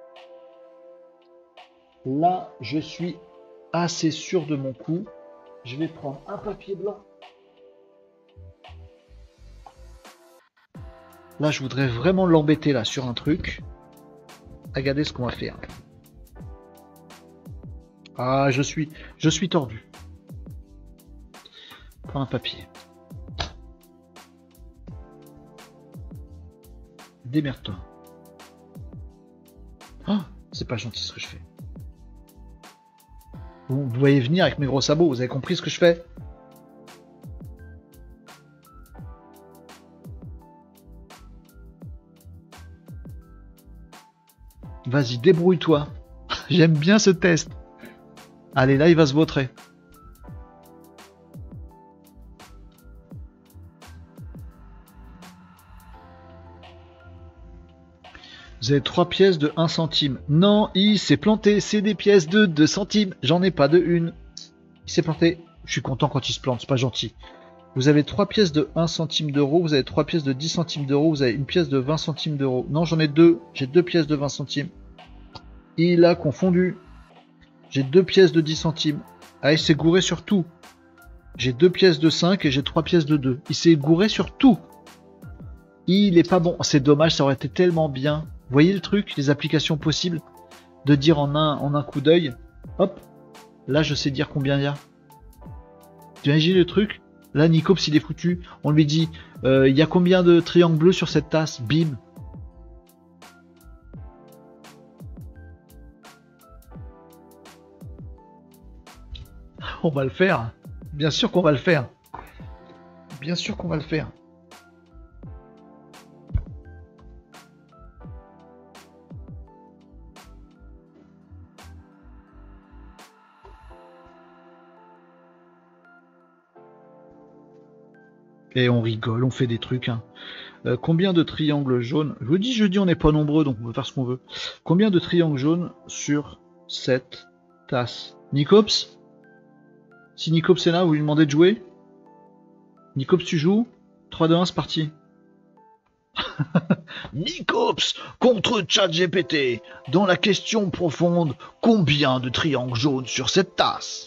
Là, je suis assez sûr de mon coup. Je vais prendre un papier blanc. Là, je voudrais vraiment l'embêter là sur un truc. Regardez ce qu'on va faire. Ah, je suis tordu. Prends un papier. Démerde-toi. Ah, c'est pas gentil ce que je fais. Vous voyez venir avec mes gros sabots, vous avez compris ce que je fais? Vas-y, débrouille-toi. J'aime bien ce test. Allez, là, il va se vautrer. Vous avez 3 pièces de 1 centime. Non, il s'est planté, c'est des pièces de 2 centimes. J'en ai pas de une. Il s'est planté. Je suis content quand il se plante, c'est pas gentil. Vous avez 3 pièces de 1 centime d'euro, vous avez 3 pièces de 10 centimes d'euro, vous avez une pièce de 20 centimes d'euro. Non, j'en ai 2. J'ai 2 pièces de 20 centimes. Il a confondu. J'ai 2 pièces de 10 centimes. Ah, il s'est gouré sur tout. J'ai 2 pièces de 5 et j'ai 3 pièces de 2. Il s'est gouré sur tout. Il est pas bon. C'est dommage, ça aurait été tellement bien. Vous voyez le truc, les applications possibles, de dire en un coup d'œil, hop, là je sais dire combien il y a. Tu imagines le truc? Là Nicops il est foutu, on lui dit, il y a combien de triangles bleus sur cette tasse? Bim. On va le faire, bien sûr qu'on va le faire. Bien sûr qu'on va le faire. Et on rigole, on fait des trucs. Hein. Combien de triangles jaunes? Je vous dis, jeudi, on n'est pas nombreux, donc on peut faire ce qu'on veut. Combien de triangles jaunes sur cette tasse? Nicops? Si Nicops est là, vous lui demandez de jouer? Nicops, tu joues? 3, 2, 1, c'est parti. Nicops contre ChatGPT. Dans la question profonde, combien de triangles jaunes sur cette tasse?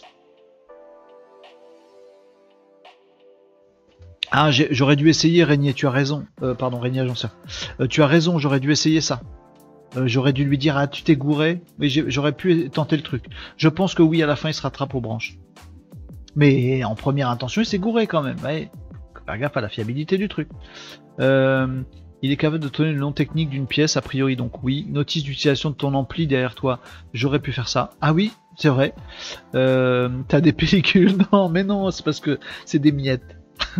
Ah, j'aurais dû essayer, Régnier, tu as raison. Pardon, Régnier Agencien. Tu as raison, j'aurais dû essayer ça. J'aurais dû lui dire, ah, tu t'es gouré, mais j'aurais pu tenter le truc. Je pense que oui, à la fin, il se rattrape aux branches. Mais en première intention, il s'est gouré quand même. Ouais. Faire gaffe à la fiabilité du truc. Il est capable de donner le nom technique d'une pièce, a priori, donc oui. Notice d'utilisation de ton ampli derrière toi. J'aurais pu faire ça. Ah oui, c'est vrai. T'as des pellicules? Non, mais non, c'est parce que c'est des miettes.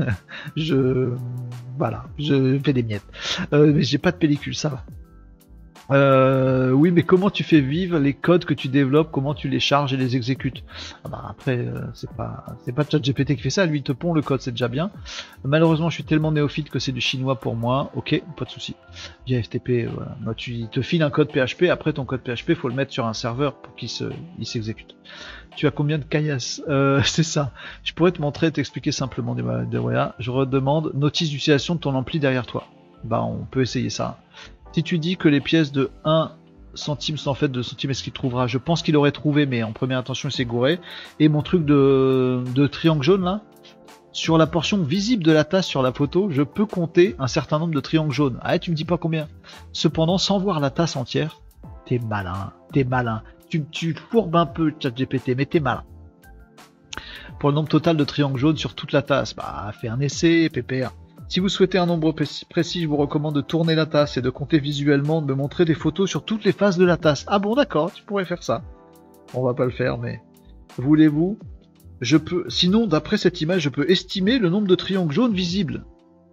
Voilà, je fais des miettes. Mais j'ai pas de pellicule, ça va. Oui, mais comment tu fais vivre les codes que tu développes? Comment tu les charges et les exécutes? Ah bah après, c'est pas ChatGPT qui fait ça. Lui, il te pond le code, c'est déjà bien. Malheureusement, je suis tellement néophyte que c'est du chinois pour moi. Ok, pas de souci. Via FTP, voilà. Moi, il te file un code PHP. Après, ton code PHP, faut le mettre sur un serveur pour qu'il s'exécute. Tu as combien de caillasses? C'est ça. Je pourrais te montrer et t'expliquer simplement. Voilà. Je redemande notice d'utilisation de ton ampli derrière toi. Bah, on peut essayer ça. Si tu dis que les pièces de 1 centime sont en fait 2 centimes, est-ce qu'il trouvera? Je pense qu'il aurait trouvé, mais en première intention, il s'est gouré. Et mon truc de triangle jaune, là, sur la portion visible de la tasse sur la photo, je peux compter un certain nombre de triangles jaunes. Ah, tu me dis pas combien. Cependant, sans voir la tasse entière, t'es malin, t'es malin. Tu fourbes un peu, ChatGPT, mais t'es malin. Pour le nombre total de triangles jaunes sur toute la tasse, bah, fais un essai, pépère. Si vous souhaitez un nombre précis, je vous recommande de tourner la tasse et de compter visuellement, de me montrer des photos sur toutes les faces de la tasse. Ah bon, d'accord, tu pourrais faire ça. On va pas le faire, mais voulez-vous? Je peux. Sinon, d'après cette image, je peux estimer le nombre de triangles jaunes visibles.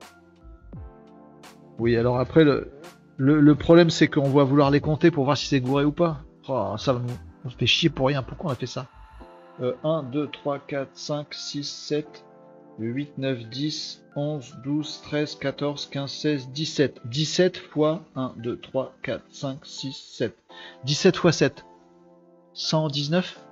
Oui, alors après, le problème, c'est qu'on va vouloir les compter pour voir si c'est gouré ou pas. Oh, ça va nous... On se fait chier pour rien. Pourquoi on a fait ça? 1, 2, 3, 4, 5, 6, 7, 8, 9, 10, 11, 12, 13, 14, 15, 16, 17. 17 fois 1, 2, 3, 4, 5, 6, 7. 17 fois 7. 119.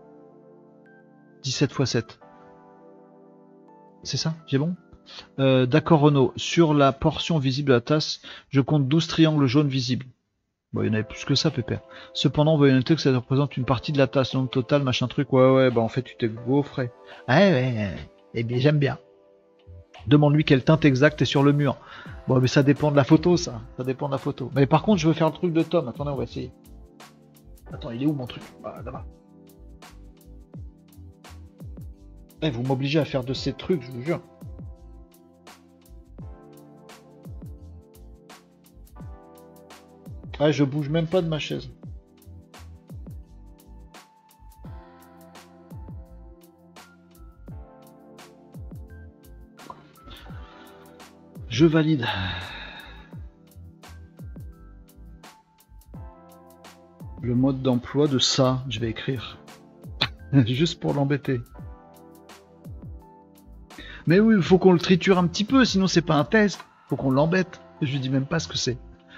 17 fois 7. C'est ça? J'ai bon? D'accord Renaud. Sur la portion visible de la tasse, je compte 12 triangles jaunes visibles. Bon, il y en avait plus que ça, Pépère. Cependant, veuillez noter que ça représente une partie de la tasse, donc total, machin truc. Ouais, bah en fait, tu t'es gaufré. Ouais. Eh bien, j'aime bien. Demande-lui quelle teinte exacte est sur le mur. Bon, mais ça dépend de la photo, ça. Ça dépend de la photo. Mais par contre, je veux faire le truc de Tom. Attendez, on va essayer. Attends, il est où mon truc? Ah, là-bas. Eh, vous m'obligez à faire de ces trucs, je vous jure. Ah, je bouge même pas de ma chaise. Je valide. Le mode d'emploi de ça, je vais écrire. Juste pour l'embêter. Mais oui, il faut qu'on le triture un petit peu, sinon c'est pas un test. Faut qu'on l'embête. Je lui dis même pas ce que c'est.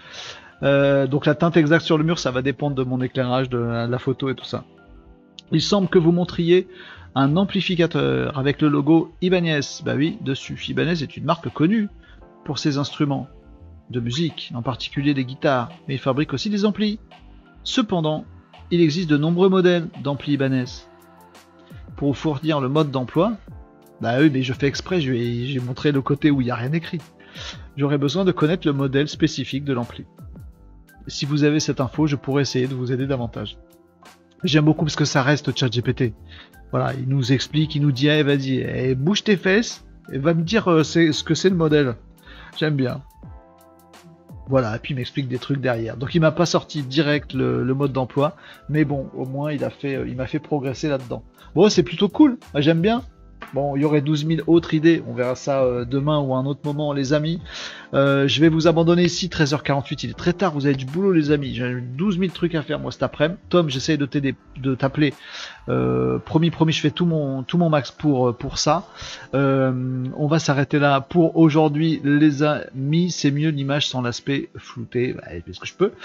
Donc la teinte exacte sur le mur, ça va dépendre de mon éclairage, de la photo et tout ça. Il semble que vous montriez un amplificateur avec le logo Ibanez. Bah oui, dessus. Ibanez est une marque connue pour ses instruments de musique, en particulier des guitares, mais il fabrique aussi des amplis. Cependant, il existe de nombreux modèles d'amplis Ibanez. Pour vous fournir le mode d'emploi, bah oui, mais je fais exprès, j'ai montré le côté où il n'y a rien écrit. J'aurais besoin de connaître le modèle spécifique de l'ampli. Si vous avez cette info, je pourrais essayer de vous aider davantage. J'aime beaucoup parce que ça reste ChatGPT. Voilà, il nous explique, il nous dit, vas-y, bouge tes fesses, et va me dire ce que c'est le modèle. J'aime bien. Voilà, et puis il m'explique des trucs derrière. Donc il m'a pas sorti direct le mode d'emploi, mais bon, au moins il m'a fait progresser là-dedans. Bon, c'est plutôt cool, j'aime bien. Bon, il y aurait 12 000 autres idées, on verra ça demain ou à un autre moment, les amis. Je vais vous abandonner ici, 13h48, il est très tard, vous avez du boulot, les amis. J'ai 12 000 trucs à faire, moi, cet après-midi. Tom, j'essaye de t'appeler. Promis, je fais tout mon max pour ça. On va s'arrêter là pour aujourd'hui, les amis. C'est mieux l'image sans l'aspect flouté, parce que je peux.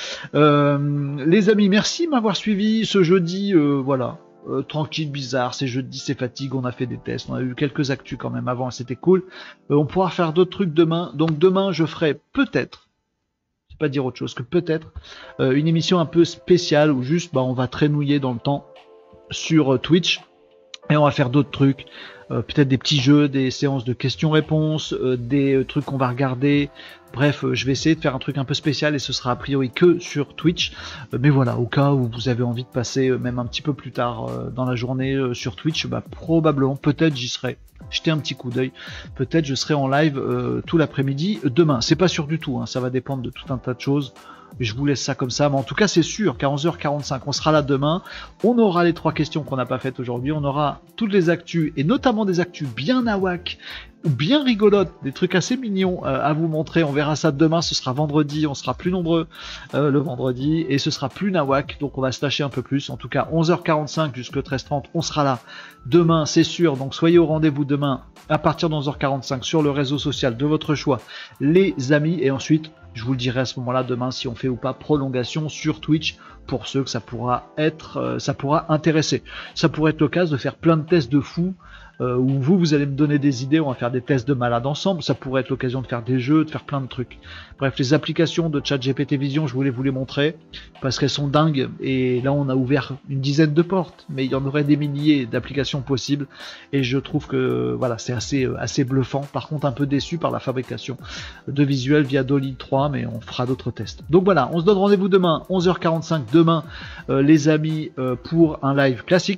Les amis, merci de m'avoir suivi ce jeudi, voilà. Tranquille, bizarre, c'est jeudi, c'est fatigue, on a fait des tests, on a eu quelques actus quand même avant, c'était cool. On pourra faire d'autres trucs demain, donc demain je ferai peut-être, je vais pas dire autre chose que peut-être, une émission un peu spéciale où juste on va traînouiller dans le temps sur Twitch et on va faire d'autres trucs. Peut-être des petits jeux, des séances de questions-réponses, des trucs qu'on va regarder. Bref, je vais essayer de faire un truc un peu spécial et ce sera a priori que sur Twitch. Mais voilà, au cas où vous avez envie de passer même un petit peu plus tard dans la journée sur Twitch, probablement, peut-être j'y serai. Jetez un petit coup d'œil. Peut-être je serai en live tout l'après-midi demain. C'est pas sûr du tout, hein, ça va dépendre de tout un tas de choses. Je vous laisse ça comme ça, mais en tout cas c'est sûr qu'à 11h45 on sera là demain, on aura les 3 questions qu'on n'a pas faites aujourd'hui, on aura toutes les actus et notamment des actus bien nawak ou bien rigolotes, des trucs assez mignons à vous montrer. On verra ça demain, ce sera vendredi, on sera plus nombreux le vendredi et ce sera plus nawak, donc on va se lâcher un peu plus. En tout cas 11h45 jusqu'à 13h30 on sera là demain, c'est sûr, donc soyez au rendez-vous demain à partir de 11h45 sur le réseau social de votre choix, les amis, et ensuite je vous le dirai à ce moment-là demain si on fait ou pas prolongation sur Twitch pour ceux que ça pourra intéresser. Ça pourrait être l'occasion de faire plein de tests de fous où vous allez me donner des idées, on va faire des tests de malades ensemble, ça pourrait être l'occasion de faire des jeux, de faire plein de trucs. Bref, les applications de ChatGPT Vision, je voulais vous les montrer parce qu'elles sont dingues et là on a ouvert une dizaine de portes, mais il y en aurait des milliers d'applications possibles et je trouve que voilà, c'est assez bluffant. Par contre un peu déçu par la fabrication de visuels via Dolly 3, mais on fera d'autres tests. Donc voilà, on se donne rendez-vous demain 11h45 demain les amis pour un live classique.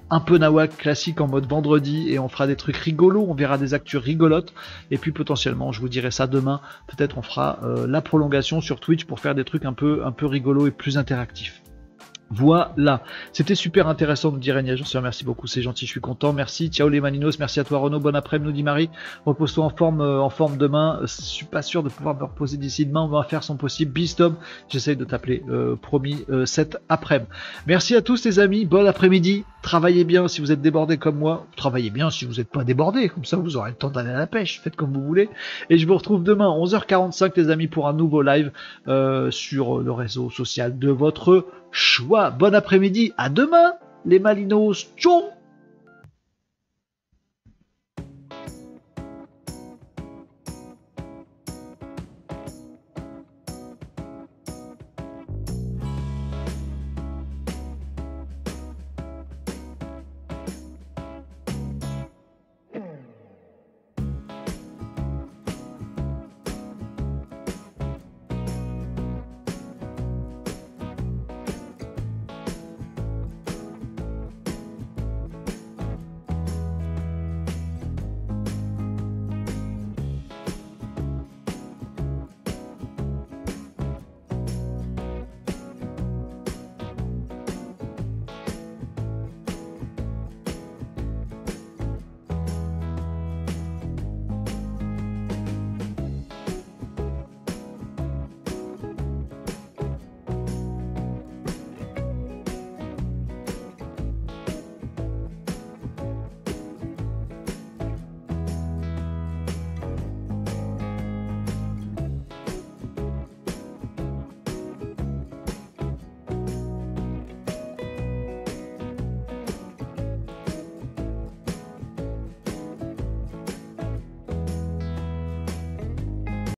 un peu nawak classique en mode vendredi et on fera des trucs rigolos, on verra des actus rigolotes et puis potentiellement je vous dirai ça demain, peut-être on fera la prolongation sur Twitch pour faire des trucs un peu rigolos et plus interactifs. Voilà, c'était super intéressant, nous dit Régnier, je te remercie beaucoup, c'est gentil, je suis content, merci, ciao les Maninos, merci à toi Renaud, bon après-midi, nous dit Marie, repose-toi en forme demain, je suis pas sûr de pouvoir me reposer d'ici demain, on va faire son possible, Bistom, j'essaye de t'appeler, promis, cet après-midi. Merci à tous les amis, bon après-midi, travaillez bien si vous êtes débordés comme moi, travaillez bien si vous n'êtes pas débordés, comme ça vous aurez le temps d'aller à la pêche, faites comme vous voulez, et je vous retrouve demain 11h45 les amis pour un nouveau live sur le réseau social de votre choix. Bon après-midi, à demain les Malinos, tchou.